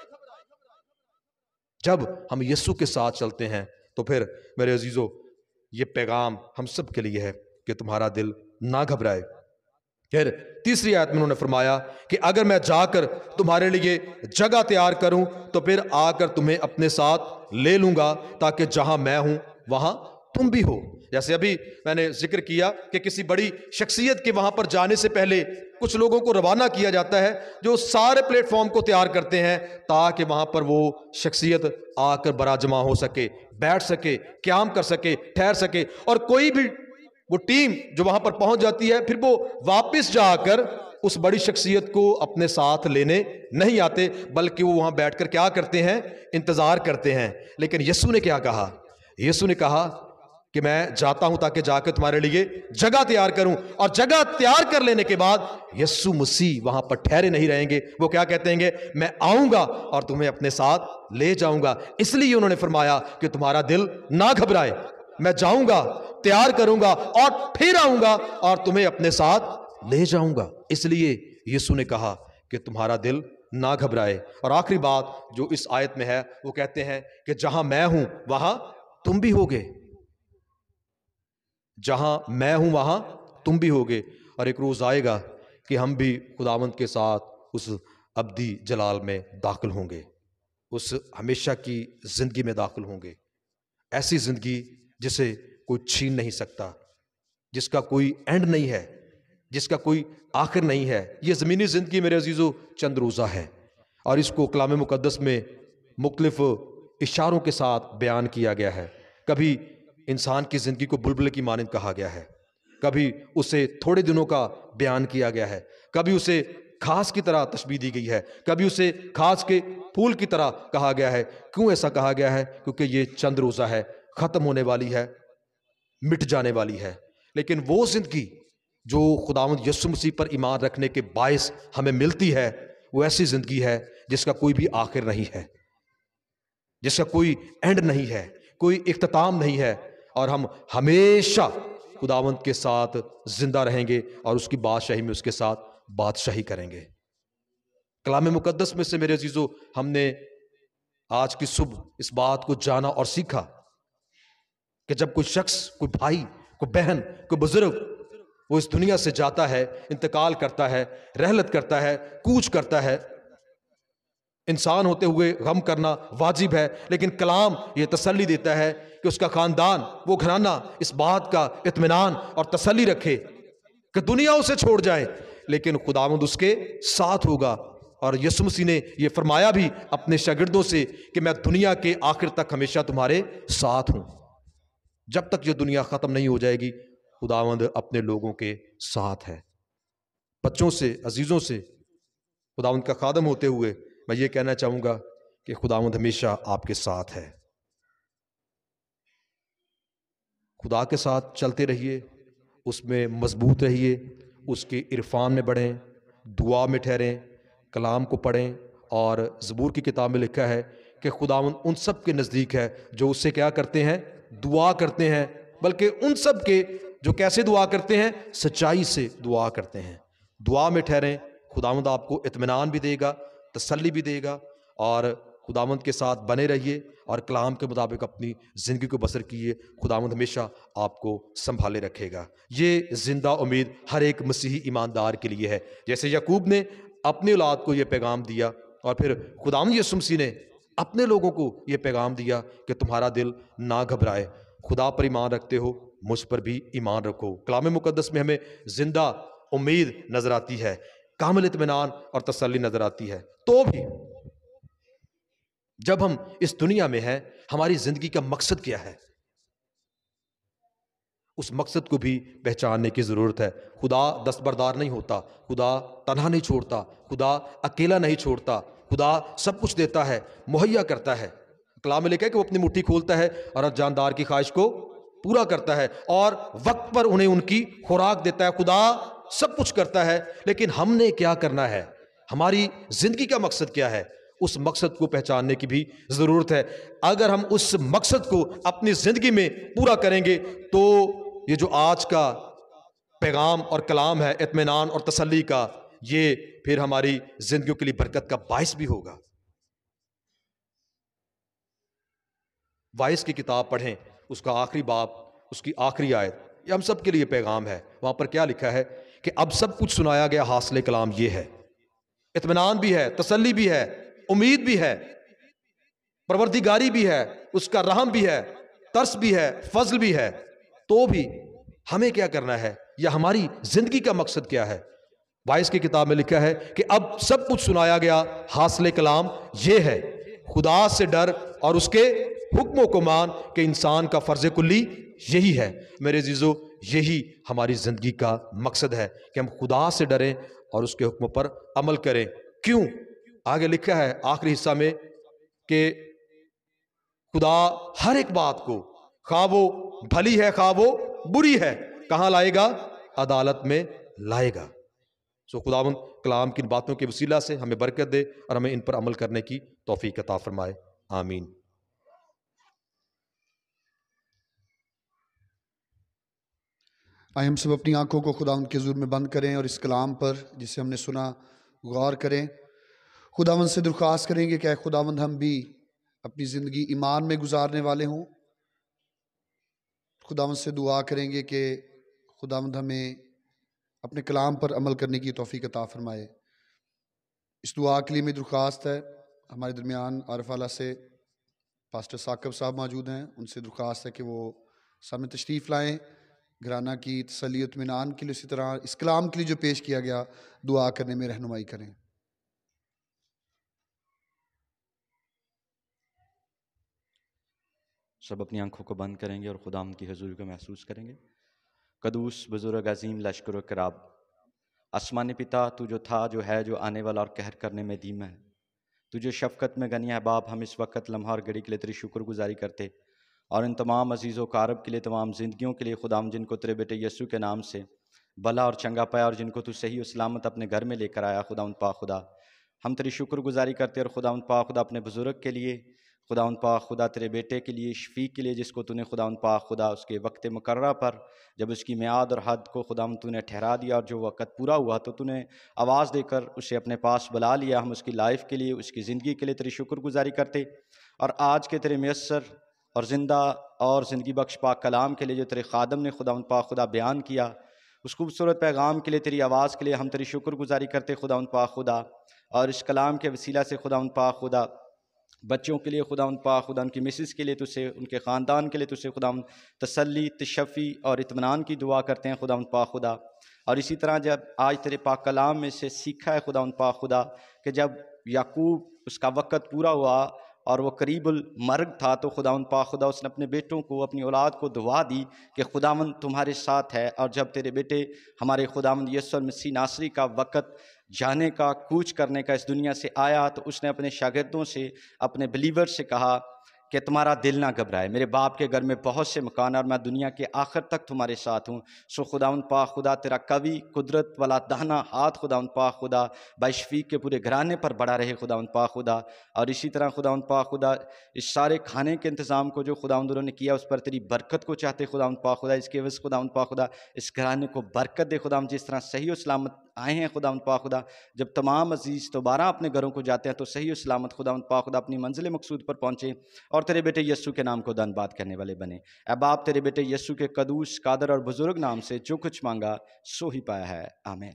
जब हम यीशु के साथ चलते हैं तो फिर मेरे अजीजों, ये पैगाम हम सब के लिए है कि तुम्हारा दिल ना घबराए। फिर तीसरी आयत में उन्होंने फरमाया कि अगर मैं जाकर तुम्हारे लिए जगह तैयार करूं तो फिर आकर तुम्हें अपने साथ ले लूंगा ताकि जहां मैं हूं वहां तुम भी हो। जैसे अभी मैंने जिक्र किया कि किसी बड़ी शख्सियत के वहां पर जाने से पहले कुछ लोगों को रवाना किया जाता है जो सारे प्लेटफॉर्म को तैयार करते हैं ताकि वहां पर वो शख्सियत आकर बराजमा हो सके, बैठ सके, क़याम कर सके, ठहर सके। और कोई भी वो टीम जो वहां पर पहुंच जाती है फिर वो वापस जाकर उस बड़ी शख्सियत को अपने साथ लेने नहीं आते, बल्कि वो वहां बैठकर क्या करते हैं? इंतजार करते हैं। लेकिन यीशु ने क्या कहा? यीशु ने कहा कि मैं जाता हूं ताकि जाकर तुम्हारे लिए जगह तैयार करूं, और जगह तैयार कर लेने के बाद यीशु मसीह वहां पर ठहरे नहीं रहेंगे। वो क्या कहते हैं? मैं आऊंगा और तुम्हें अपने साथ ले जाऊंगा। इसलिए उन्होंने फरमाया कि तुम्हारा दिल ना घबराए, मैं जाऊंगा, तैयार करूंगा और फिर आऊंगा और तुम्हें अपने साथ ले जाऊंगा। इसलिए यीशु ने कहा कि तुम्हारा दिल ना घबराए। और आखिरी बात जो इस आयत में है वो कहते हैं कि जहां मैं हूं वहां तुम भी होगे, जहां मैं हूं वहां तुम भी होगे। और एक रोज आएगा कि हम भी खुदावंद के साथ उस अब्दी जलाल में दाखिल होंगे, उस हमेशा की जिंदगी में दाखिल होंगे। ऐसी जिंदगी जिसे कोई छीन नहीं सकता, जिसका कोई एंड नहीं है, जिसका कोई आखिर नहीं है। ये ज़मीनी ज़िंदगी मेरे अजीज़ों चंद रोज़ा है, और इसको कलाम मुक़द्दस में मुख्तलिफ इशारों के साथ बयान किया गया है। कभी इंसान की ज़िंदगी को बुलबुले की मानंद कहा गया है, कभी उसे थोड़े दिनों का बयान किया गया है, कभी उसे घास की तरह तशबीह दी गई है, कभी उसे घास के फूल की तरह कहा गया है। क्यों ऐसा कहा गया है? क्योंकि ये चंद रोज़ा है, ख़त्म होने वाली है, मिट जाने वाली है। लेकिन वो ज़िंदगी जो खुदावंद यीशु मसीह पर ईमान रखने के बायस हमें मिलती है, वो ऐसी ज़िंदगी है जिसका कोई भी आखिर नहीं है, जिसका कोई एंड नहीं है, कोई इख्तिताम नहीं है, और हम हमेशा खुदावंद के साथ जिंदा रहेंगे और उसकी बादशाही में उसके साथ बादशाही करेंगे। कलाम मुकद्दस में से मेरे अजीजों हमने आज की सुबह इस बात को जाना और सीखा कि जब कोई शख्स, कोई भाई, कोई बहन, कोई बुजुर्ग वो इस दुनिया से जाता है, इंतकाल करता है, रहलत करता है, कूच करता है, इंसान होते हुए गम करना वाजिब है। लेकिन कलाम ये तसल्ली देता है कि उसका खानदान, वो घराना इस बात का इत्मीनान और तसल्ली रखे कि दुनिया उसे छोड़ जाए लेकिन खुदावंद उसके साथ होगा। और यीशु मसीह ने यह फरमाया भी अपने शागिर्दों से कि मैं दुनिया के आखिर तक हमेशा तुम्हारे साथ हूं। जब तक ये दुनिया खत्म नहीं हो जाएगी, खुदावंद अपने लोगों के साथ है। बच्चों से, अजीजों से, खुदावंद का खादम होते हुए मैं ये कहना चाहूंगा कि खुदावंद हमेशा आपके साथ है। खुदा के साथ चलते रहिए, उसमें मजबूत रहिए, उसके इरफान में बढ़ें, दुआ में ठहरें, कलाम को पढ़ें। और ज़बूर की किताब में लिखा है कि खुदावंद उन सब के नज़दीक है जो उससे क्या करते हैं? दुआ करते हैं। बल्कि उन सब के जो कैसे दुआ करते हैं? सच्चाई से दुआ करते हैं। दुआ में ठहरें, खुदावंद आपको इत्मीनान भी देगा, तसल्ली भी देगा, और खुदावंद के साथ बने रहिए और कलाम के मुताबिक अपनी ज़िंदगी को बसर कीजिए। खुदावंद हमेशा आपको संभाले रखेगा। ये जिंदा उम्मीद हर एक मसीही ईमानदार के लिए है। जैसे याकूब ने अपने औलाद को ये पैगाम दिया और फिर खुदावंद यीशु मसीह ने अपने लोगों को ये पैगाम दिया कि तुम्हारा दिल ना घबराए, खुदा पर ईमान रखते हो, मुझ पर भी ईमान रखो। कलाम मुकद्दस में हमें जिंदा उम्मीद नजर आती है, कामिल इत्मीनान और तसल्ली नजर आती है। तो भी जब हम इस दुनिया में हैं, हमारी जिंदगी का मकसद क्या है? उस मकसद को भी पहचानने की जरूरत है। खुदा दस्तबरदार नहीं होता, खुदा तन्हा नहीं छोड़ता, खुदा अकेला नहीं छोड़ता, खुदा सब कुछ देता है, मुहैया करता है। कलाम में लिखा है कि वो अपनी मुट्ठी खोलता है और जानदार की ख्वाहिश को पूरा करता है और वक्त पर उन्हें उनकी खुराक देता है। खुदा सब कुछ करता है, लेकिन हमने क्या करना है? हमारी जिंदगी का मकसद क्या है? उस मकसद को पहचानने की भी जरूरत है। अगर हम उस मकसद को अपनी जिंदगी में पूरा करेंगे तो ये जो आज का पैगाम और कलाम है इत्मीनान और तसल्ली का, ये फिर हमारी जिंदगियों के लिए बरकत का बाइस भी होगा। वाइस की किताब पढ़ें, उसका आखिरी बाब, उसकी आखिरी आयत, ये हम सब के लिए पैगाम है। वहां पर क्या लिखा है कि अब सब कुछ सुनाया गया हासिल कलाम ये है, इत्मीनान भी है, तसल्ली भी है, उम्मीद भी है, परवरदिगारी भी है, उसका रहम भी है, तरस भी है, फजल भी है। तो भी हमें क्या करना है, या हमारी जिंदगी का मकसद क्या है? वाइस की किताब में लिखा है कि अब सब कुछ सुनाया गया हासिल कलाम ये है, खुदा से डर और उसके हुक्मों को मान कि इंसान का फर्ज कुल्ली यही है। मेरे अजीजों, यही हमारी जिंदगी का मकसद है कि हम खुदा से डरें और उसके हुक्मों पर अमल करें। क्यों? आगे लिखा है आखिरी हिस्सा में कि खुदा हर एक बात को, खा वो भली है खा वो बुरी है, कहाँ लाएगा? अदालत में लाएगा। सो खुदावंद कलाम की इन बातों के वसीला से हमें बरकत दे और हमें इन पर अमल करने की तौफीक अता फरमाए। आमीन। आए हम सब अपनी आंखों को खुदावंद के हुजूर में बंद करें और इस कलाम पर जिसे हमने सुना गौर करें। खुदावंद से दरख्वास्त करेंगे कि खुदावंद हम भी अपनी ज़िंदगी ईमान में गुजारने वाले हों। खुदावंद से दुआ करेंगे कि खुदावंद हमें अपने कलाम पर अमल करने की तौफीक अता फरमाए। इस दुआ के लिए मेरी दरख्वास्त है, हमारे दरमियान आरफ आला से पास्टर साकिब साहब मौजूद हैं, उनसे दरख्वास्त है कि वो सामने तशरीफ़ लाएँ, घराना की तसल्ली और इत्मीनान के लिए, इसी तरह इस कलाम के लिए जो पेश किया गया दुआ करने में रहनुमाई करें। सब अपनी आंखों को बंद करेंगे और खुदाम की हजूरी को महसूस करेंगे। कदूस बुजुर्ग अजीम लश्कर कराब, आसमानी पिता, तू जो था, जो है, जो आने वाला और कहर करने में धीमा है, तू जो शफ़क़त में गनी है बाप, हम इस वक्त लम्हा और घड़ी के लिए तेरी शुक्रगुजारी करते और इन तमाम अजीज़ व कारब के लिए, तमाम ज़िंदगियों के लिए खुदाम, जिनको तेरे बेटे यीशु के नाम से भला और चंगा पाया और जिनको तू सही और सलामत अपने घर में लेकर आया, खुदावंद पाक खुदा, हम तेरी शुक्रगुजारी करते और खुदावंद पाक खुदा अपने बुज़ुर्ग के लिए, खुदावंद पाक खुदा तेरे बेटे के लिए, शफ़ी के लिए, जिसको तूने खुदावंद पाक खुदा उसके वक्त मुकर्रर पर जब उसकी मियाद और हद को खुदावंद तूने ठहरा दिया और जो वक़्त पूरा हुआ तो तूने आवाज़ देकर उसे अपने पास बुला लिया। हम उसकी लाइफ के लिए, उसकी ज़िंदगी के लिए तेरी शुक्रगुजारी करते और आज के तेरे मैसर और ज़िंदा और ज़िंदगी बख्श पाक कलाम के लिए जो तेरे खादम ने खुदावंद पाक खुदा बयान किया, उस खूबसूरत पैगाम के लिए, तेरी आवाज़ के लिए हम तेरी शुक्रगुजारी करते खुदावंद पाक खुदा। और इस कलाम के वसीला से खुदावंद पाक खुदा बच्चों के लिए, खुदावंद पाक खुदा उनकी मिसेस के लिए तुझसे, उनके ख़ानदान के लिए तुझसे खुदावंद तसल्ली, तशफ़ी और इत्मीनान की दुआ करते हैं खुदावंद पाक खुदा। और इसी तरह जब आज तेरे पाक कलाम में से सीखा है खुदावंद पाक खुदा कि जब याकूब उसका वक़्त पूरा हुआ और वो करीबुल मर्ग था तो खुदावंद पाक खुदा उसने अपने बेटों को, अपनी औलाद को दुआ दी कि खुदावंद तुम्हारे साथ है। और जब तेरे बेटे हमारे खुदावंद यीशु मसीह नासरी का वक़्त जाने का, कूच करने का इस दुनिया से आया तो उसने अपने शागिर्दों से, अपने बिलीवर से कहा कि तुम्हारा दिल ना घबराए, मेरे बाप के घर में बहुत से मकान और मैं दुनिया के आखिर तक तुम्हारे साथ हूँ। सो खुदावंद पाक खुदा तेरा कवि कुदरत वाला दाहना हाथ खुदावंद पाक खुदा बाशफीक के पूरे घराने पर बड़ा रहे खुदावंद पाक खुदा। और इसी तरह खुदावंद पाक खुदा इस सारे खाने के इंतज़ाम को जो खुदावंद उन्होंने किया उस पर तेरी बरकत को चाहते खुदावंद पाक खुदा। इसके वजह खुदावंद पाक खुदा इस घराने को बरकत दे खुदावंद, जिस तरह सही और सलामत आए हैं खुदावंद पाक खुदा, जब तमाम अजीज़ दोबारा अपने घरों को जाते हैं तो सही और सलामत खुदावंद पाक खुदा अपनी मंजिल मकसूद पर पहुँचे और तेरे बेटे यीशु के नाम को धन्यवाद करने वाले बने। ऐ बाप, तेरे बेटे यीशु के कदूस, कादर और बुजुर्ग नाम से जो कुछ मांगा सो ही पाया है। आमीन।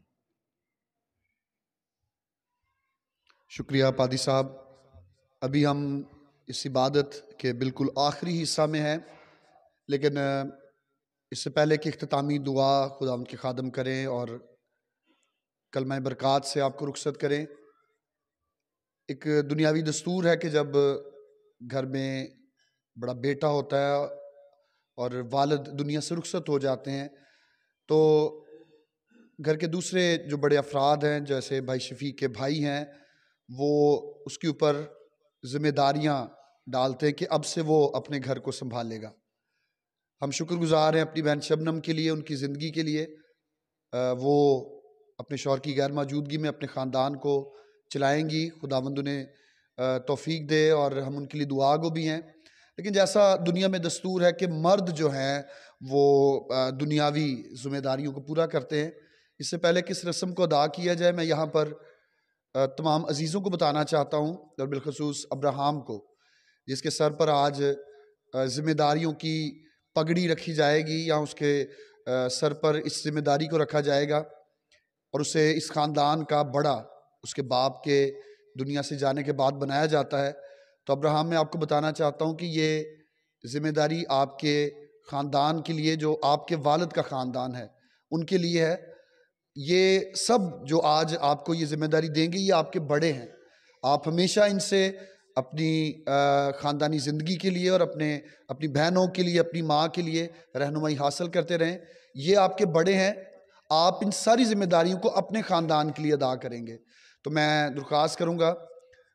शुक्रिया पादी साहब। अभी हम इस इबादत के बिल्कुल आखिरी हिस्सा में हैं, लेकिन इससे पहले कि इख्तितामी दुआ खुदावंद के खादम करें और कलमा बरक़ात से आपको रुखसत करें, एक दुनियावी दस्तूर है कि जब घर में बड़ा बेटा होता है और वालिद दुनिया से रुखसत हो जाते हैं तो घर के दूसरे जो बड़े अफराद हैं, जैसे भाई शफीक के भाई हैं, वो उसके ऊपर ज़िम्मेदारियां डालते हैं कि अब से वो अपने घर को संभालेगा। हम शुक्रगुजार हैं अपनी बहन शबनम के लिए, उनकी ज़िंदगी के लिए। वो अपने शौहर की गैर मौजूदगी में अपने ख़ानदान को चलाएंगी, खुदावंद उन्हें तौफीक दे और हम उनके लिए दुआ गो भी हैं। लेकिन जैसा दुनिया में दस्तूर है कि मर्द जो हैं वो दुनियावी ज़िम्मेदारियों को पूरा करते हैं, इससे पहले कि इस रस्म को अदा किया जाए मैं यहाँ पर तमाम अजीज़ों को बताना चाहता हूँ और बिलखसूस अब्राहम को, जिसके सर पर आज ज़िम्मेदारियों की पगड़ी रखी जाएगी या उसके सर पर इस ज़िम्मेदारी को रखा जाएगा और उसे इस ख़ानदान का बड़ा उसके बाप के दुनिया से जाने के बाद बनाया जाता है। तो अब्राहम, मैं आपको बताना चाहता हूँ कि ये ज़िम्मेदारी आपके ख़ानदान के लिए, जो आपके वालिद का ख़ानदान है उनके लिए है। ये सब जो आज आपको ये ज़िम्मेदारी देंगे ये आपके बड़े हैं। आप हमेशा इनसे अपनी ख़ानदानी ज़िंदगी के लिए और अपने अपनी बहनों के लिए, अपनी माँ के लिए रहनुमाई हासिल करते रहें। ये आपके बड़े हैं, आप इन सारी ज़िम्मेदारियों को अपने ख़ानदान के लिए अदा करेंगे। तो मैं दरख्वास्त करूँगा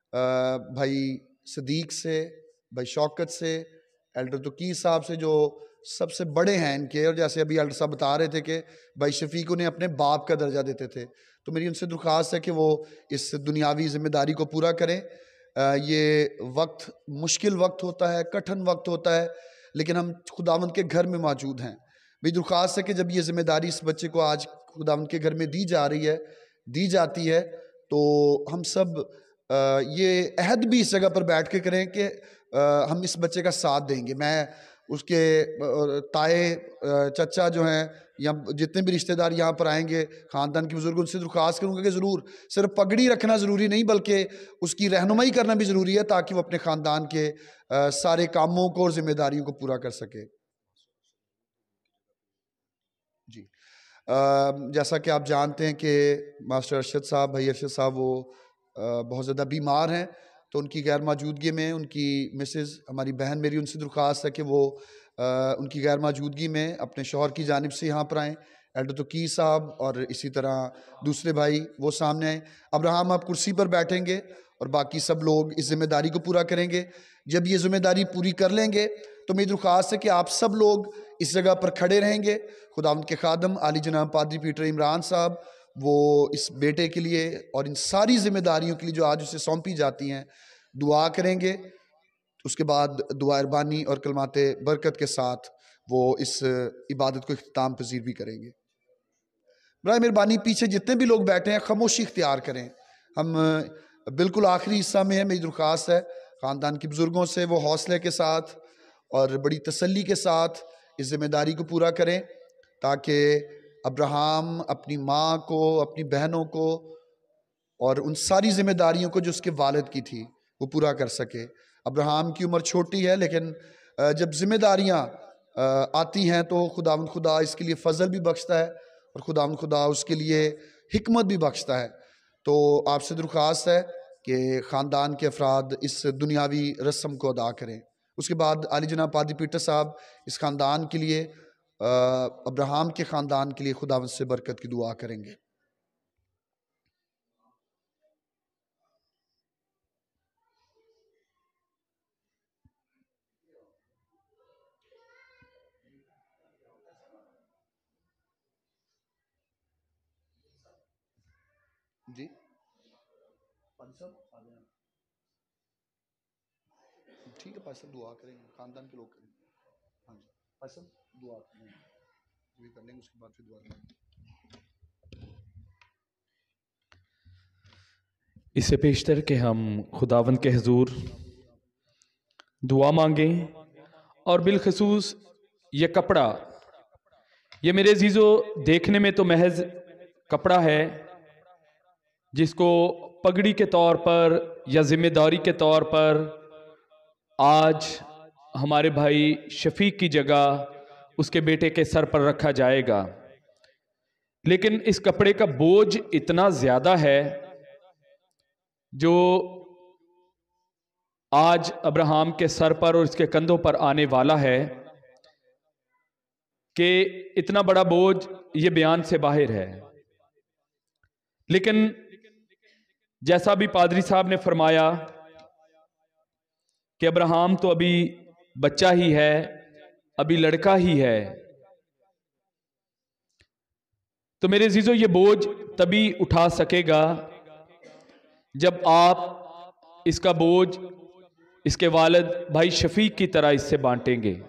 भाई सदीक से, भाई शौकत से, एल्डर तोकीर साहब से जो सबसे बड़े हैं इनके, और जैसे अभी अल्टर साहब बता रहे थे कि भाई शफीक उन्हें अपने बाप का दर्जा देते थे, तो मेरी उनसे दरख्वास्त है कि वो इस दुनियावी जिम्मेदारी को पूरा करें। ये वक्त मुश्किल वक्त होता है, कठिन वक्त होता है, लेकिन हम खुदावंद के घर में मौजूद हैं। मेरी दरख्वास्त है कि जब ये जिम्मेदारी इस बच्चे को आज खुदावंद के घर में दी जा रही है, दी जाती है, तो हम सब ये अहद भी इस जगह पर बैठ के करें कि हम इस बच्चे का साथ देंगे। मैं उसके ताए चचा जो हैं या जितने भी रिश्तेदार यहाँ पर आएंगे, ख़ानदान के बुज़ुर्ग, उनसे दरख्वास्त करूँगा कि ज़रूर सिर्फ पगड़ी रखना ज़रूरी नहीं, बल्कि उसकी रहनुमाई करना भी ज़रूरी है, ताकि वो अपने ख़ानदान के आ, सारे कामों को और ज़िम्मेदारियों को पूरा कर सके। जी आ, जैसा कि आप जानते हैं कि मास्टर अरशद साहब, भाई अरशद साहब, वो आ, बहुत ज़्यादा बीमार हैं, तो उनकी गैर मौजूदगी में उनकी मिसेज़, हमारी बहन, मेरी उनसे दरख्वास्त है कि वो आ, उनकी गैर मौजूदगी में अपने शौहर की जानिब से यहाँ पर आएँ। एल्डर तोकी साहब और इसी तरह दूसरे भाई वो सामने आए। अब्राहम आप कुर्सी पर बैठेंगे और बाकी सब लोग इस जिम्मेदारी को पूरा करेंगे। जब ये जिम्मेदारी पूरी कर लेंगे तो मेरी दरख्वास्त है कि आप सब लोग इस जगह पर खड़े रहेंगे। खुदावंद के खादम आली जनाब पादरी पीटर इमरान साहब, वो इस बेटे के लिए और इन सारी जिम्मेदारियों के लिए जो आज उसे सौंपी जाती हैं दुआ करेंगे। उसके बाद दुआ अरबानी और कलमाते बरकत के साथ वो इस इबादत को इख्तिताम पजीर भी करेंगे। बराए मेहरबानी पीछे जितने भी लोग बैठे हैं खामोशी इख्तियार करें। हम बिल्कुल आखिरी हिस्सा में है। मेरी दरख्वास्त है ख़ानदान के बुज़ुर्गों से वो हौसले के साथ और बड़ी तसल्ली के साथ इस जिम्मेदारी को पूरा करें, ताकि अब्राहम अपनी माँ को, अपनी बहनों को और उन सारी जिम्मेदारियों को जो उसके वालिद की थी वो पूरा कर सके। अब्राहम की उम्र छोटी है, लेकिन जब जिम्मेदारियाँ आती हैं तो खुदावंद खुदा इसके लिए फ़ज़ल भी बख्शता है और खुदावंद खुदा उसके लिए हिकमत भी बख्शता है। तो आपसे दरख्वास्त है कि ख़ानदान के अफराद इस दुनियावी रस्म को अदा करें। उसके बाद आली जनाब पादरी पीटर साहब इस ख़ानदान के लिए, अब्राहम के ख़ानदान के लिए खुदावंद से बरकत की दुआ करेंगे। जी ठीक है, पास दुआ करेंगे, खानदान के लोग करेंगे। हाँ जी पास दुआ करेंगे, ये कर लेंगे, उसके बाद फिर दुआ करेंगे। इससे पेशतर के हम खुदावंद के हुजूर दुआ मांगें, और बिलखसूस ये कपड़ा, ये मेरे अजीज़ों देखने में तो महज कपड़ा है जिसको पगड़ी के तौर पर या जिम्मेदारी के तौर पर आज हमारे भाई शफीक की जगह उसके बेटे के सर पर रखा जाएगा, लेकिन इस कपड़े का बोझ इतना ज़्यादा है जो आज अब्राहम के सर पर और इसके कंधों पर आने वाला है कि इतना बड़ा बोझ ये बयान से बाहर है। लेकिन जैसा भी पादरी साहब ने फरमाया कि अब्राहम तो अभी बच्चा ही है, अभी लड़का ही है, तो मेरे अजीजों ये बोझ तभी उठा सकेगा जब आप इसका बोझ इसके वालिद भाई शफीक की तरह इससे बांटेंगे।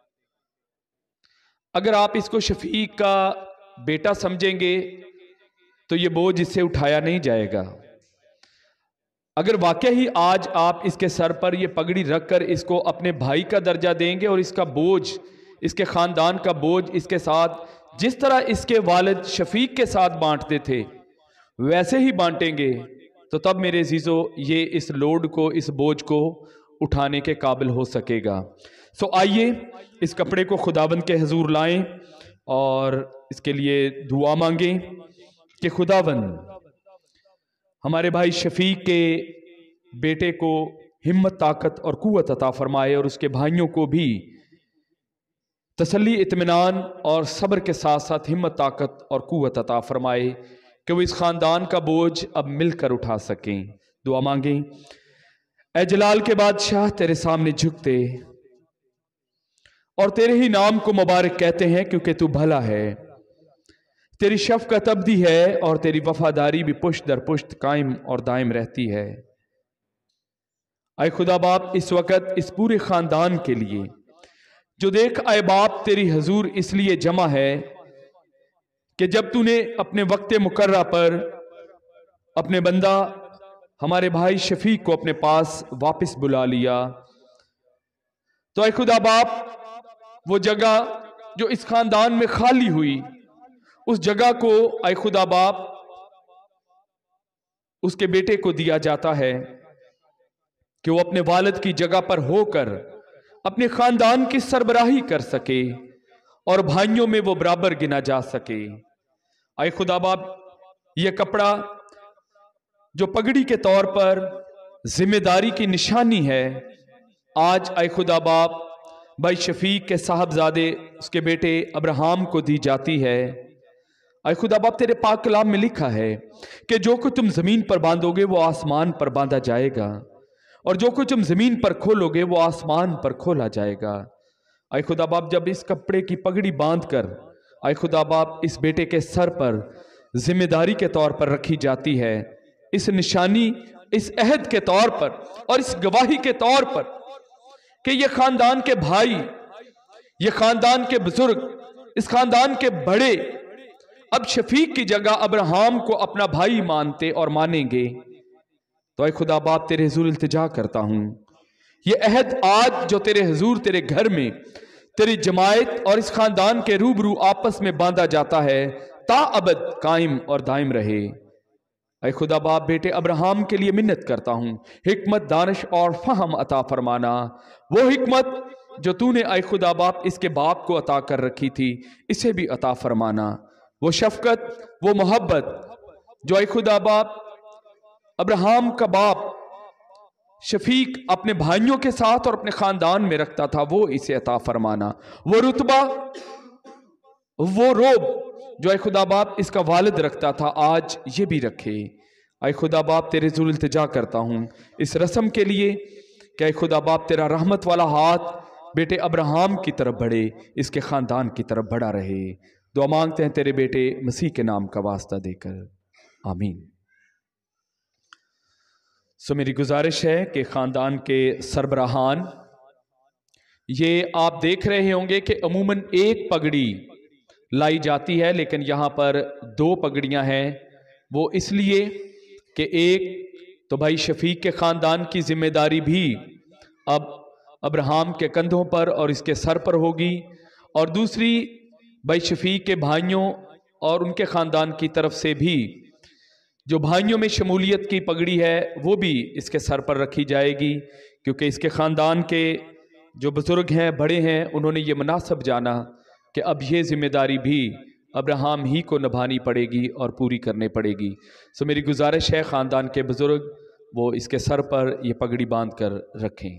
अगर आप इसको शफीक का बेटा समझेंगे तो ये बोझ इससे उठाया नहीं जाएगा। अगर वाकई ही आज आप इसके सर पर ये पगड़ी रखकर इसको अपने भाई का दर्जा देंगे और इसका बोझ, इसके ख़ानदान का बोझ इसके साथ जिस तरह इसके वालिद शफीक के साथ बांटते थे वैसे ही बांटेंगे, तो तब मेरे अजीज़ों ये इस लोड को, इस बोझ को उठाने के काबिल हो सकेगा। सो आइए इस कपड़े को खुदावंद के हुजूर लाएं और इसके लिए दुआ मांगें कि खुदावंद हमारे भाई शफीक के बेटे को हिम्मत, ताकत और कुव्वत अता फरमाए और उसके भाइयों को भी तसल्ली, इत्मीनान और सब्र के साथ साथ हिम्मत, ताकत और कुव्वत अता फरमाए कि वो इस ख़ानदान का बोझ अब मिलकर उठा सकें। दुआ मांगें। ऐ जलाल के बादशाह, तेरे सामने झुकते और तेरे ही नाम को मुबारक कहते हैं क्योंकि तू भला है। तेरी शफकत अबदी है और तेरी वफादारी भी पुश्त दर पुश्त कायम और दायम रहती है। आए खुदा बाप, इस वक्त इस पूरे खानदान के लिए जो देख आए बाप तेरी हजूर इसलिए जमा है कि जब तूने अपने वक्त मुकर्रा पर अपने बंदा हमारे भाई शफीक को अपने पास वापस बुला लिया, तो आए खुदा बाप वो जगह जो इस खानदान में खाली हुई, उस जगह को आए खुदा बाप उसके बेटे को दिया जाता है कि वो अपने वालिद की जगह पर होकर अपने खानदान की सरबराही कर सके और भाइयों में वो बराबर गिना जा सके। आए खुदा बाप, ये कपड़ा जो पगड़ी के तौर पर जिम्मेदारी की निशानी है, आज आए खुदा बाप भाई शफीक के साहबजादे उसके बेटे अब्राहम को दी जाती है। आए खुदा बाप, तेरे पाक कलाम में लिखा है कि जो कुछ तुम जमीन पर बांधोगे वो आसमान पर बांधा जाएगा और जो कुछ तुम जमीन पर खोलोगे वो आसमान पर खोला जाएगा। आए खुदा बाप, जब इस कपड़े की पगड़ी बांधकर आए खुदा बाप इस बेटे के सर पर जिम्मेदारी के तौर पर रखी जाती है, इस निशानी, इस अहद के तौर पर और इस गवाही के तौर पर कि ये खानदान के भाई, ये खानदान के बुजुर्ग, इस खानदान के बड़े अब शफीक की जगह अब्राहम को अपना भाई मानते और मानेंगे, तो ऐ खुदा बाप तेरे हुजूर इल्तिजा करता हूं, ये अहद आज जो तेरे हुजूर तेरे घर में तेरी जमायत और इस खानदान के रूबरू आपस में बांधा जाता है, ता अबद कायम और दायम रहे। ऐ खुदा बाप, बेटे अब्राहम के लिए मिन्नत करता हूं, हिकमत, दानिश और फहम अता फरमाना। वो हिकमत जो तूने ऐ खुदा बाप इसके बाप को अता कर रखी थी, इसे भी अता फरमाना। वो शफकत, वो मोहब्बत जो ऐ खुदा बाप अब्राहम का बाप शफीक अपने भाइयों के साथ और अपने खानदान में रखता था, वो इसे अता फरमाना। वो रुतबा, वो रोब जो ऐ खुदा बाप इसका वालिद रखता था, आज ये भी रखे। ऐ खुदा बाप तेरे हुजूर इल्तिजा करता हूं इस रस्म के लिए कि ऐ खुदा बाप तेरा रहमत वाला हाथ बेटे अब्राहम की तरफ बढ़े, इसके खानदान की तरफ बढ़ा रहे। दुआ मांगते हैं तेरे बेटे मसीह के नाम का वास्ता देकर, आमीन। सो मेरी गुजारिश है कि ख़ानदान के सरबराहान, ये आप देख रहे होंगे कि अमूमन एक पगड़ी लाई जाती है, लेकिन यहाँ पर दो पगड़ियाँ हैं। वो इसलिए कि एक तो भाई शफीक के ख़ानदान की जिम्मेदारी भी अब अब्राहम के कंधों पर और इसके सर पर होगी, और दूसरी भाई शफीक के भाइयों और उनके ख़ानदान की तरफ से भी जो भाइयों में शमूलियत की पगड़ी है वो भी इसके सर पर रखी जाएगी, क्योंकि इसके ख़ानदान के जो बुज़ुर्ग हैं, बड़े हैं, उन्होंने ये मुनासिब जाना कि अब ये जिम्मेदारी भी अब्राहम ही को निभानी पड़ेगी और पूरी करनी पड़ेगी। सो मेरी गुजारिश है ख़ानदान के बुज़ुर्ग वो इसके सर पर ये पगड़ी बांध कर रखें।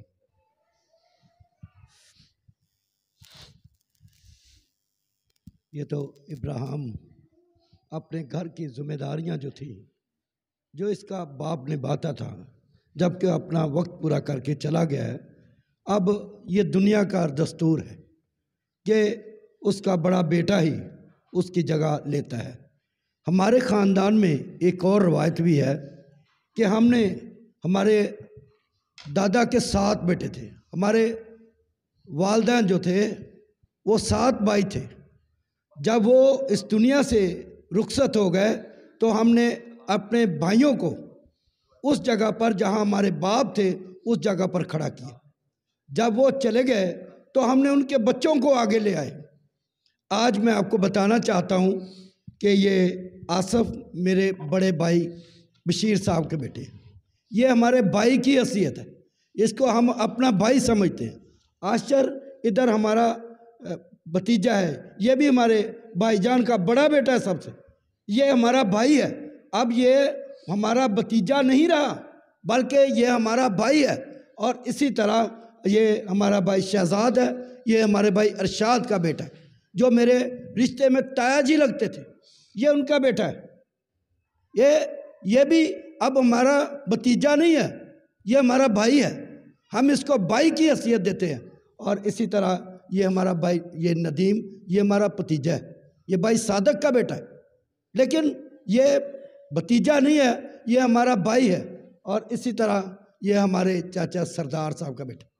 ये तो इब्राहिम अपने घर की जिम्मेदारियां जो थी, जो इसका बाप निभाता था, जबकि अपना वक्त पूरा करके चला गया है, अब ये दुनिया का दस्तूर है कि उसका बड़ा बेटा ही उसकी जगह लेता है। हमारे ख़ानदान में एक और रवायत भी है कि हमने हमारे दादा के सात बेटे थे, हमारे वालिदैन जो थे वो सात भाई थे। जब वो इस दुनिया से रुखसत हो गए तो हमने अपने भाइयों को उस जगह पर जहां हमारे बाप थे उस जगह पर खड़ा किया। जब वो चले गए तो हमने उनके बच्चों को आगे ले आए। आज मैं आपको बताना चाहता हूं कि ये आसफ मेरे बड़े भाई बशीर साहब के बेटे, ये हमारे भाई की हैसियत है, इसको हम अपना भाई समझते हैं। आश्चर्य इधर हमारा भतीजा है, ये भी हमारे भाईजान का बड़ा बेटा है सबसे, ये हमारा भाई है। अब ये हमारा भतीजा नहीं रहा बल्कि ये हमारा भाई है। और इसी तरह ये हमारा भाई शहजाद है, ये हमारे भाई अरशाद का बेटा है, जो मेरे रिश्ते में ताया जी लगते थे, ये उनका बेटा है। ये ये भी अब हमारा भतीजा नहीं है, ये हमारा भाई है, हम इसको भाई की हैसियत देते हैं। और इसी तरह ये हमारा भाई, ये नदीम, ये हमारा भतीजा है, ये भाई सादक का बेटा है, लेकिन ये भतीजा नहीं है, ये हमारा भाई है। और इसी तरह ये हमारे चाचा सरदार साहब का बेटा,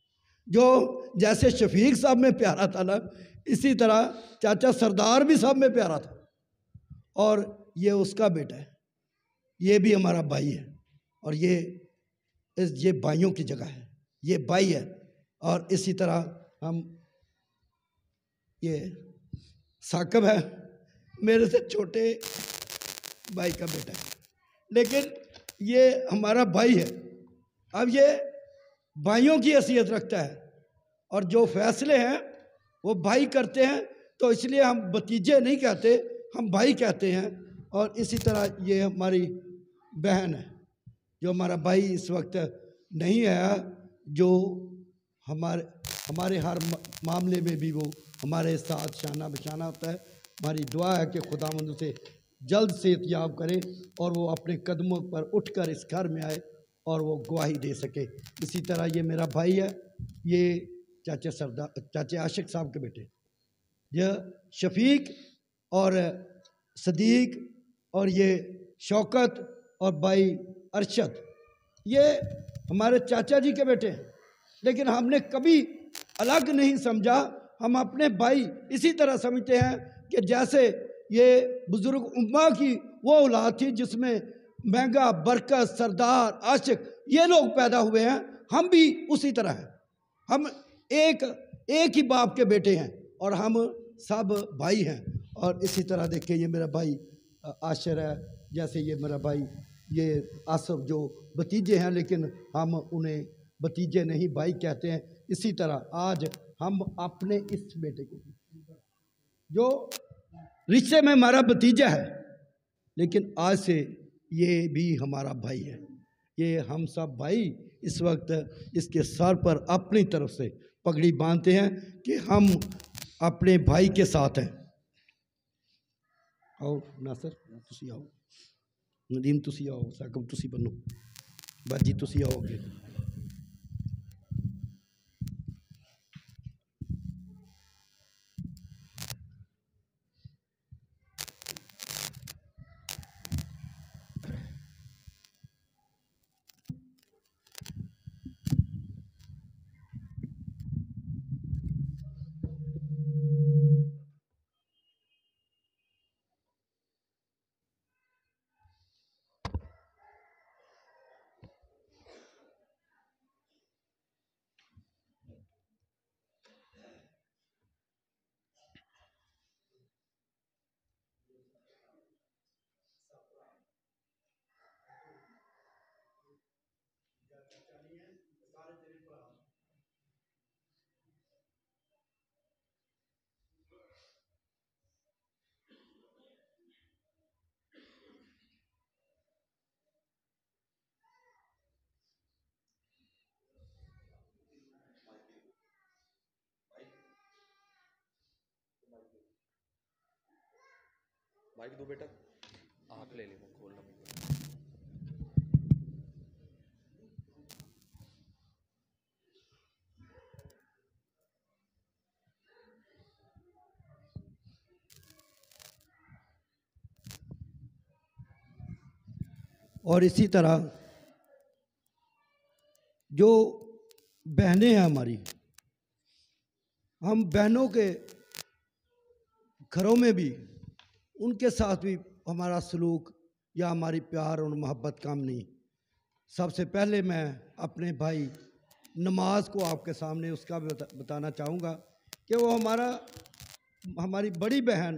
जो जैसे शफीक साहब में प्यारा था ना, इसी तरह चाचा सरदार भी साहब में प्यारा था, और ये उसका बेटा है, ये भी हमारा भाई है। और ये इस ये भाइयों की जगह है, ये भाई है। और इसी तरह हम, ये साकिब है, मेरे से छोटे भाई का बेटा है, लेकिन ये हमारा भाई है। अब ये भाइयों की हैसियत रखता है, और जो फैसले हैं वो भाई करते हैं, तो इसलिए हम भतीजे नहीं कहते, हम भाई कहते हैं। और इसी तरह ये हमारी बहन है, जो हमारा भाई इस वक्त नहीं आया, जो हमारे हमारे हर मामले में भी वो हमारे साथ शाना बशाना होता है। हमारी दुआ है कि खुदावंद उसे जल्द सेहतयाब करे और वो अपने कदमों पर उठकर इस घर में आए और वो गवाही दे सके। इसी तरह ये मेरा भाई है, ये चाचा सरदार, चाचे आशिक साहब के बेटे, यह शफीक और सदीक और ये शौकत और भाई अरशद, ये हमारे चाचा जी के बेटे हैं, लेकिन हमने कभी अलग नहीं समझा। हम अपने भाई इसी तरह समझते हैं कि जैसे ये बुजुर्ग उम्मा की वो औलाद थी जिसमें महंगा, बरकत, सरदार, आशिक ये लोग पैदा हुए हैं, हम भी उसी तरह हैं। हम एक एक ही बाप के बेटे हैं और हम सब भाई हैं। और इसी तरह देखिए ये मेरा भाई आशिर है, जैसे ये मेरा भाई ये आसफ, जो भतीजे हैं लेकिन हम उन्हें भतीजे नहीं भाई कहते हैं। इसी तरह आज हम अपने इस बेटे को, जो रिश्ते में हमारा भतीजा है, लेकिन आज से ये भी हमारा भाई है। ये हम सब भाई इस वक्त इसके सर पर अपनी तरफ से पगड़ी बांधते हैं कि हम अपने भाई के साथ हैं। आओ नासर तुसी आओ, नदीम तुसी आओ, साकिब तुसी बनो, बाजी तुसी आओगे। माइक दो बेटा, आप ले ले, खोलना। और इसी तरह जो बहनें हैं हमारी, हम बहनों के घरों में भी उनके साथ भी हमारा सलूक या हमारी प्यार और मोहब्बत कम नहीं। सबसे पहले मैं अपने भाई नमाज को आपके सामने उसका भी बता, बताना चाहूँगा कि वो हमारा हमारी बड़ी बहन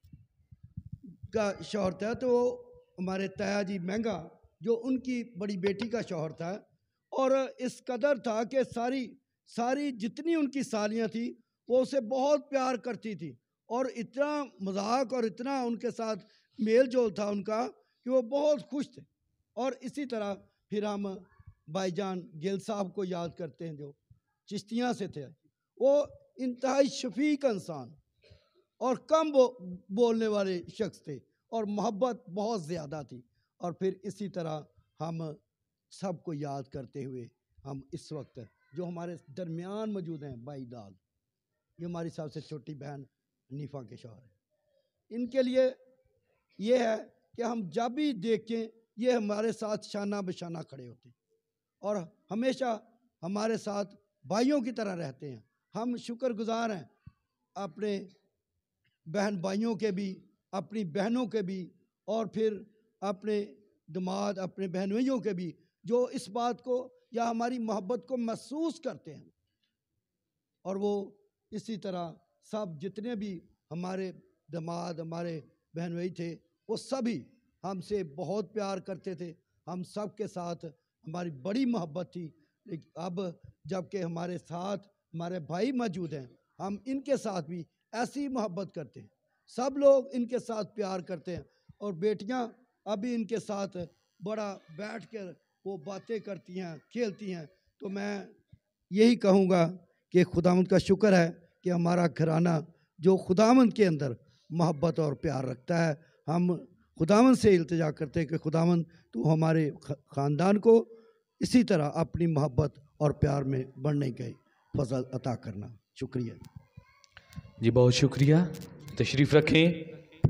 का शौहर था, तो हमारे ताया जी महंगा जो उनकी बड़ी बेटी का शौहर था, और इस कदर था कि सारी सारी जितनी उनकी सालियाँ थी वो उसे बहुत प्यार करती थी, और इतना मजाक और इतना उनके साथ मेल जोल था उनका कि वो बहुत खुश थे। और इसी तरह फिर हम भाईजान गिल साहब को याद करते हैं जो चिश्तियाँ से थे। वो इंतहाई शफीक इंसान और कम बो, बोलने वाले शख्स थे और मोहब्बत बहुत ज़्यादा थी। और फिर इसी तरह हम सबको याद करते हुए हम इस वक्त जो हमारे दरमियान मौजूद हैं, भाई दाल, ये हमारी सबसे छोटी बहन हनीफा के शौहर है। इनके लिए ये है कि हम जब भी देखें ये हमारे साथ शाना बशाना खड़े होते हैं और हमेशा हमारे साथ भाइयों की तरह रहते हैं। हम शुक्रगुजार हैं अपने बहन भाइयों के भी, अपनी बहनों के भी, और फिर अपने दामाद अपने बहन भाइयों के भी, जो इस बात को या हमारी मोहब्बत को महसूस करते हैं। और वो इसी तरह सब जितने भी हमारे दामाद हमारे बहन भाई थे वो सभी हमसे बहुत प्यार करते थे। हम सब के साथ हमारी बड़ी मोहब्बत थी। लेकिन अब जबकि हमारे साथ हमारे भाई मौजूद हैं, हम इनके साथ भी ऐसी मोहब्बत करते हैं। सब लोग इनके साथ प्यार करते हैं और बेटियां अभी इनके साथ बड़ा बैठ कर वो बातें करती हैं, खेलती हैं। तो मैं यही कहूँगा कि खुदावंद का शुक्र है कि हमारा घराना जो खुदावंद के अंदर मोहब्बत और प्यार रखता है। हम खुदावंद से इल्तिजा करते हैं कि खुदावंद तू हमारे ख़ानदान को इसी तरह अपनी मोहब्बत और प्यार में बढ़ने के फजल अता करना। शुक्रिया जी, बहुत शुक्रिया। तशरीफ़ रखें।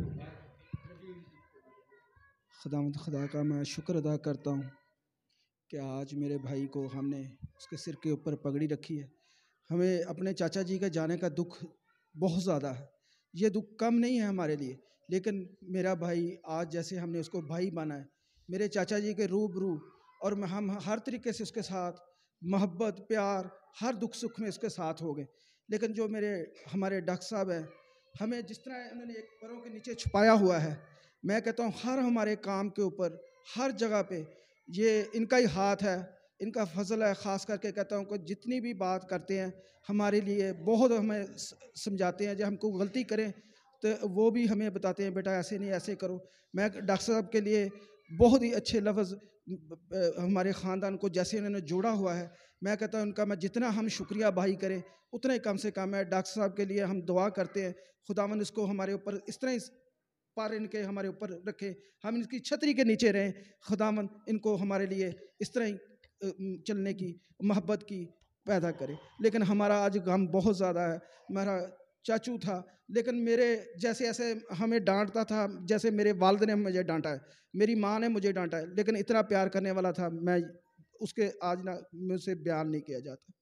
खुदावंद खुदा का मैं शुक्र अदा करता हूँ कि आज मेरे भाई को हमने उसके सिर के ऊपर पगड़ी रखी है। हमें अपने चाचा जी के जाने का दुख बहुत ज़्यादा है। ये दुख कम नहीं है हमारे लिए, लेकिन मेरा भाई आज जैसे हमने उसको भाई माना है, मेरे चाचा जी के रूबरू, और हम हर तरीके से उसके साथ मोहब्बत प्यार हर दुख सुख में उसके साथ हो गए। लेकिन जो मेरे हमारे डॉक्टर साहब हैं, हमें जिस तरह उन्होंने एक पैरों के नीचे छुपाया हुआ है, मैं कहता हूँ हर हमारे काम के ऊपर हर जगह पे ये इनका ही हाथ है, इनका फजल है। ख़ास करके कहता हूँ कि जितनी भी बात करते हैं हमारे लिए बहुत हमें समझाते हैं। जब हम कोई गलती करें तो वो भी हमें बताते हैं बेटा ऐसे नहीं ऐसे करो। मैं डॉक्टर साहब के लिए बहुत ही अच्छे लफ्ज़ हमारे ख़ानदान को जैसे उन्होंने जोड़ा हुआ है, मैं कहता हूँ उनका मैं जितना हम शुक्रिया भाई करें उतना ही कम से कम है। डॉक्टर साहब के लिए हम दुआ करते हैं खुदावंद इसको हमारे ऊपर इस तरह पर इनके हमारे ऊपर रखे, हम इनकी छतरी के नीचे रहें। खुदावंद इनको हमारे लिए इस तरह ही चलने की मोहब्बत की पैदा करे। लेकिन हमारा आज गम बहुत ज़्यादा है। मेरा चाचू था, लेकिन मेरे जैसे ऐसे हमें डांटता था जैसे मेरे वालिद ने मुझे डांटा है, मेरी माँ ने मुझे डांटा है, लेकिन इतना प्यार करने वाला था, मैं उसके आज ना मुझसे बयान नहीं किया जाता।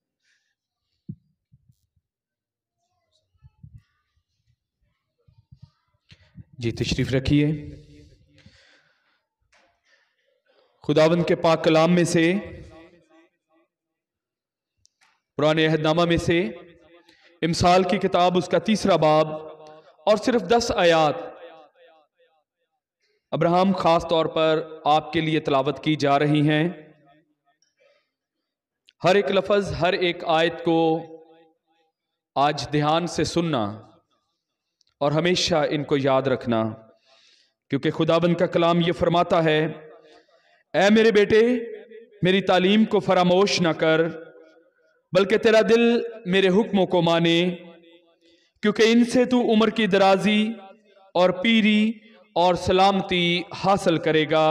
जी, तशरीफ़ रखिए। खुदावंद के पाक कलाम में से, पुराने अहदनामा में से, इमसाल की किताब उसका तीसरा बाब और सिर्फ दस आयात अब्राहम खास तौर पर आपके लिए तलावत की जा रही हैं। हर एक लफ्ज़ हर एक आयत को आज ध्यान से सुनना और हमेशा इनको याद रखना, क्योंकि खुदाबंद का कलाम ये फरमाता है, ऐ मेरे बेटे मेरी तालीम को फरामोश न कर, बल्कि तेरा दिल मेरे हुक्मों को माने, क्योंकि इनसे तू उम्र की दराजी और पीरी और सलामती हासिल करेगा।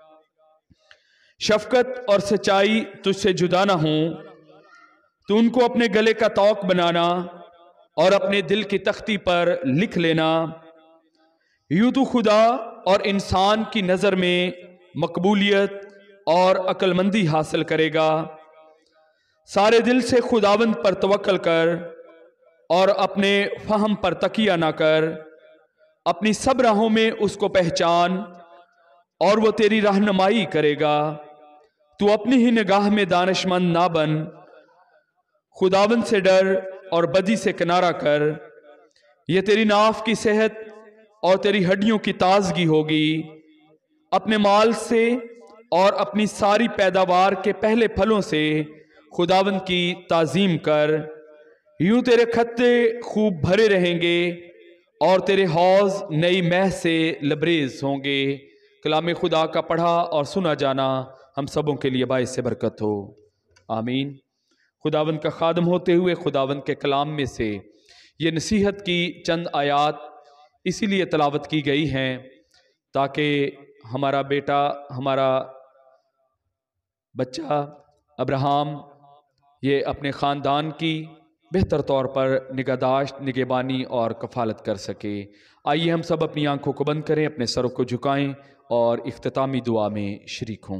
शफकत और सच्चाई तुझसे जुदा ना हो, तू उनको अपने गले का तौक बनाना और अपने दिल की तख्ती पर लिख लेना। यूं तू खुदा और इंसान की नज़र में मकबूलियत और अक्लमंदी हासिल करेगा। सारे दिल से खुदावंद पर तवक्कल कर और अपने फहम पर तकिया ना कर। अपनी सब राहों में उसको पहचान और वो तेरी रहनुमाई करेगा। तू अपनी ही निगाह में दानिशमंद ना बन, खुदावंद से डर और बदी से किनारा कर। ये तेरी नाफ की सेहत और तेरी हड्डियों की ताजगी होगी। अपने माल से और अपनी सारी पैदावार के पहले फलों से खुदावंद की ताजीम कर। यूं तेरे खत्ते खूब भरे रहेंगे और तेरे हौज नई मह से लबरेज होंगे। कलाम खुदा का पढ़ा और सुना जाना हम सबों के लिए बाइस से बरकत हो, आमीन। खुदावंद का खादम होते हुए खुदावंद के कलाम में से ये नसीहत की चंद आयात इसीलिए तलावत की गई हैं ताकि हमारा बेटा, हमारा बच्चा अब्राहम ये अपने ख़ानदान की बेहतर तौर पर निगहदाश्त, निगहबानी और कफालत कर सके। आइए हम सब अपनी आंखों को बंद करें, अपने सरों को झुकाएं और इख्तितामी दुआ में शरीक हों।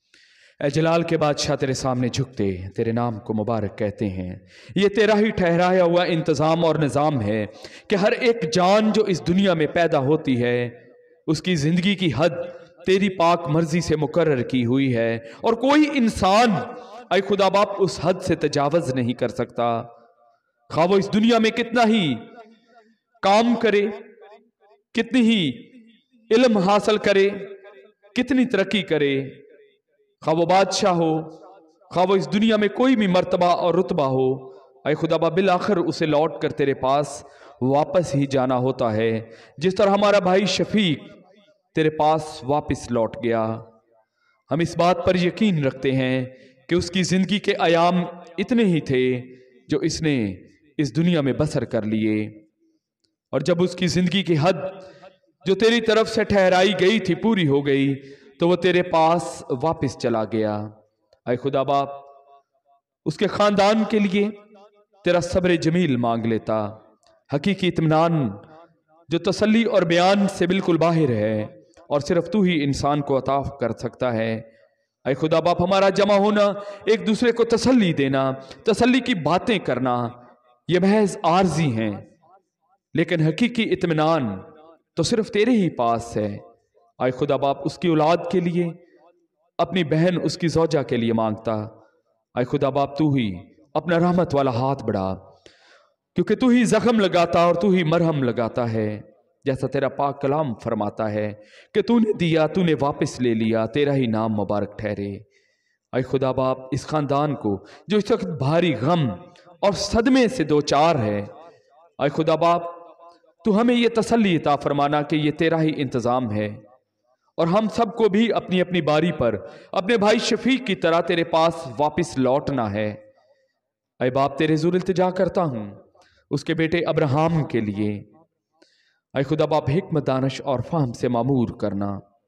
ऐ जलाल के बादशाह, तेरे सामने झुकते तेरे नाम को मुबारक कहते हैं। ये तेरा ही ठहराया हुआ इंतज़ाम और निज़ाम है कि हर एक जान जो इस दुनिया में पैदा होती है उसकी ज़िंदगी की हद तेरी पाक मर्जी से मुकर्रर की हुई है और कोई इंसान ऐ खुदा बाप उस हद से तजावज़ नहीं कर सकता। खा वो इस दुनिया में कितना ही काम करे, कितनी ही इल्म हासिल करे, कितनी तरक्की करे, खा वो बादशाह हो, खा वो इस दुनिया में कोई भी मर्तबा और रुतबा हो, ऐ खुदा बाप बिल आखिर उसे लौट कर तेरे पास वापस ही जाना होता है। जिस तरह हमारा भाई शफीक तेरे पास वापस लौट गया, हम इस बात पर यकीन रखते हैं कि उसकी ज़िंदगी के आयाम इतने ही थे जो इसने इस दुनिया में बसर कर लिए, और जब उसकी ज़िंदगी की हद जो तेरी तरफ से ठहराई गई थी पूरी हो गई तो वो तेरे पास वापस चला गया। ऐ खुदा बाप, उसके ख़ानदान के लिए तेरा सब्र जमील मांग लेता, हकीकी इत्मीनान जो तसल्ली और बयान से बिल्कुल बाहर है और सिर्फ तू ही इंसान को अता कर सकता है। ऐ खुदा बाप, हमारा जमा होना, एक दूसरे को तसल्ली देना, तसल्ली की बातें करना, ये महज आर्जी हैं, लेकिन हकीकी इत्मीनान तो सिर्फ तेरे ही पास है। ऐ खुदा बाप, उसकी औलाद के लिए, अपनी बहन उसकी ज़ौजा के लिए मांगता। ऐ खुदा बाप, तू ही अपना रहमत वाला हाथ बढ़ा, क्योंकि तू ही जख्म लगाता और तू ही मरहम लगाता है। जैसा तेरा पाक कलाम फरमाता है कि तूने दिया, तूने वापस ले लिया, तेरा ही नाम मुबारक ठहरे। ऐ खुदा बाप, इस ख़ानदान को जो इस वक्त भारी गम और सदमे से दो चार है, ऐ खुदा बाप, तू हमें ये तसल्ली अता फरमाना कि ये तेरा ही इंतज़ाम है और हम सबको भी अपनी अपनी बारी पर अपने भाई शफीक की तरह तेरे पास वापस लौटना है। ऐ बाप, तेरे ज़ुर इल्तिजा करता हूँ उसके बेटे अब्राहम के लिए। ऐ खुदा बाप, हिकमत, दानिश और फ़हम से मामूर करना।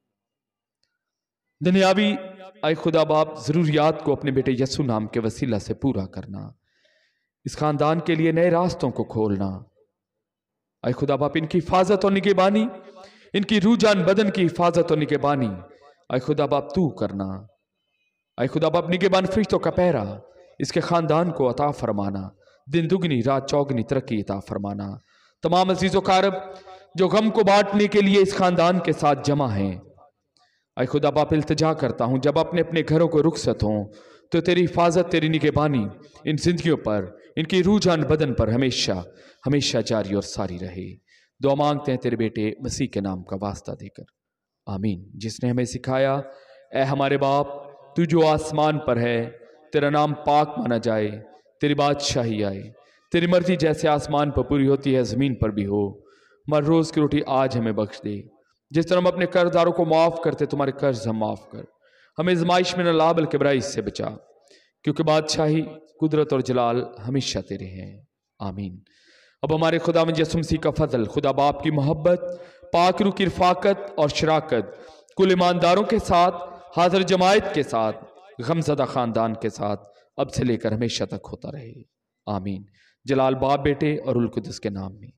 दुनियावी ऐ खुदा बाप ज़रूरियात को अपने बेटे यसु नाम के वसीला से पूरा करना। इस ख़ानदान के लिए नए रास्तों को खोलना। ऐ खुदा बाप, इनकी हिफाजत और निगहबानी, इनकी रूजान बदन की हिफाजत और निगहबानी ऐ खुदा बाप तू करना। ऐ खुदा बाप, निगहबान फरिश्तों का पहरा इसके ख़ानदान को अता फरमाना, दिन दुगनी रात चौगनी तरक्की अता फरमाना। तमाम अजीज़ व कारब जो गम को बांटने के लिए इस ख़ानदान के साथ जमा हैं, ऐ खुदा बाप इल्तिजा करता हूँ जब अपने अपने घरों को रुखसत हों तो तेरी हिफाजत, तेरी निगहबानी इन जिंदगियों पर, इनकी रूजान बदन पर हमेशा हमेशा जारी और सारी रहे। दुआ मांगते हैं तेरे बेटे मसीह के नाम का वास्ता देकर, आमीन। जिसने हमें सिखाया, ए हमारे बाप तू जो आसमान पर है, तेरा नाम पाक माना जाए, तेरी बादशाही आए, तेरी मर्जी जैसे आसमान पर पूरी होती है ज़मीन पर भी हो। हमारे रोज़ की रोटी आज हमें बख्श दे, जिस तरह हम अपने कर्जदारों को माफ़ करते तुम्हारे कर्ज हम माफ़ कर। हमें आज़माइश में न ला बल्कि बुराई से बचा, क्योंकि बादशाही, कुदरत और जलाल हमेशा तेरे हैं, आमीन। अब हमारे खुदा में यसु मसीह का फजल, खुदा बाप की मोहब्बत, पाक रूह की रफ़ाकत और शराकत कुल ईमानदारों के साथ, हाज़िर जमायत के साथ, गमज़दा ख़ानदान के साथ अब से लेकर हमेशा तक होता रहे, आमीन। जलाल बाप, बेटे और उल कुद्दस के नाम में।